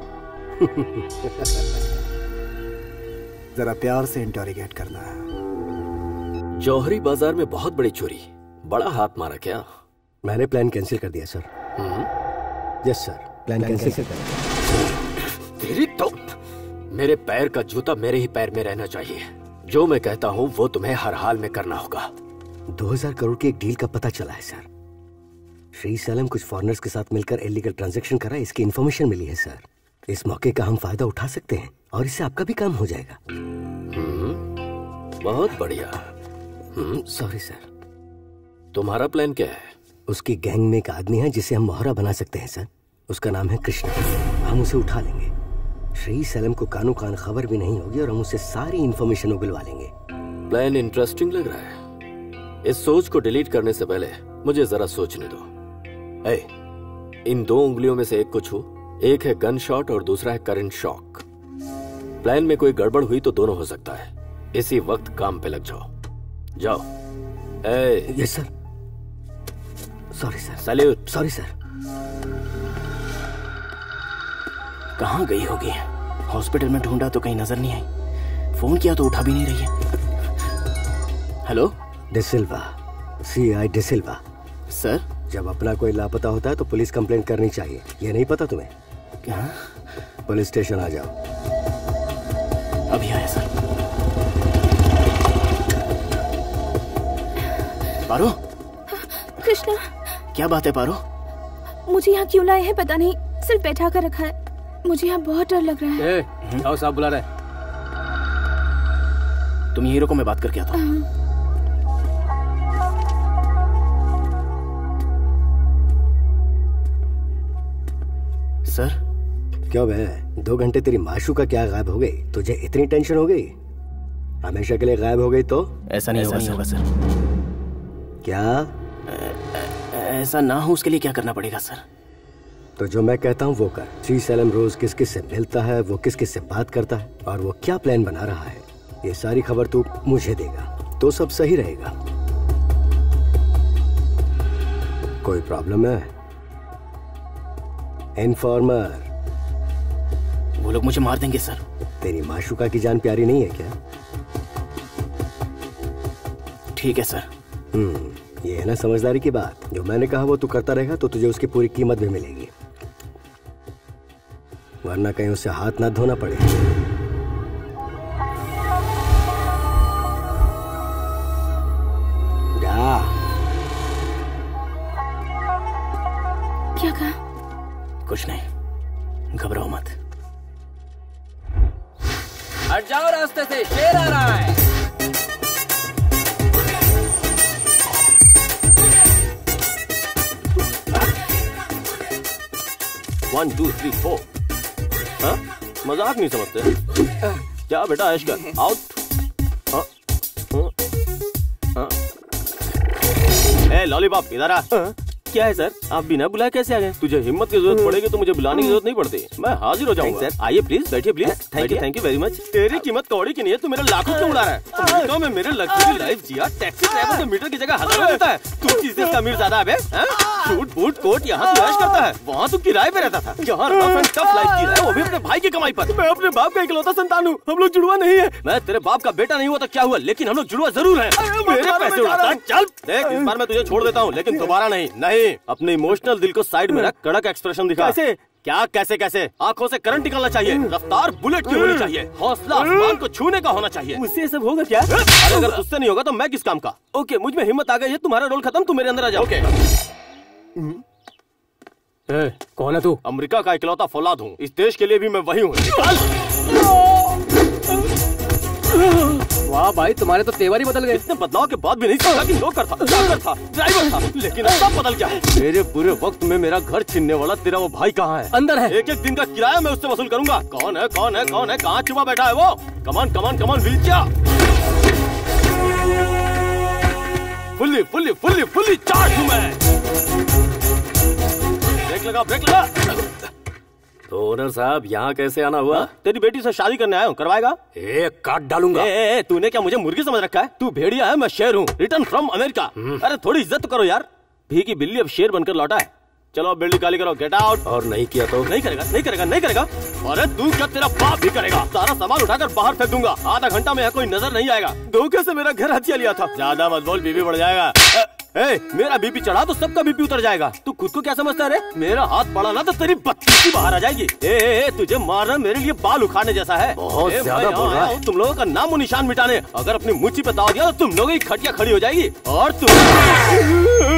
[SPEAKER 11] जरा प्यार से इंटरोगेट करना है।
[SPEAKER 8] जौहरी बाजार में बहुत बड़ी चोरी, बड़ा हाथ मारा क्या?
[SPEAKER 4] मैंने प्लान कैंसिल कर दिया sir. Yes sir, plan cancel कर दिया।
[SPEAKER 8] तेरी तो मेरे पैर का जूता मेरे ही पैर में रहना चाहिए। जो मैं कहता हूँ वो तुम्हें हर हाल में करना होगा।
[SPEAKER 4] दो हज़ार करोड़ की एक डील का पता चला है सर। श्री सैलम कुछ फॉरेनर्स के साथ मिलकर इलीगल ट्रांजैक्शन कर रहा है, इसकी इन्फॉर्मेशन मिली है सर। इस मौके का हम फायदा उठा सकते हैं और इससे आपका भी काम हो जाएगा।
[SPEAKER 8] बहुत बढ़िया।
[SPEAKER 4] Sorry sir.
[SPEAKER 8] तुम्हारा प्लान क्या है?
[SPEAKER 4] उसकी गैंग में एक आदमी है जिसे हम मोहरा बना सकते हैं सर। उसका नाम है कृष्ण। हम उसे उठा लेंगे। श्री सैलम को कानू कान खबर भी नहीं होगी और हम उससे सारी इंफॉर्मेशन उगलवा लेंगे।
[SPEAKER 8] प्लान इंटरेस्टिंग लग रहा है। इस सोच को डिलीट करने से पहले मुझे जरा सोचने दो। ए, इन दो उंगलियों में से एक को छू। एक है गन शॉट और दूसरा है करंट शॉक। प्लान में कोई गड़बड़ हुई तो दोनों हो सकता है। इसी वक्त काम पे लग जाओ। जाओ। ए,
[SPEAKER 4] yes sir. Sorry sir.
[SPEAKER 8] Salute.
[SPEAKER 4] Sorry sir.
[SPEAKER 1] कहाँ गई होगी? हॉस्पिटल में ढूंढा तो कहीं नजर नहीं आई। फोन किया तो उठा भी नहीं रही है। Hello,
[SPEAKER 4] D'Silva, C I D'Silva.
[SPEAKER 1] Sir,
[SPEAKER 4] जब अपना कोई लापता होता है तो पुलिस कंप्लेंट करनी चाहिए। ये नहीं पता तुम्हें?
[SPEAKER 1] क्या?
[SPEAKER 4] पुलिस स्टेशन आ जाओ।
[SPEAKER 1] अभी आया सर। पारो।
[SPEAKER 9] कृष्णा,
[SPEAKER 1] क्या बात है पारो?
[SPEAKER 9] मुझे यहाँ क्यों लाए हैं पता नहीं, सिर्फ बैठा कर रखा है। मुझे यहाँ बहुत डर लग रहा है।
[SPEAKER 7] ए, आओ, साहब बुला रहे।
[SPEAKER 1] तुम यहीं रुको, मैं बात करके आता हूँ। सर।
[SPEAKER 4] क्या बे, दो घंटे तेरी माशूका क्या गायब हो गई? तुझे इतनी टेंशन हो गई? हमेशा के लिए गायब हो गई तो?
[SPEAKER 1] ऐसा नहीं होगा सर।
[SPEAKER 4] क्या?
[SPEAKER 1] ऐसा ना हो उसके लिए क्या करना पड़ेगा सर?
[SPEAKER 4] तो जो मैं कहता हूँ वो कर। श्री सैलम रोज किस किस से मिलता है, वो किस किस से बात करता है और वो क्या प्लान बना रहा है, ये सारी खबर तू मुझे देगा तो सब सही रहेगा। कोई प्रॉब्लम है? इन्फॉर्मर।
[SPEAKER 1] वो लोग मुझे मार देंगे सर।
[SPEAKER 4] तेरी माशूका की जान प्यारी नहीं है क्या?
[SPEAKER 1] ठीक है सर।
[SPEAKER 4] हम्म, ये है ना समझदारी की बात। जो मैंने कहा वो तू करता रहेगा तो तुझे उसकी पूरी कीमत भी मिलेगी, वरना कहीं उससे हाथ ना धोना पड़े। जा।
[SPEAKER 9] क्या कहा?
[SPEAKER 1] कुछ नहीं, घबराओ मत।
[SPEAKER 5] हट जाओ रास्ते से, शेर आ रहा है।
[SPEAKER 2] One two three four. हाँ? मजाक नहीं समझते क्या बेटा? ऐश कर। आउट। हाँ? हाँ? ए लॉलीपॉप इधर आ। क्या है सर? आप बिना बुलाए कैसे आ गए? तुझे हिम्मत की जरूरत पड़ेगी तो मुझे बुलाने की जरूरत नहीं पड़ती। मैं हाजिर हो जाऊंगा। सर आइए प्लीज, बैठिए please. Thank you thank you very much. तेरी कीमत कौड़ी की नहीं है, तू मेरे लाखों क्यों उड़ा रहा है? अमेरिका में मेरे लग्जरी लाइफ जिया, टैक्सी ड्राइवर तो मीटर की जगह हजारों देता है। तू किस देश का अमीर ज़्यादा है? सूट बूट कोट यहाँ तू ऐश करता है, वहाँ तू किराए पे रहता था। यहाँ रफ एंड टफ लाइफ जी रहा है, वो भी अपने भाई की कमाई पर। मैं अपने बाप का इकलौता संतान हूँ, हम लोग जुड़वा नहीं है। मैं तेरे बाप का बेटा नहीं हुआ तो क्या हुआ, लेकिन हम लोग जुड़वा जरूर हैं। मेरे पैसे उड़ाता है। चल देख, इस बार मैं तुझे छोड़ देता हूँ, लेकिन दोबारा नहीं। नहीं, अपने इमोशनल दिल को साइड में रख, कड़क एक्सप्रेशन दिखा। कैसे? क्या कैसे कैसे? आंखों से करंट निकलना चाहिए, रफ्तार बुलेट की होनी चाहिए, हौसला आसमान को छूने का होना चाहिए। मुझसे सब होगा क्या? अरे अगर तुझसे नहीं होगा तो मैं किस काम का? ओके, मुझ में हिम्मत आ गई है, तुम्हारा रोल खत्म, तुम मेरे अंदर आ जाओ। ओके।
[SPEAKER 7] ए, कौन है तू?
[SPEAKER 2] अमेरिका का इकलौता फौलाद हूँ, इस देश के लिए भी मैं वही हूँ। वाह
[SPEAKER 7] वाह भाई, तुम्हारे तो तेवर ही बदल गए।
[SPEAKER 2] इतने बदलाव के बाद भी नहीं समझा कि नौकर था, ड्राइवर था, ड्राइवर था, लेकिन अब सब बदल गया। मेरे बुरे वक्त में मेरा घर छीनने वाला तेरा वो भाई कहाँ है?
[SPEAKER 7] अंदर है।
[SPEAKER 2] एक एक दिन का किराया मैं उससे वसूल करूंगा। कौन है कौन है कौन है कहाँ छुपा बैठा है वो? कमान कमान कमान विल्चा, fully fully fully fully charge हूँ मैं। ब्रेक लगा ब्रेक लगा।
[SPEAKER 8] तो ओनर साहब यहाँ कैसे आना हुआ?
[SPEAKER 2] हा? तेरी बेटी से शादी करने आया हूँ, करवाएगा?
[SPEAKER 8] एक काट डालूंगा।
[SPEAKER 2] ए, ए, ए, तूने क्या मुझे मुर्गी समझ रखा है? तू भेड़िया है, मैं शेर हूँ, रिटर्न फ्रॉम अमेरिका। अरे थोड़ी इज्जत तो करो यार। भी की बिल्ली अब शेर बनकर लौटा है। चलो अब बिल्ली काली करो, गेट आउट।
[SPEAKER 8] और नहीं किया तो?
[SPEAKER 2] नहीं करेगा नहीं करेगा नहीं करेगा। अरे तू क्या, तेरा बाप भी करेगा। सारा सामान उठाकर बाहर फेंक दूंगा। आधा घंटा में यहाँ कोई नजर नहीं आएगा। धोखे से मेरा घर हथिया लिया था। ज्यादा मत बोल, बीबी बढ़ जाएगा। ए, मेरा बीपी चढ़ा तो सबका बीपी उतर जाएगा। तू खुद को क्या समझता है रे? मेरा हाथ पड़ा ना तो तेरी बत्तीसी बाहर आ जाएगी। ए, ए, ए, तुझे मारना मेरे लिए बाल उखाड़ने जैसा है।
[SPEAKER 8] बहुत ज्यादा बोल रहा है।
[SPEAKER 2] तुम लोगों का नामो निशान मिटाने। अगर अपनी मुच्ची पे दाव दिया तो तुम लोगों की खटिया खड़ी हो जाएगी। और तुम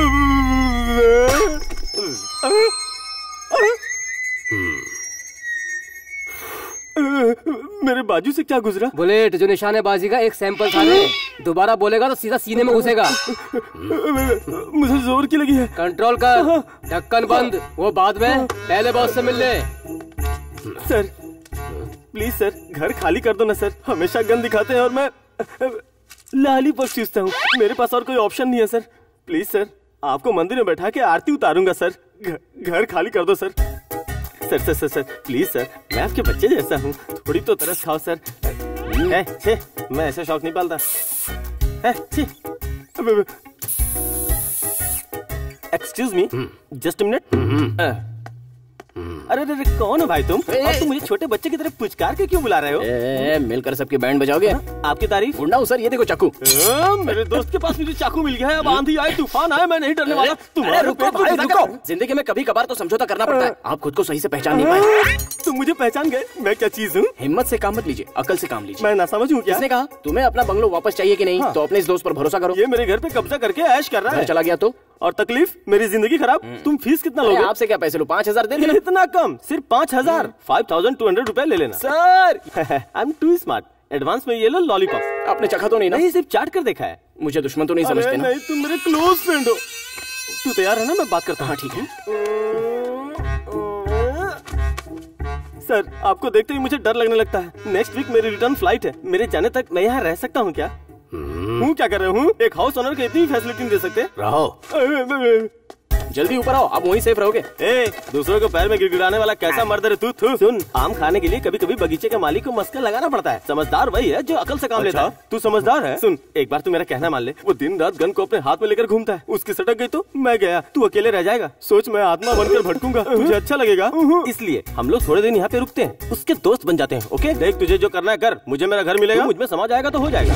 [SPEAKER 2] मेरे बाजू से क्या गुजरा?
[SPEAKER 7] बुलेट जो निशानेबाजी का एक सैंपल था रे। दोबारा बोलेगा तो सीधा सीने में घुसेगा।
[SPEAKER 2] मुझे जोर की लगी है।
[SPEAKER 7] कंट्रोल कर, ढक्कन बंद। वो बाद में, पहले बॉस से मिल ले।
[SPEAKER 2] सर प्लीज सर, घर खाली कर दो ना सर। हमेशा गन दिखाते हैं और मैं लालीपॉप चूसता हूँ। मेरे पास और कोई ऑप्शन नहीं है सर। प्लीज सर, आपको मंदिर में बैठा के आरती उतारूंगा सर। घर खाली कर दो sir. Sir sir sir sir please sir, मैं आपके बच्चे जैसा हूँ, थोड़ी तो तरस खाओ सर। है, छे, मैं ऐसा शौक नहीं पालता। Excuse me, just minute. अरे अरे कौन हो भाई तुम? और तुम मुझे छोटे बच्चे की तरह पुचकार के क्यों बुला रहे हो?
[SPEAKER 1] ए, मिलकर सबकी बैंड बजाओगे?
[SPEAKER 2] आपकी तारीफ?
[SPEAKER 1] गुंडा हूँ सर, ये देखो चाकू।
[SPEAKER 2] मेरे दोस्त के पास मुझे चाकू मिल गया है। अब आंधी आए तूफान आए, मैं नहीं डरने वाला।
[SPEAKER 1] तुम्हारे रुको भाई रुको। जिंदगी में कभी कभार तो समझौता करना पड़ता है। आप खुद को सही से पहचान नहीं पाए।
[SPEAKER 2] तुम मुझे पहचान गए? मैं क्या चीज हूँ?
[SPEAKER 1] हिम्मत से काम मत लीजिए, अकल से काम लीजिए।
[SPEAKER 2] मैं ना समझूं क्या?
[SPEAKER 1] किसने कहा? तुम्हें अपना बंगलो वापस चाहिए कि नहीं? तो अपने इस दोस्त पर भरोसा करो।
[SPEAKER 2] ये मेरे घर पे कब्जा करके ऐश कर रहा है।
[SPEAKER 1] चला गया तो?
[SPEAKER 2] और तकलीफ मेरी जिंदगी खराब। तुम फीस कितना लोगे?
[SPEAKER 1] आपसे क्या पैसे लो? पाँच हजार दे देना।
[SPEAKER 2] इतना कम? सिर्फ पाँच हजार? फाइव थाउजेंड टू हंड्रेड रूपए ले लेना
[SPEAKER 1] sir.
[SPEAKER 2] I am too smart. Advance में ये लो लॉलीपॉप।
[SPEAKER 1] आपने चखा तो नहीं ना?
[SPEAKER 2] नहीं, सिर्फ चाट कर देखा है।
[SPEAKER 1] मुझे दुश्मन तो नहीं समझते ना?
[SPEAKER 2] नहीं, तुम मेरे क्लोज फ्रेंड हो। तू तैयार है ना? मैं बात करता हूँ।
[SPEAKER 1] ठीक है
[SPEAKER 2] सर, आपको देखते ही मुझे डर लगने लगता है। नेक्स्ट वीक मेरी रिटर्न फ्लाइट है। मेरे जाने तक मैं यहाँ रह सकता हूँ क्या? हूँ क्या कर रहे हूँ? एक हाउस ओनर को इतनी फैसिलिटी दे सकते?
[SPEAKER 8] रहो,
[SPEAKER 1] जल्दी ऊपर आओ, आप वहीं सेफ रहोगे।
[SPEAKER 2] ए, दूसरों को पैर में गिड़गिड़ाने वाला कैसा मर्द है तू? तू सुन, आम खाने के लिए कभी कभी बगीचे के मालिक को मस्का लगाना पड़ता है। समझदार वही है जो अकल से काम लेता है। तू समझदार है? सुन, एक बार तू मेरा कहना मान ले। वो दिन रात गन को अपने हाथ में लेकर घूमता है। उसकी सटक गई तो मैं गया, तू अकेले रह जाएगा। सोच, मैं आत्मा बनकर भटकूंगा, तुझे अच्छा लगेगा? इसलिए हम लोग थोड़े दिन यहाँ पे रुकते हैं, उसके दोस्त बन जाते हैं। ओके, देख तुझे जो करना है कर। मुझे मेरा घर मिलेगा, मुझ में समा जाएगा तो हो जाएगा।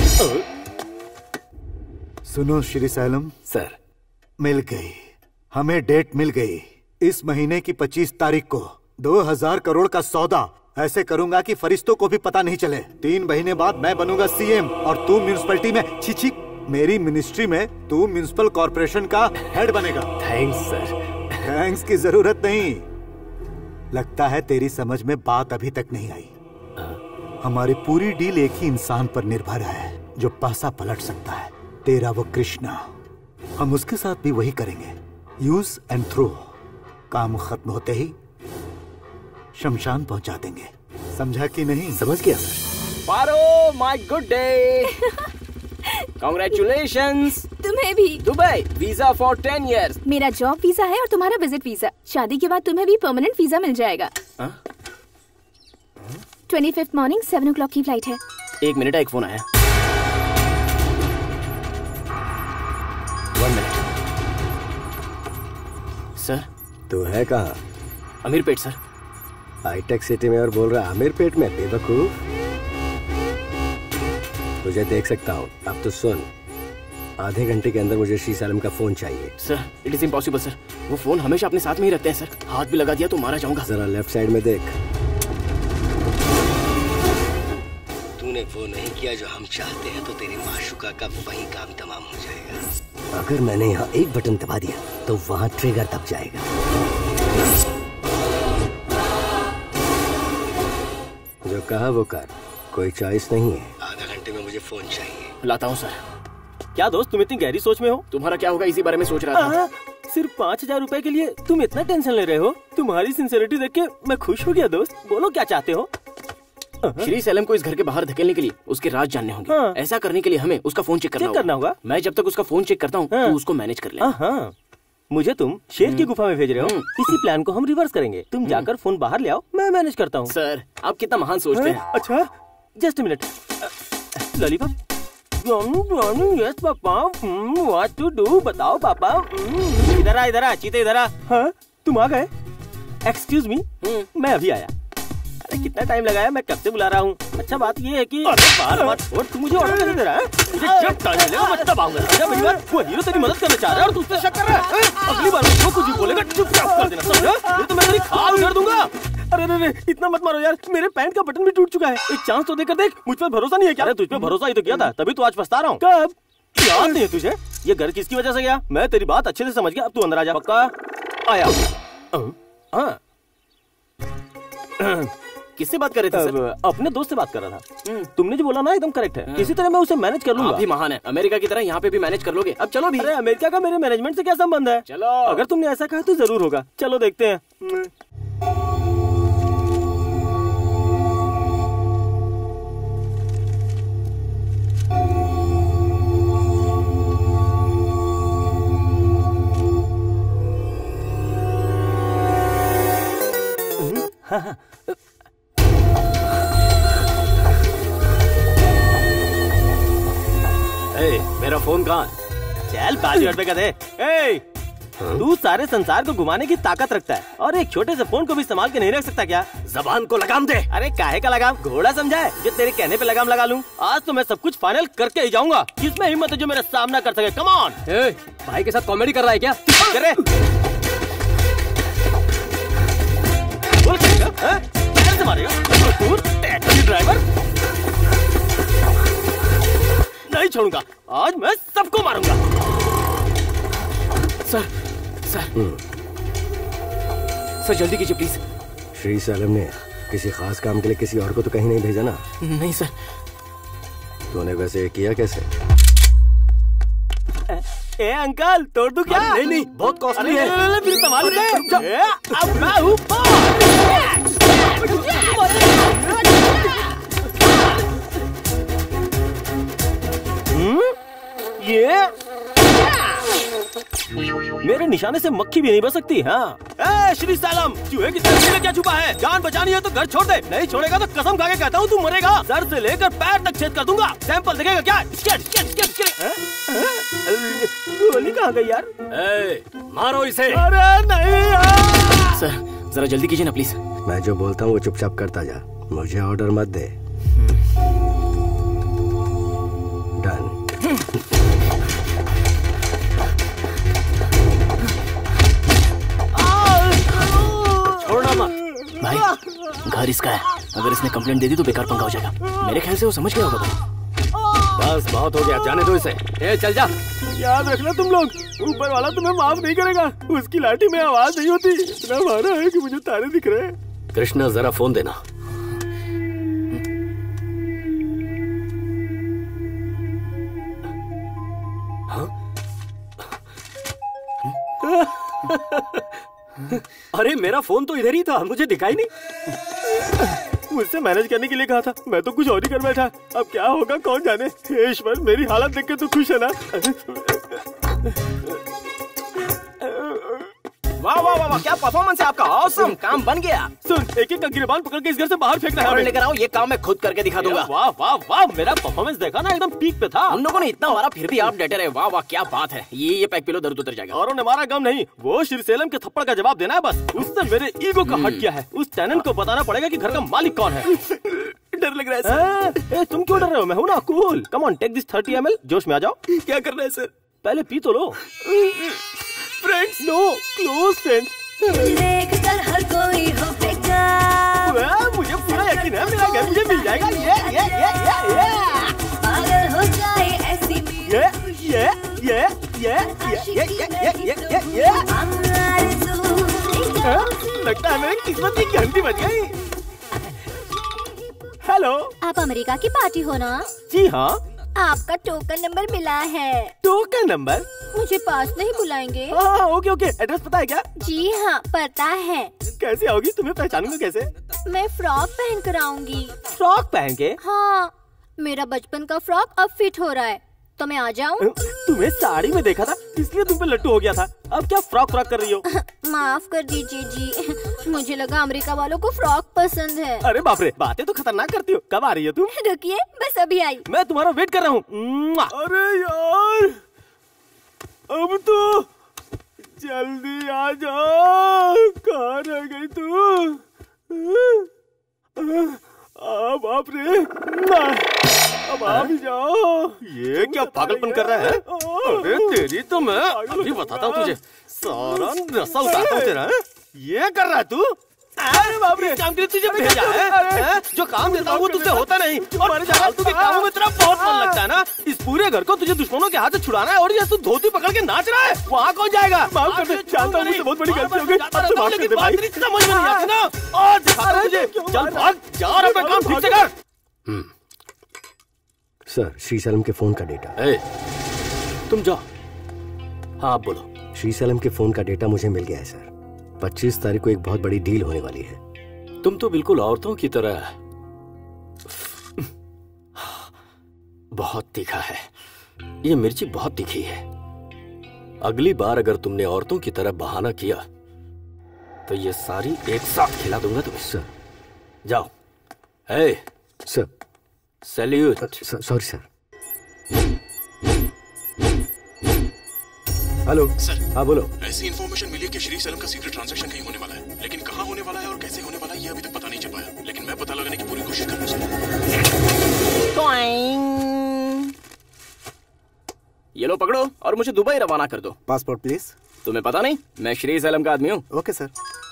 [SPEAKER 3] सुनो श्री सैलम
[SPEAKER 8] सर,
[SPEAKER 3] मिल गई, हमें डेट मिल गई। इस महीने की पच्चीस तारीख को दो हजार करोड़ का सौदा ऐसे करूंगा कि फरिश्तों को भी पता नहीं चले। तीन महीने बाद मैं बनूंगा सीएम और तू म्यूनिसिपैलिटी में छिछी मेरी मिनिस्ट्री में तू म्यूनिसिपल कॉर्पोरेशन का हेड बनेगा।
[SPEAKER 8] Thanks sir.
[SPEAKER 3] थैंक्स की जरूरत नहीं। लगता है तेरी समझ में बात अभी तक नहीं आई। हमारी पूरी डील एक ही इंसान पर निर्भर है जो पासा पलट सकता है, तेरा वो कृष्णा। हम उसके साथ भी वही करेंगे, यूज एंड थ्रो। काम खत्म होते ही शमशान पहुंचा देंगे। समझा कि नहीं?
[SPEAKER 8] समझ गया sir.
[SPEAKER 1] Paro, my good day. Congratulations.
[SPEAKER 9] तुम्हें भी।
[SPEAKER 1] Dubai visa for ten years.
[SPEAKER 9] मेरा जॉब वीजा है और तुम्हारा विजिट वीजा। शादी के बाद तुम्हें भी परमानेंट वीजा मिल जाएगा। Twenty fifth morning seven o'clock की फ्लाइट है।
[SPEAKER 1] एक मिनट, एक फोन आया। One minute. सर,
[SPEAKER 4] तू है कहाँ?
[SPEAKER 1] अमीरपेट सर।
[SPEAKER 4] हाईटेक सिटी में और बोल रहा अमीरपेट में? बेवकूफ, तुझे देख सकता हूँ। अब तो सुन, आधे घंटे के अंदर मुझे श्री सैलम का फोन चाहिए।
[SPEAKER 1] Sir, it is impossible sir. वो फोन हमेशा अपने साथ में ही रखते हैं सर। हाथ भी लगा दिया तो मारा जाऊंगा।
[SPEAKER 4] जरा लेफ्ट साइड में देख। तूने वो नहीं किया जो हम चाहते हैं तो तेरी माशुका का वही काम तमाम हो जाएगा। अगर मैंने यहाँ एक बटन दबा दिया तो वहाँ ट्रिगर दब जाएगा। जो कहा वो कर, कोई चॉइस नहीं है। आधा घंटे में मुझे फोन चाहिए।
[SPEAKER 1] लाता हूँ सर।
[SPEAKER 2] क्या दोस्त तुम इतनी गहरी सोच में हो?
[SPEAKER 1] तुम्हारा क्या होगा इसी बारे में सोच रहा था।
[SPEAKER 2] सिर्फ पाँच हजार रूपए के लिए तुम इतना टेंशन ले रहे हो? तुम्हारी सिंसियरिटी देख के मैं खुश हो गया दोस्त। बोलो क्या चाहते हो?
[SPEAKER 1] श्री सैलम को इस घर के बाहर धकेलने के लिए उसके राज जानने होंगे। हाँ। ऐसा करने के लिए हमें उसका फोन चेक करना,
[SPEAKER 2] करना होगा।
[SPEAKER 1] मैं जब तक उसका फोन चेक करता हूँ हाँ। तो उसको मैनेज कर ले।
[SPEAKER 2] हाँ। मुझे तुम शेर की गुफा में भेज रहे हो, इसी प्लान को हम रिवर्स करेंगे। तुम जाकर फोन बाहर ले आओ, मैं मैनेज करता हूँ।
[SPEAKER 1] सर आप कितना महान सोचते हैं।
[SPEAKER 2] अच्छा just minute. Lollipop. Yes papa, what to do बताओ पापा। इधर आ इधर आ चीते इधर आ। हाँ तुम आ गए? एक्सक्यूज मी, मैं अभी आया। अरे कितना टाइम लगाया, मैं कब से बुला रहा हूँ। अच्छा बात ये है कि बार बार छोड़, तू मुझे ऑर्डर दे रहा है। मुझे जब टाइम मिलेगा मैं तब आऊंगा। अच्छा भैया वो हीरो तेरी मदद करना चाह रहा है और तू उस पर शक कर रहा है। अगली बार जो कुछ भी बोलेगा चुपचाप कर देना, समझा? नहीं तो मैं तेरी खाल उधेड़ दूंगा। अरे अरे इतना मत मारो यार, मेरे पैंट का बटन भी टूट चुका है। एक चांस तो देकर देख, मुझ पर भरोसा नहीं है क्या? तुझ पे भरोसा ही तो किया था, तभी तो आज पछता रहा हूँ। कब? याद नहीं है तुझे? ये घर किसकी वजह से गया? मैं तेरी बात अच्छे से समझ गया, अब तू अंदर आ जा। पक्का? आया। हाँ
[SPEAKER 1] किससे बात कर रहे थे सर?
[SPEAKER 2] अपने दोस्त से बात कर रहा था। तुमने जो बोला ना एकदम करेक्ट है। किसी तरह मैं उसे मैनेज कर लूंगा।
[SPEAKER 1] आप भी महान है, अमेरिका की तरह यहाँ पे भी मैनेज कर लोगे। अब चलो भी।
[SPEAKER 2] अरे अमेरिका का मेरे मैनेजमेंट से क्या संबंध है?
[SPEAKER 1] चलो।
[SPEAKER 2] अगर तुमने ऐसा कहा तो जरूर होगा। चलो देखते हैं। हाँ हाँ।
[SPEAKER 8] ए, मेरा फोन कहाँ?
[SPEAKER 2] चल पाँच हजार रुपए का दे। ए, तू सारे संसार को घुमाने की ताकत रखता है और एक छोटे से फोन को भी संभाल के नहीं रख सकता क्या?
[SPEAKER 8] जबान को लगाम दे।
[SPEAKER 2] अरे काहे का लगाम? घोड़ा समझा है जो तेरे कहने पे लगाम लगा लूं? आज तो मैं सब कुछ फाइनल करके ही जाऊंगा। किसमें हिम्मत है जो मेरा सामना कर सके? Come on.
[SPEAKER 7] भाई के साथ कॉमेडी कर रहा है क्या?
[SPEAKER 2] करे बोल कैसे मारेगा? तू टैक्सी ड्राइवर नहीं छोड़ूंगा, आज मैं सबको मारूंगा।
[SPEAKER 1] सर सर सर जल्दी कीजिए प्लीज।
[SPEAKER 4] श्री सैलम ने किसी खास काम के लिए किसी और को तो कहीं नहीं भेजा ना?
[SPEAKER 1] नहीं सर।
[SPEAKER 4] तूने वैसे किया कैसे?
[SPEAKER 2] ए, ए अंकल तोड़ दूं क्या?
[SPEAKER 8] नहीं नहीं बहुत कॉस्टली है।
[SPEAKER 2] फिर संभाल ले। अब मैं हूँ। ये मेरे निशाने से मक्खी भी नहीं बच सकती। हाँ ए, श्री सैलम चूहे की तस्वीर में क्या छुपा है? जान बचानी है तो घर छोड़ दे, नहीं छोड़ेगा तो कसम खा के कहता हूँ तू मरेगा। सर से लेकर पैर तक छेद कर दूंगा। सैंपल देखेगा क्या? गोली कहाँ गई यार?
[SPEAKER 8] ए, मारो इसे।
[SPEAKER 2] अरे नहीं यार।
[SPEAKER 1] सर जरा जल्दी कीजिए ना प्लीज।
[SPEAKER 4] मैं जो बोलता हूँ वो चुपचाप करता जा, मुझे ऑर्डर मत दे। डन।
[SPEAKER 1] छोड़ना मत भाई, घर इसका है। अगर इसने कंप्लेंट दे दी तो बेकार पंगा हो जाएगा। मेरे ख्याल से वो समझ गया होगा भाई।
[SPEAKER 8] बस बहुत हो गया, जाने दो इसे।
[SPEAKER 7] ए, चल जा।
[SPEAKER 2] याद रखना तुम लोग, ऊपर वाला तुम्हें माफ नहीं करेगा। उसकी लाठी में आवाज नहीं होती। इतना मारा है कि मुझे तारे दिख रहे हैं।
[SPEAKER 8] कृष्णा जरा फोन देना।
[SPEAKER 14] अरे मेरा फोन तो इधर ही था, मुझे दिखाई नहीं।
[SPEAKER 2] मुझसे मैनेज करने के लिए कहा था, मैं तो कुछ और ही कर बैठा। अब क्या होगा कौन जाने। हे ईश्वर मेरी हालत देख के तू खुश है ना?
[SPEAKER 1] वाह वाह वाह, क्या परफॉर्मेंस है आपका। ऑसम, काम बन गया।
[SPEAKER 2] सुन, एक एक का गिरबान पकड़ के इस घर से बाहर फेंक रहा है।
[SPEAKER 1] लेकर आओ, ये काम मैं खुद करके दिखा दूंगा।
[SPEAKER 2] वाह वाह वाह, मेरा परफॉर्मेंस देखा ना, एकदम पीक पे था।
[SPEAKER 1] हम लोगों ने इतना मारा फिर भी आप डटे रहे। वाह वाह क्या बात है। ये ये पैक पिलो, दर्द उतर जाएगा।
[SPEAKER 2] औरों ने मारा गम नहीं, वो श्री सैलम के थप्पड़ का जवाब देना है बस। उसने मेरे ईगो का हट किया है। उस टेनेंट को बताना पड़ेगा कि घर का मालिक कौन है।
[SPEAKER 1] डर लग रहा है सर।
[SPEAKER 2] ए, तुम क्यों डर रहे हो? मैं हूँ ना cool. Come on, take this thirty M L. जोश में आ जाओ।
[SPEAKER 1] क्या करना है सर?
[SPEAKER 2] पहले पी तो लो।
[SPEAKER 1] Friends
[SPEAKER 2] no, close friends.
[SPEAKER 13] देख कर हर कोई हो बेकार।
[SPEAKER 2] मुझे पूरा यकीन है मेरा घर मुझे मिल जाएगा। ये ये ये ये ये
[SPEAKER 13] पागल हो जाए ऐसी
[SPEAKER 2] ये ये ये ये ये ये ये ये ये लगता है मेरी किस्मत की घंटी बज गई। हेलो।
[SPEAKER 6] आप अमेरिका की पार्टी हो ना?
[SPEAKER 2] जी हाँ।
[SPEAKER 6] आपका टोकन नंबर मिला है।
[SPEAKER 2] Token number?
[SPEAKER 6] मुझे पास नहीं बुलाएंगे?
[SPEAKER 2] हाँ, ओके ओके। एड्रेस पता है क्या?
[SPEAKER 6] जी हाँ पता है।
[SPEAKER 2] कैसे आओगी? तुम्हें पहचानूंगा कैसे?
[SPEAKER 6] मैं फ्रॉक पहन कर आऊंगी।
[SPEAKER 2] फ्रॉक पहन के?
[SPEAKER 6] हाँ, मेरा बचपन का फ्रॉक अब फिट हो रहा है, तो मैं आ जाऊं?
[SPEAKER 2] तुम्हें साड़ी में देखा था इसलिए तुम पे लट्टू हो गया था। अब क्या फ्रॉक फ्रॉक कर रही हो?
[SPEAKER 6] माफ कर दीजिए जी, मुझे लगा अमेरिका वालों को फ्रॉक पसंद है।
[SPEAKER 2] अरे बाप रे, बातें तो खतरनाक करती हो। कब आ रही हो तुम?
[SPEAKER 6] रुकिए, बस अभी आई।
[SPEAKER 2] मैं तुम्हारा वेट कर रहा हूँ। अरे यार, अब तो जल्दी आ जाओ। कहाँ रह गई तू? आ बाप रे, अब आ भी जाओ। ये क्या पागलपन कर रहा है? अरे तेरी तो मैं अभी बताता हूँ तुझे। सारा नशा उतारता हूँ तेरा। ये कर रहा है तू? अरे बाप रे, काम के लिए तुझे भेजा है, है? जो काम देता हूँ वो तुझसे होता नहीं। और फालतू के कामों में तेरा बहुत मन लगता है ना। इस पूरे घर को तुझे दुश्मनों के हाथ से छुड़ाना है और ये तू धोती पकड़ के नाच रहा है। वहाँ कौन जाएगा? माफ कर दे, जानता हूँ मुझसे बहुत बड़ी गलती हो गई। अब तो माफ कर दे भाई। समझ में नहीं आती ना। और दिखाता तुझे। चल भाग, जा और अपना काम ठीक से कर।
[SPEAKER 4] सर, श्रीशैलम के फोन का डेटा।
[SPEAKER 8] ए, तुम जाओ। हाँ आप बोलो।
[SPEAKER 4] श्रीशैलम के फोन का डेटा मुझे मिल गया है सर। पच्चीस तारीख को एक बहुत बड़ी डील होने वाली है।
[SPEAKER 8] तुम तो बिल्कुल औरतों की तरह बहुत तीखा है। ये मिर्ची बहुत तीखी है। अगली बार अगर तुमने औरतों की तरह बहाना किया तो ये सारी एक साथ खिला दूंगा तुम्हें।
[SPEAKER 4] सर
[SPEAKER 8] जाओ। ए,
[SPEAKER 4] sir
[SPEAKER 8] salute.
[SPEAKER 4] Sorry sir. Hello
[SPEAKER 17] sir.
[SPEAKER 4] हाँ बोलो।
[SPEAKER 17] ऐसी इन्फॉर्मेशन मिली है कि श्री सैलम का सीक्रेट ट्रांजैक्शन कहीं होने वाला है, लेकिन कहाँ होने वाला है और कैसे होने वाला है ये अभी तक पता नहीं चल पाया। लेकिन मैं पता लगाने की पूरी कोशिश कर रहा हूँ।
[SPEAKER 1] ये लो पकड़ो और मुझे दुबई रवाना कर दो।
[SPEAKER 11] Passport please.
[SPEAKER 1] तुम्हें पता नहीं मैं श्री सैलम का आदमी हूँ।
[SPEAKER 11] Okay sir.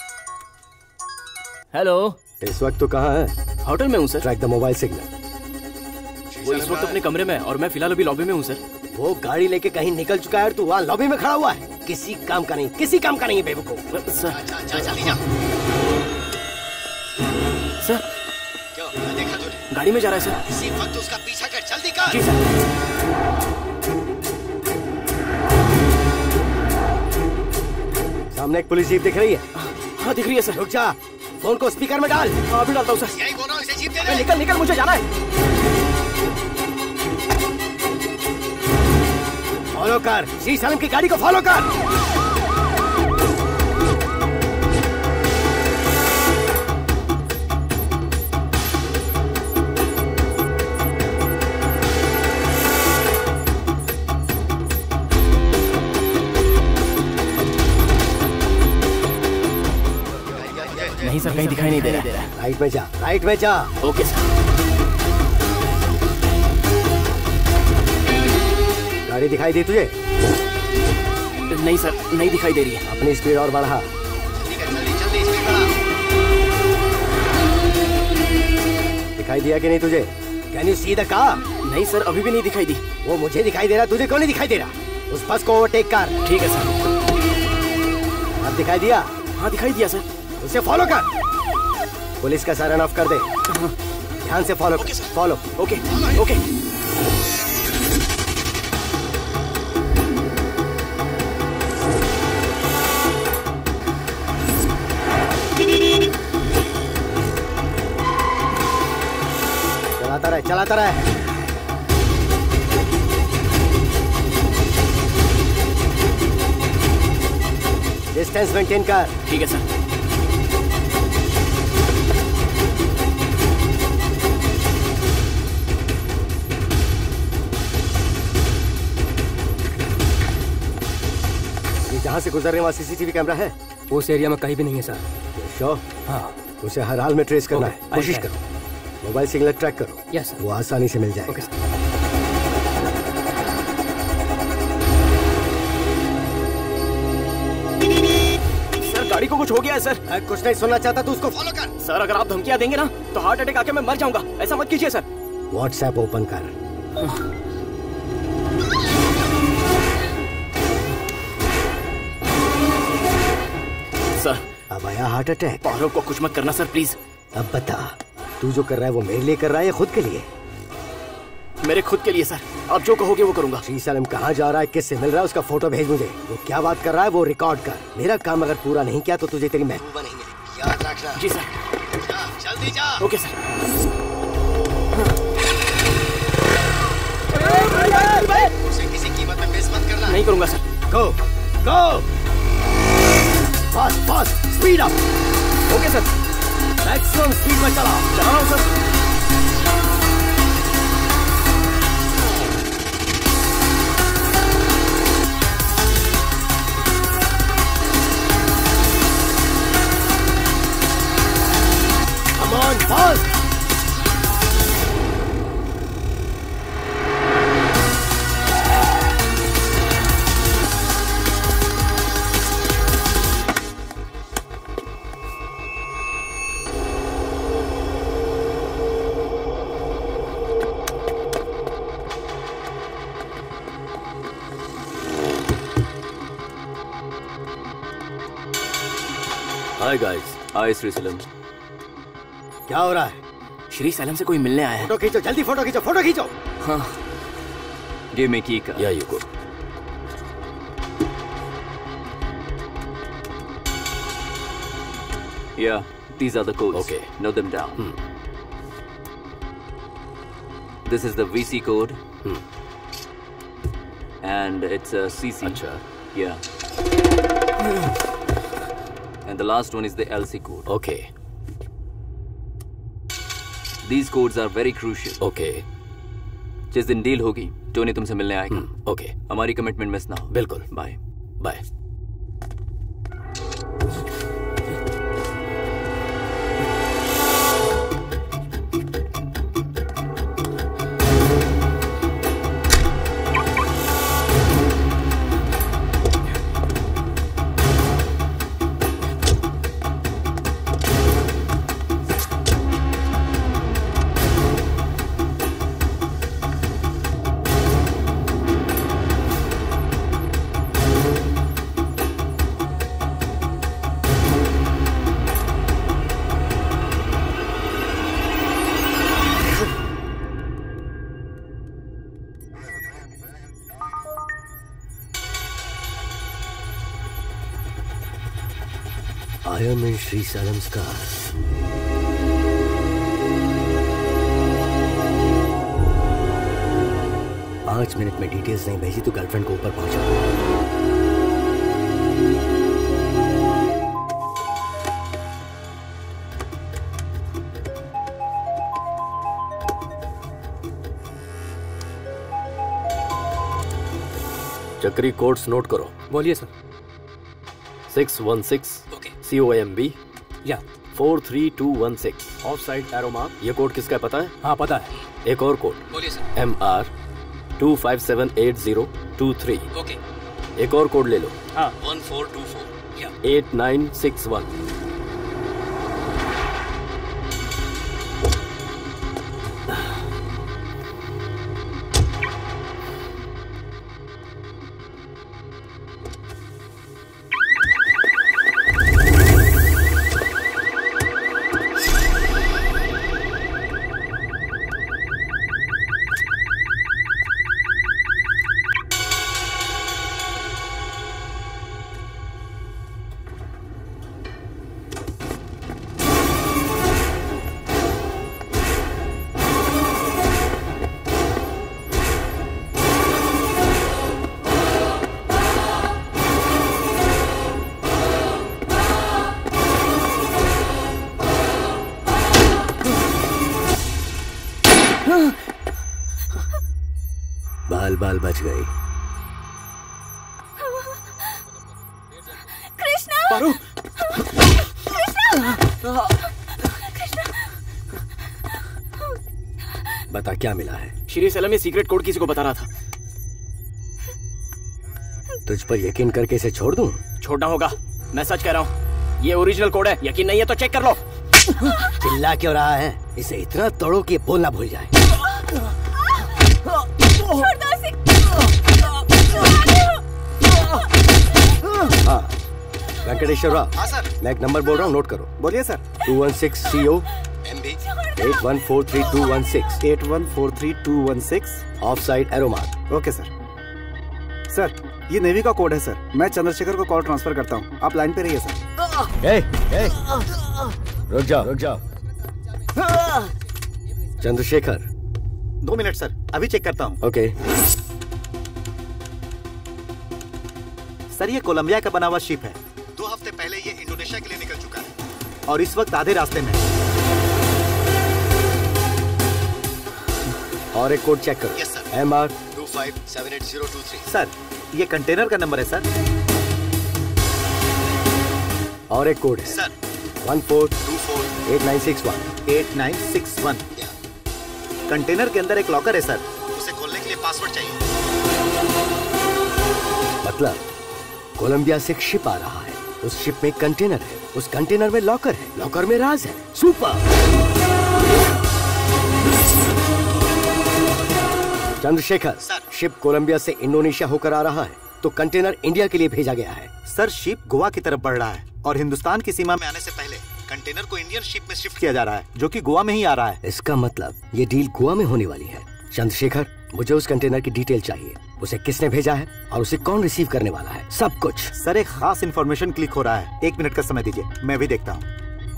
[SPEAKER 1] हेलो।
[SPEAKER 4] इस वक्त तो कहाँ है?
[SPEAKER 1] होटल में हूँ sir.
[SPEAKER 4] Track the mobile signal.
[SPEAKER 1] वो इस वक्त अपने कमरे में और मैं फिलहाल अभी लॉबी में हूँ सर।
[SPEAKER 16] वो गाड़ी लेके कहीं निकल चुका है और तू वहाँ लॉबी में खड़ा हुआ है। किसी काम का नहीं, किसी काम का नहीं है बेवकूफ।
[SPEAKER 1] सर
[SPEAKER 17] जल्दी जा।
[SPEAKER 1] सर
[SPEAKER 17] क्या मैं देखा तुझे?
[SPEAKER 1] गाड़ी में जा रहा है सर।
[SPEAKER 17] इसी वक्त उसका पीछा कर, जल्दी कर।
[SPEAKER 1] जी सर।
[SPEAKER 4] सामने एक पुलिस जीप दिख रही है।
[SPEAKER 1] हाँ दिख रही है सर।
[SPEAKER 4] रुक जा, फोन को स्पीकर में डाल।
[SPEAKER 1] हाँ अभी डालता हूँ सर।
[SPEAKER 17] यही बोल रहा हूँ, इसे जीप दे दे।
[SPEAKER 1] निकल निकल, मुझे जाना है।
[SPEAKER 4] फॉलो कर, श्री सैलम की गाड़ी को फॉलो कर।
[SPEAKER 1] नहीं सर, कहीं दिखाई नहीं दे रहा।
[SPEAKER 4] राइट में जा, राइट में जा।
[SPEAKER 1] Okay sir.
[SPEAKER 4] गाड़ी दिखाई दी तुझे?
[SPEAKER 1] नहीं सर, नहीं दिखाई दे रही है।
[SPEAKER 4] अपनी स्पीड और बढ़ा।
[SPEAKER 17] जल्दी जल्दी स्पीड बढ़ा।
[SPEAKER 4] दिखाई दिया कि नहीं तुझे? Can you see the car?
[SPEAKER 1] नहीं सर, अभी भी नहीं दिखाई दी।
[SPEAKER 4] वो मुझे दिखाई दे रहा, तुझे क्यों नहीं दिखाई दे रहा? उस बस को ओवरटेक कर।
[SPEAKER 1] ठीक है सर।
[SPEAKER 4] अब दिखाई दिया?
[SPEAKER 1] हाँ दिखाई दिया सर।
[SPEAKER 4] उसे फॉलो कर। पुलिस का सायरन ऑफ कर दे। ध्यान से फॉलो कर। फॉलो।
[SPEAKER 1] Okay okay.
[SPEAKER 4] चलाता रहे, चलाता रहे। डिस्टेंस मेंटेन कर।
[SPEAKER 1] ठीक है सर।
[SPEAKER 4] ये जहाँ से गुजर रहे वहाँ सीसीटीवी कैमरा है?
[SPEAKER 7] उस एरिया में कहीं भी नहीं है सर।
[SPEAKER 4] श्योर?
[SPEAKER 7] हाँ।
[SPEAKER 4] उसे हर हाल में ट्रेस करना
[SPEAKER 7] Okay,
[SPEAKER 4] है। कोशिश
[SPEAKER 7] I'll try.
[SPEAKER 4] करो, मोबाइल सिग्नल ट्रैक करो।
[SPEAKER 7] Yes sir.
[SPEAKER 4] वो आसानी से मिल जाएगा।
[SPEAKER 7] Okay sir.
[SPEAKER 1] सर गाड़ी को कुछ हो गया है सर।
[SPEAKER 4] मैं कुछ नहीं सुनना चाहता, तू उसको फॉलो कर।
[SPEAKER 1] सर अगर आप धमकियां देंगे ना तो हार्ट अटैक आके मैं मर जाऊंगा। ऐसा मत कीजिए सर।
[SPEAKER 4] व्हाट्सएप ओपन कर।
[SPEAKER 1] सर
[SPEAKER 4] अब आया हार्ट अटैक।
[SPEAKER 1] पारो को कुछ मत करना सर प्लीज।
[SPEAKER 4] अब बता, तू जो कर रहा है वो मेरे लिए कर रहा है या खुद के लिए?
[SPEAKER 1] मेरे खुद के लिए सर। आप जो कहोगे वो करूंगा।
[SPEAKER 4] श्री सैलम कहाँ जा रहा है, किससे मिल रहा है, उसका फोटो भेज मुझे। वो क्या बात कर रहा है वो रिकॉर्ड कर। मेरा काम अगर पूरा नहीं किया तो तुझे तेरी महबूबा नहीं मिलेगी, याद रखना।
[SPEAKER 1] जी सर।
[SPEAKER 4] जल्दी जा।
[SPEAKER 1] Okay sir.
[SPEAKER 4] उसे किसी कीमत में मिस मत करना।
[SPEAKER 1] नहीं करूंगा sir.
[SPEAKER 4] Go go fast fast speed up.
[SPEAKER 1] Okay sir.
[SPEAKER 4] Maximum speed में चला।
[SPEAKER 1] चला रहा हूँ sir.
[SPEAKER 4] Come on, fast!
[SPEAKER 8] Hi guys.
[SPEAKER 5] Hi Shri Salam.
[SPEAKER 4] क्या हो रहा है?
[SPEAKER 1] श्री सैलम से कोई मिलने आया है।
[SPEAKER 4] फोटो खींचो, जल्दी फोटो खींचो, फोटो खींचो।
[SPEAKER 5] हाँ। गिव मी की का।
[SPEAKER 8] या you go.
[SPEAKER 5] Yeah, these are the codes.
[SPEAKER 8] Okay.
[SPEAKER 5] Note them down.
[SPEAKER 8] Hmm.
[SPEAKER 5] This is the V C code.
[SPEAKER 8] Hmm.
[SPEAKER 5] And it's a C C.
[SPEAKER 8] Acha.
[SPEAKER 5] Yeah. And the last one is the L C code.
[SPEAKER 8] Okay.
[SPEAKER 5] These codes are very crucial.
[SPEAKER 8] Okay.
[SPEAKER 5] जिस दिन deal होगी Tony तुमसे मिलने आएगा।
[SPEAKER 8] hmm. Okay.
[SPEAKER 5] हमारी commitment miss ना हो।
[SPEAKER 8] बिल्कुल।
[SPEAKER 5] Bye
[SPEAKER 8] bye.
[SPEAKER 4] I am in Sri Salam's car. पांच मिनट में डिटेल्स नहीं भेजी तो गर्लफ्रेंड को ऊपर पहुंचा।
[SPEAKER 8] चक्री कोड्स नोट करो।
[SPEAKER 7] बोलिए sir.
[SPEAKER 8] Six one six C O M B
[SPEAKER 7] या
[SPEAKER 8] four three two one six of side arrow mark. ये कोड किसका पता है?
[SPEAKER 7] हाँ पता है।
[SPEAKER 8] एक और कोड।
[SPEAKER 7] बोलिए sir.
[SPEAKER 8] M R two five seven eight zero two three.
[SPEAKER 7] Okay.
[SPEAKER 8] एक और कोड ले लो।
[SPEAKER 7] हाँ।
[SPEAKER 8] One four two four eight nine six one.
[SPEAKER 4] बाल बाल बच गई।
[SPEAKER 9] कृष्णा!
[SPEAKER 1] पारू!
[SPEAKER 9] कृष्णा! कृष्णा!
[SPEAKER 4] बता क्या मिला है?
[SPEAKER 1] श्री सैलम ये सीक्रेट कोड किसी को बता रहा था।
[SPEAKER 4] तुझ पर यकीन करके इसे छोड़ दूं?
[SPEAKER 1] छोड़ना होगा, मैं सच कह रहा हूँ। ये ओरिजिनल कोड है, यकीन नहीं है तो चेक कर लो।
[SPEAKER 4] चिल्ला क्यों रहा है? इसे इतना तोड़ो कि बोलना भूल जाए। हाँ वेंकटेश्वर राव।
[SPEAKER 11] हाँ सर।
[SPEAKER 4] मैं एक नंबर बोल रहा हूँ, नोट करो।
[SPEAKER 11] बोलिए sir.
[SPEAKER 4] Two one six C O
[SPEAKER 11] M B
[SPEAKER 4] eight one four three two one six
[SPEAKER 11] eight one four three two one six
[SPEAKER 4] of side arrow mark.
[SPEAKER 11] Okay sir. Sir ये navy का code है sir. मैं चंद्रशेखर को call transfer करता हूँ, आप line पे रहिए सर।
[SPEAKER 4] ए, ए, रुक जाओ रुक जाओ। चंद्रशेखर।
[SPEAKER 3] दो मिनट सर, अभी चेक करता हूँ।
[SPEAKER 4] ओके।
[SPEAKER 3] सर ये कोलंबिया का बना हुआ शिप है। दो हफ्ते पहले ये इंडोनेशिया के लिए निकल चुका है और इस वक्त आधे रास्ते में है।
[SPEAKER 4] और एक कोड चेक करो।
[SPEAKER 3] Yes sir.
[SPEAKER 4] M R
[SPEAKER 3] two five seven eight zero two three. Sir ये कंटेनर का नंबर है सर।
[SPEAKER 4] और एक कोड है
[SPEAKER 3] sir
[SPEAKER 4] one four
[SPEAKER 3] two four
[SPEAKER 4] eight nine six one
[SPEAKER 3] eight nine six one. Container के अंदर एक लॉकर है सर, उसे खोलने के लिए पासवर्ड चाहिए।
[SPEAKER 4] मतलब कोलंबिया से एक शिप आ रहा है, उस शिप में कंटेनर है, उस कंटेनर में लॉकर है, लॉकर में राज है। सुपर। चंद्रशेखर, शिप कोलंबिया से इंडोनेशिया होकर आ रहा है तो कंटेनर इंडिया के लिए भेजा गया है।
[SPEAKER 3] सर शिप गोवा की तरफ बढ़ रहा है और हिंदुस्तान की सीमा में आने से पहले कंटेनर को इंडियन शिप में शिफ्ट किया जा रहा है जो कि गोवा में ही आ रहा है।
[SPEAKER 4] इसका मतलब ये डील गोवा में होने वाली है। चंद्रशेखर, मुझे उस कंटेनर की डिटेल चाहिए, उसे किसने भेजा है और उसे कौन रिसीव करने वाला है, सब कुछ।
[SPEAKER 3] सर एक खास इन्फॉर्मेशन क्लिक हो रहा है, एक मिनट का समय दीजिए, मैं भी देखता हूँ।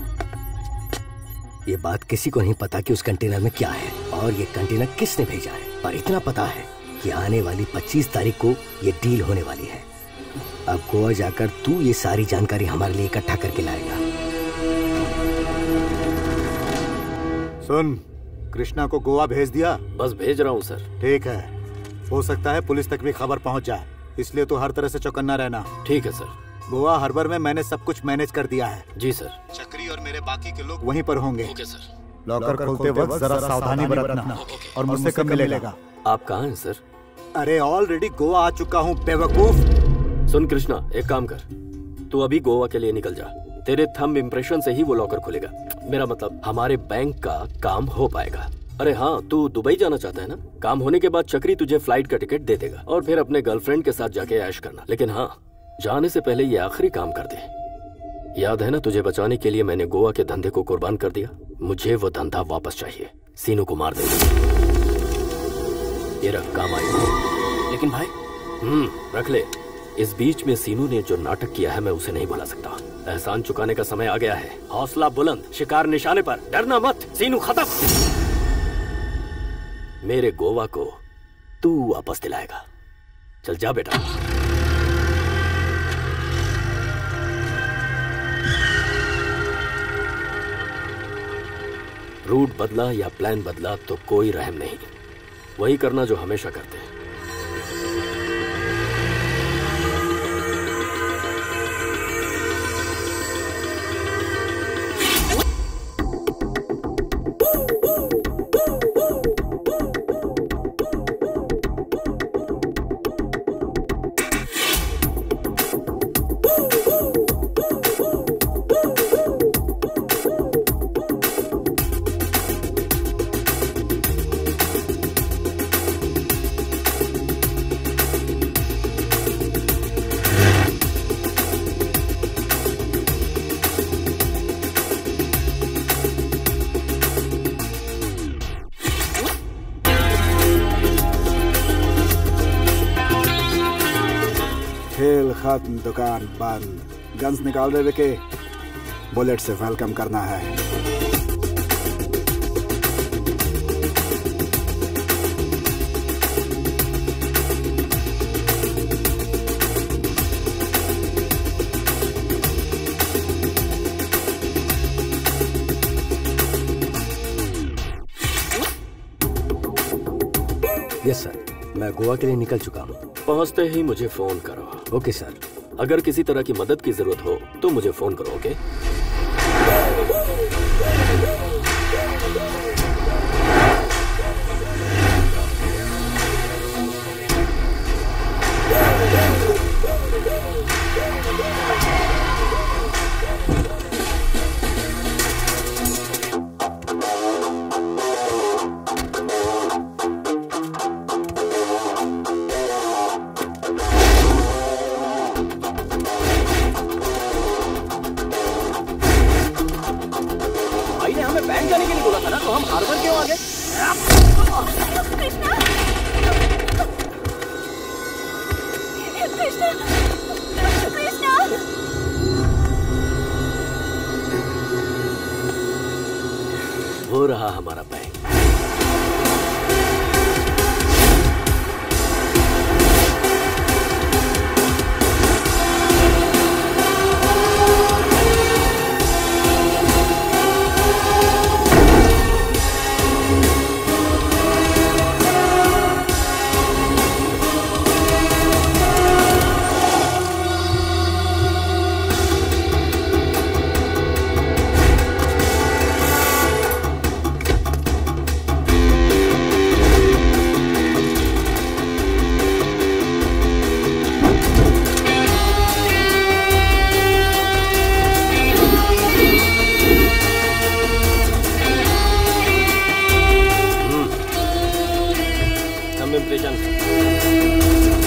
[SPEAKER 4] ये बात किसी को नहीं पता कि उस कंटेनर में क्या है और ये कंटेनर किसने भेजा है, पर इतना पता है कि आने वाली पच्चीस तारीख को ये डील होने वाली है। अब गोवा जाकर तू ये सारी जानकारी हमारे लिए इकट्ठा करके लाएगा।
[SPEAKER 3] सुन, कृष्णा को गोवा भेज दिया?
[SPEAKER 8] बस भेज रहा हूँ सर।
[SPEAKER 3] ठीक है, हो सकता है पुलिस तक भी खबर पहुँच जाए, इसलिए तो हर तरह से चौकन्ना रहना।
[SPEAKER 8] ठीक है सर।
[SPEAKER 3] गोवा हार्बर में मैंने सब कुछ मैनेज कर दिया है।
[SPEAKER 8] जी सर।
[SPEAKER 3] चक्री और मेरे बाकी के लोग वहीं पर होंगे।
[SPEAKER 8] Okay sir.
[SPEAKER 3] लॉकर खोलते वक्त जरा सावधानी बरतना और मुझसे कब मिलेगा।
[SPEAKER 8] आप कहाँ हैं सर?
[SPEAKER 3] अरे ऑलरेडी गोवा आ चुका हूँ बेवकूफ।
[SPEAKER 8] सुन कृष्णा, एक काम कर, तू अभी गोवा के लिए निकल जा। तेरे थंब इम्प्रेशन से ही वो लॉकर खुलेगा। मेरा मतलब हमारे बैंक का काम हो पाएगा। अरे हाँ, तू दुबई जाना चाहता है ना? काम होने के बाद चक्री तुझे फ्लाइट का टिकट दे देगा और फिर अपने गर्लफ्रेंड के साथ जाके ऐश करना। लेकिन हाँ, जाने से पहले ये आखिरी काम कर दे। याद है ना, तुझे बचाने के लिए मैंने गोवा के धंधे को कुर्बान कर दिया। मुझे वो धंधा वापस चाहिए। सीनू को मार दे। ये रख, काम आएगा।
[SPEAKER 1] लेकिन भाई।
[SPEAKER 8] हम्म रख ले। इस बीच में सीनू ने जो नाटक किया है मैं उसे नहीं भुला सकता। एहसान चुकाने का समय आ गया है। हौसला बुलंद, शिकार निशाने पर, डरना मत। सीनू खत्म। मेरे गोवा को तू वापस दिलाएगा। चल जा बेटा। रूट बदला या प्लान बदला तो कोई रहम नहीं, वही करना जो हमेशा करते हैं।
[SPEAKER 11] खेल खत्म, दुकान बंद। गन्स निकाल रहे विके, बुलेट से वेलकम करना है।
[SPEAKER 4] यस सर, मैं गोवा के लिए निकल चुका हूँ।
[SPEAKER 8] पहुंचते ही मुझे फोन करो।
[SPEAKER 4] Okay sir.
[SPEAKER 8] अगर किसी तरह की मदद की जरूरत हो तो मुझे फोन करो। ओके?
[SPEAKER 2] स्टेशन।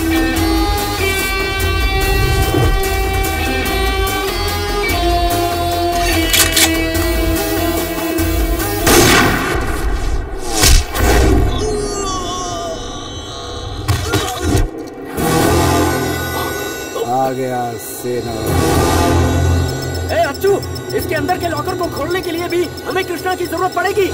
[SPEAKER 11] आ गया सेना।
[SPEAKER 14] ए अच्छू, इसके अंदर के लॉकर को खोलने के लिए भी हमें कृष्णा की जरूरत पड़ेगी।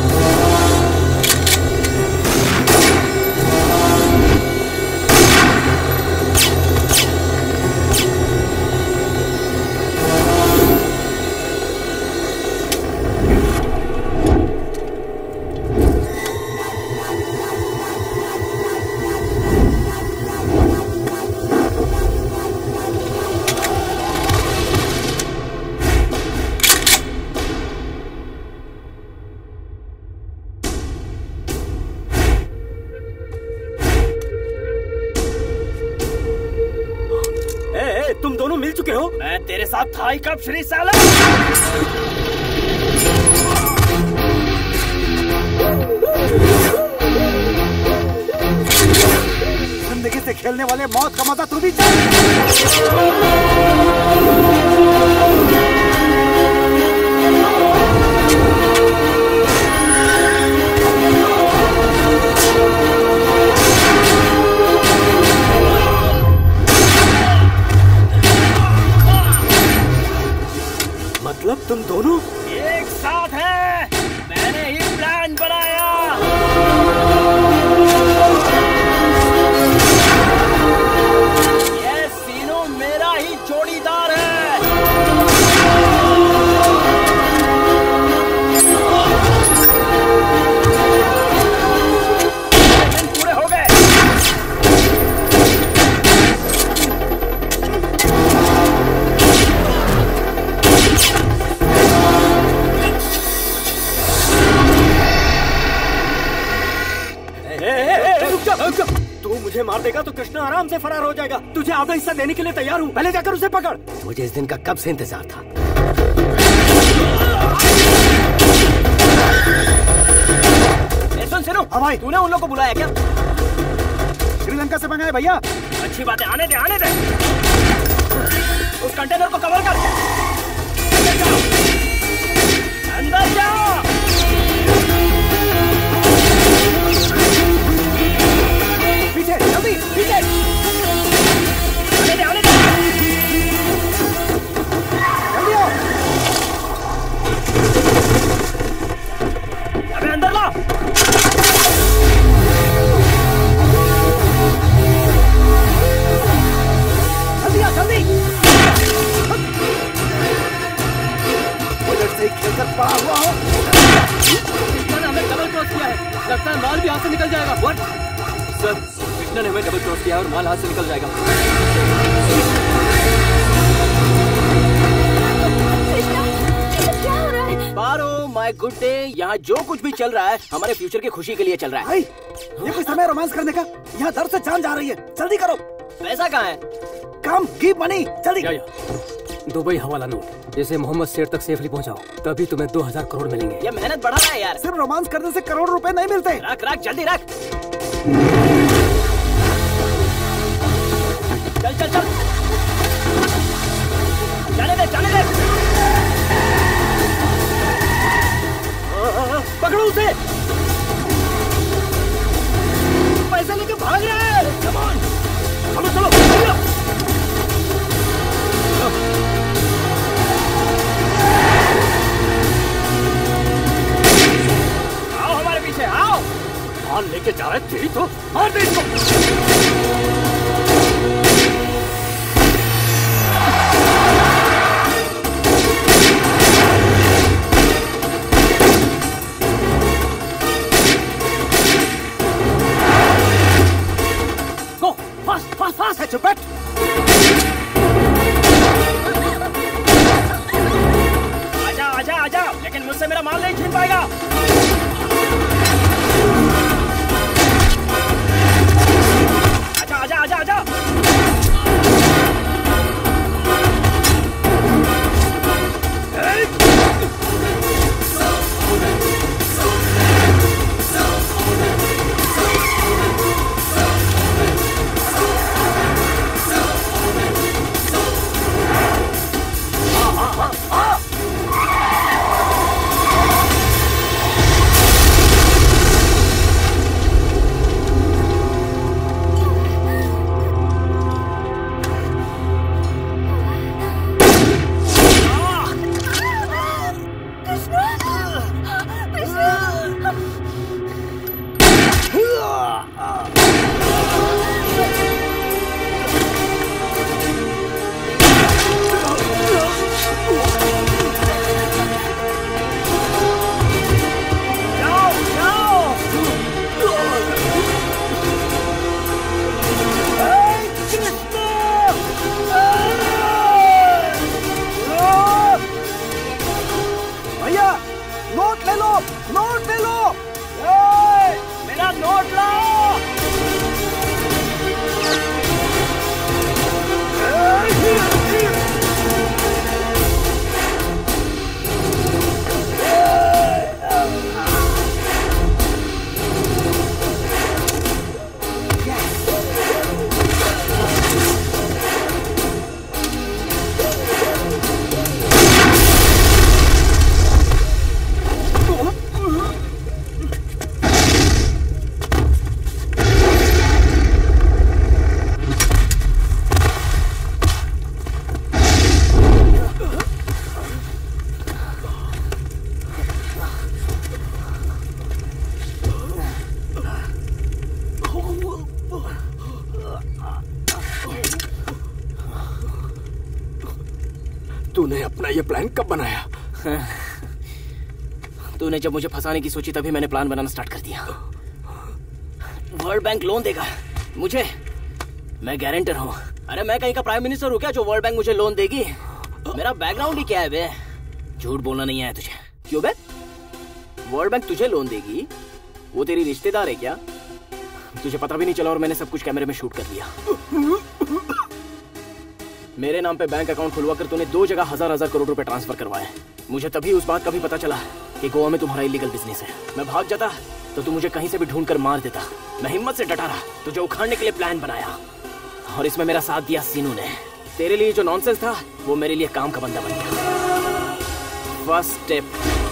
[SPEAKER 14] तुम दोनों मिल चुके हो? मैं तेरे साथ था ही कब श्री सैलम?
[SPEAKER 11] जिंदगी से खेलने वाले मौत का मजा तू भी चल।
[SPEAKER 14] मतलब तुम दोनों एक साथ हैं? मैंने ही प्लान बनाया। ये सीनो मेरा ही जोड़ीदार है। दिन पूरे हो गए। तू मुझे मार देगा तो कृष्णा आराम से फरार हो जाएगा। तुझे आधा हिस्सा देने के लिए तैयार हूँ, पहले जाकर उसे पकड़।
[SPEAKER 4] मुझे इस दिन का कब से इंतजार था।
[SPEAKER 14] ए, सुन सुनो, भाई तूने उन लोगों को बुलाया क्या?
[SPEAKER 11] श्रीलंका से मंगाए भैया।
[SPEAKER 14] अच्छी बात है, आने दे आने दे। उस कंटेनर को कवर कर। अंदर जाओ।
[SPEAKER 11] पीछे जल्दी पीछे।
[SPEAKER 14] आने दे आने दे।
[SPEAKER 11] जल्दी आओ।
[SPEAKER 14] अबे अंदर ला।
[SPEAKER 11] जल्दी आ जल्दी। बुलेट से ही खेलकर पड़ा हुआ हो।
[SPEAKER 7] कृष्णा ने हमें डबल क्रॉस किया है। लगता है माल भी हाथ से निकल जाएगा।
[SPEAKER 5] व्हाट? सर, कृष्णा ने हमें डबल क्रॉस किया और माल हाथ से निकल जाएगा।
[SPEAKER 9] क्या हो रहा है?
[SPEAKER 2] बारो माय गुड डे। यहाँ जो कुछ भी चल रहा है हमारे फ्यूचर की खुशी के लिए चल रहा है।
[SPEAKER 11] भाई, ये कोई समय रोमांस करने का? यहाँ दर्द से जान जा रही है। जल्दी करो।
[SPEAKER 2] पैसा कहाँ है?
[SPEAKER 11] कम गिव मनी जल्दी।
[SPEAKER 7] या, या। दुबई हवाला नोट, इसे मोहम्मद शेर तक सेफली पहुंचाओ, तभी तुम्हें दो हजार करोड़ मिलेंगे।
[SPEAKER 2] ये मेहनत बढ़ा रहा है यार।
[SPEAKER 11] सिर्फ रोमांस करने से करोड़ रुपए नहीं मिलते।
[SPEAKER 2] रख रख जल्दी रख। चल चल चल।
[SPEAKER 14] जाने दे जाने दे। पकड़ो उसे। पैसे लेके भाग रहा है। कम ऑन, चलो चलो चलो। आओ हमारे पीछे आओ। माल लेके जा रहे तेरी तो मार दे इसको।
[SPEAKER 11] फास्ट फास्ट फास्ट है चुपट।
[SPEAKER 14] आजा आजा आजा, लेकिन मुझसे मेरा माल नहीं छीन पाएगा। आजा आजा आजा
[SPEAKER 8] तूने अपना ये प्लान कब बनाया?
[SPEAKER 1] तूने जब मुझे फंसाने की सोची तभी मैंने प्लान बनाना स्टार्ट कर दिया। वर्ल्ड बैंक लोन देगा मुझे, मैं गारंटर हूँ। अरे मैं कहीं का प्राइम मिनिस्टर हूँ क्या जो वर्ल्ड बैंक मुझे लोन देगी? मेरा बैकग्राउंड ही क्या है बे? झूठ बोलना नहीं आया तुझे? क्यों बे? वर्ल्ड बैंक तुझे लोन देगी? वो तेरी रिश्तेदार है क्या? तुझे पता भी नहीं चला और मैंने सब कुछ कैमरे में शूट कर लिया। मेरे नाम पे बैंक अकाउंट खुलवा कर तूने दो जगह हजार हजार करोड़ रुपए ट्रांसफर करवाए। मुझे तभी उस बात का भी पता चला कि गोवा में तुम्हारा इलीगल बिजनेस है। मैं भाग जाता तो तू मुझे कहीं से भी ढूंढ कर मार देता। मैं हिम्मत से डटा रहा, तुझे उखाड़ने के लिए प्लान बनाया और इसमें मेरा साथ दिया सीनू ने। तेरे लिए जो नॉनसेंस था वो मेरे लिए काम का बंदा बन गया। First step.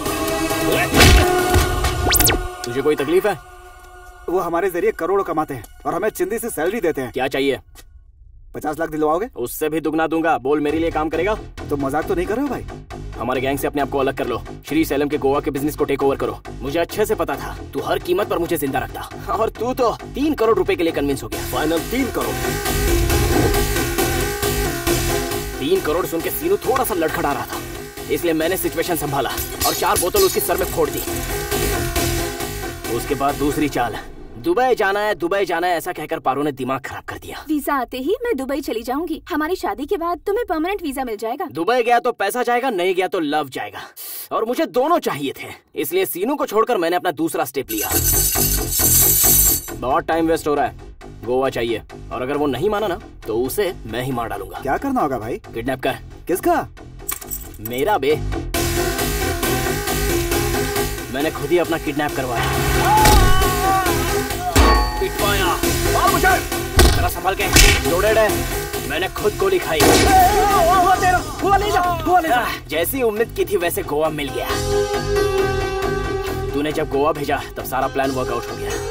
[SPEAKER 1] तुझे कोई तकलीफ है?
[SPEAKER 11] वो हमारे जरिए करोड़ों कमाते हैं और हमें चिंदी से सैलरी देते हैं।
[SPEAKER 1] क्या चाहिए?
[SPEAKER 11] पचास लाख दिलवाओगे?
[SPEAKER 1] उससे भी दुगना दूंगा। बोल, मेरे लिए काम करेगा?
[SPEAKER 11] तो मजाक तो नहीं कर रहे हो भाई?
[SPEAKER 1] हमारे गैंग से अपने आप को अलग कर लो। श्री सैलम के गोवा के बिजनेस को टेक ओवर करो। मुझे अच्छे से पता था तू हर कीमत पर मुझे जिंदा रखता और तू तो तीन करोड़ रुपए के लिए कन्विंस हो गया।
[SPEAKER 8] फाइनल तीन करोड़।
[SPEAKER 1] तीन करोड़ सुन के सीनू थोड़ा सा लड़खड़ा रहा था, इसलिए मैंने सिचुएशन संभाला और चार बोतल उसके सर में फोड़ दी। उसके बाद दूसरी चाल, दुबई जाना है दुबई जाना है ऐसा कहकर पारो ने दिमाग खराब कर दिया।
[SPEAKER 9] वीजा आते ही मैं दुबई चली जाऊंगी। हमारी शादी के बाद तुम्हें परमानेंट वीजा मिल जाएगा।
[SPEAKER 1] दुबई गया तो पैसा जाएगा, नहीं गया तो लव जाएगा और मुझे दोनों चाहिए थे। इसलिए सीनू को छोड़कर मैंने अपना दूसरा स्टेप लिया। बहुत टाइम वेस्ट हो रहा है, गोवा चाहिए और अगर वो नहीं माना ना तो उसे मैं ही मार डालूंगा।
[SPEAKER 11] क्या करना होगा भाई?
[SPEAKER 1] किडनैप कर।
[SPEAKER 11] किसका?
[SPEAKER 1] मेरा बे। मैंने खुद ही अपना किडनैप करवाया। पिटवाया और मुझे जरा संभाल के, लोडेड है। मैंने खुद गोली खाई।
[SPEAKER 14] गोवा तेरा, गोवा ले जा, गोवा ले जा।
[SPEAKER 1] जैसी उम्मीद की थी वैसे गोवा मिल गया। तूने जब गोवा भेजा तब सारा प्लान वर्कआउट हो गया।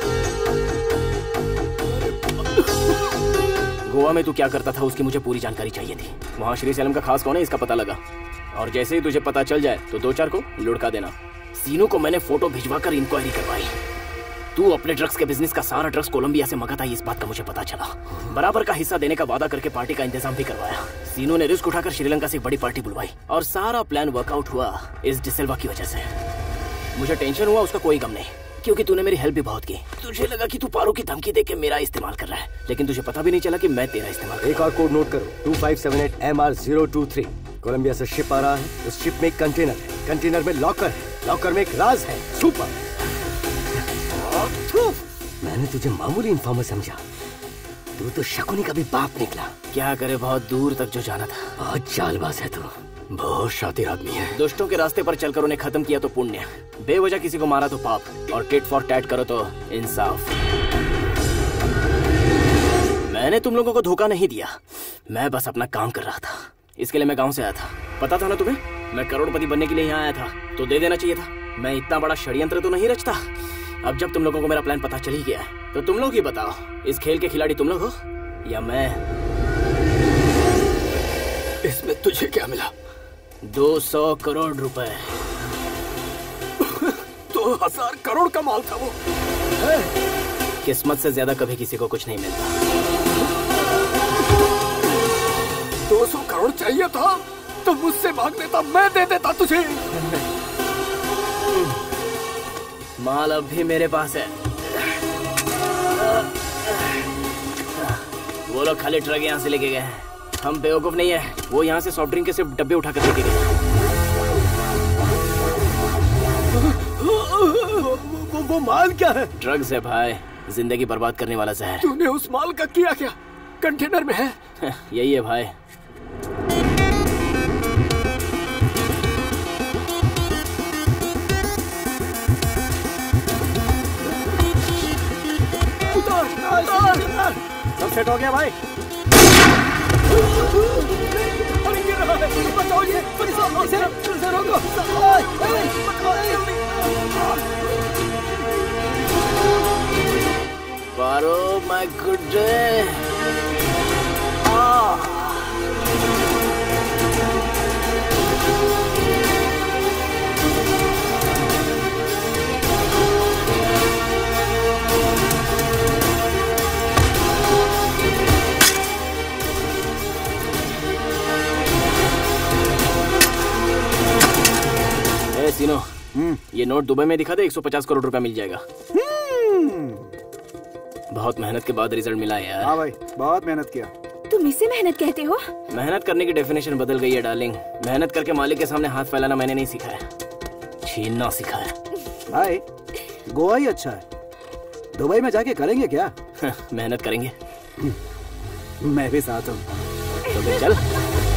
[SPEAKER 1] गोवा में तू क्या करता था उसकी मुझे पूरी जानकारी चाहिए थी। वहाँ श्री सैलम का खास कौन है इसका पता लगा और जैसे ही तुझे पता चल जाए तो दो चार को लुढ़का देना। सीनू को मैंने फोटो भिजवा कर इंक्वायरी करवाई। तू अपने ड्रग्स के बिजनेस का सारा ड्रग्स कोलंबिया से मंगाता है, इस बात का मुझे पता चला। बराबर का हिस्सा देने का वादा करके पार्टी का इंतजाम भी करवाया। सीनू ने रिस्क उठाकर श्रीलंका से एक बड़ी पार्टी बुलवाई और सारा प्लान वर्कआउट हुआ इस डिसिल्वा की वजह से। मुझे टेंशन हुआ, उसका कोई गम नहीं, क्योंकि तूने मेरी हेल्प भी बहुत की। तुझे लगा कि तू पारो की धमकी देके मेरा इस्तेमाल कर रहा है, लेकिन तुझे पता भी नहीं चला कि मैं तेरा इस्तेमाल।
[SPEAKER 4] एक और कोड नोट करो, two five seven eight M R zero two three. Colombia से शिप आ रहा है, उस शिप में एक कंटेनर है, कंटेनर में लॉकर है, लॉकर में एक राज है। सुपर। मैंने तुझे मामूली इन्फॉर्मर समझा, तू तो शकुनी का भी बाप निकला।
[SPEAKER 1] क्या करे, बहुत दूर तक जो जाना था।
[SPEAKER 4] बहुत चालबाज है तू,
[SPEAKER 8] बहुत शातिर आदमी है।
[SPEAKER 1] दुष्टों के रास्ते पर चलकर उन्हें खत्म किया तो पुण्य, बेवजह किसी को मारा तो पाप, और टिट फॉर टैट करो तो इंसाफ। मैंने तुम लोगों को धोखा नहीं दिया, मैं बस अपना काम कर रहा था। इसके लिए मैं गांव से आया था। पता था ना तुम्हें, मैं करोड़पति बनने के लिए यहाँ आया था, तो दे देना चाहिए था। मैं इतना बड़ा षड्यंत्र तो नहीं रचता। अब जब तुम लोगों को मेरा प्लान पता चल ही गया है तो तुम लोग ही बताओ, इस खेल के खिलाड़ी तुम लोग हो या मैं?
[SPEAKER 8] इसमें तुझे क्या मिला?
[SPEAKER 1] दो सौ करोड़ रुपए।
[SPEAKER 8] दो हजार करोड़ का माल था वो।
[SPEAKER 1] किस्मत से ज्यादा कभी किसी को कुछ नहीं मिलता।
[SPEAKER 8] दो सौ करोड़ चाहिए था तो मुझसे मांग लेता, मैं दे देता तुझे।
[SPEAKER 1] माल अब भी मेरे पास है। वो लोग खाली ट्रक यहाँ से लेके गए हैं। हम बेवकूफ नहीं है, वो यहाँ से सॉफ्ट ड्रिंक के सिर्फ डब्बे उठा कर लेके गए।
[SPEAKER 2] वो, वो, वो माल क्या है?
[SPEAKER 1] ड्रग्स है भाई, जिंदगी बर्बाद करने वाला जहर।
[SPEAKER 8] तूने उस माल का किया क्या? कंटेनर में है।
[SPEAKER 1] यही है भाई।
[SPEAKER 11] सब सेट हो गया भाई?
[SPEAKER 14] अरे गिर रहा है, बचाओ ये, बचाओ इसे, इसे रोको।
[SPEAKER 1] Paro, my good day. ये नोट दुबई में दिखा दे, एक सौ पचास करोड़ रुपया मिल जाएगा। बहुत मेहनत के बाद रिजल्ट मिला है यार।
[SPEAKER 11] हाँ भाई, बहुत मेहनत किया।
[SPEAKER 9] तुम इसे मेहनत कहते हो?
[SPEAKER 1] मेहनत करने की डेफिनेशन बदल गई है डार्लिंग। मेहनत करके मालिक के सामने हाथ फैलाना मैंने नहीं सीखा है, छीनना सीखा है।
[SPEAKER 11] भाई गोवा ही अच्छा है, दुबई में जाके करेंगे क्या?
[SPEAKER 1] मेहनत करेंगे।
[SPEAKER 11] मैं भी साथ हूँ।
[SPEAKER 1] तो चल।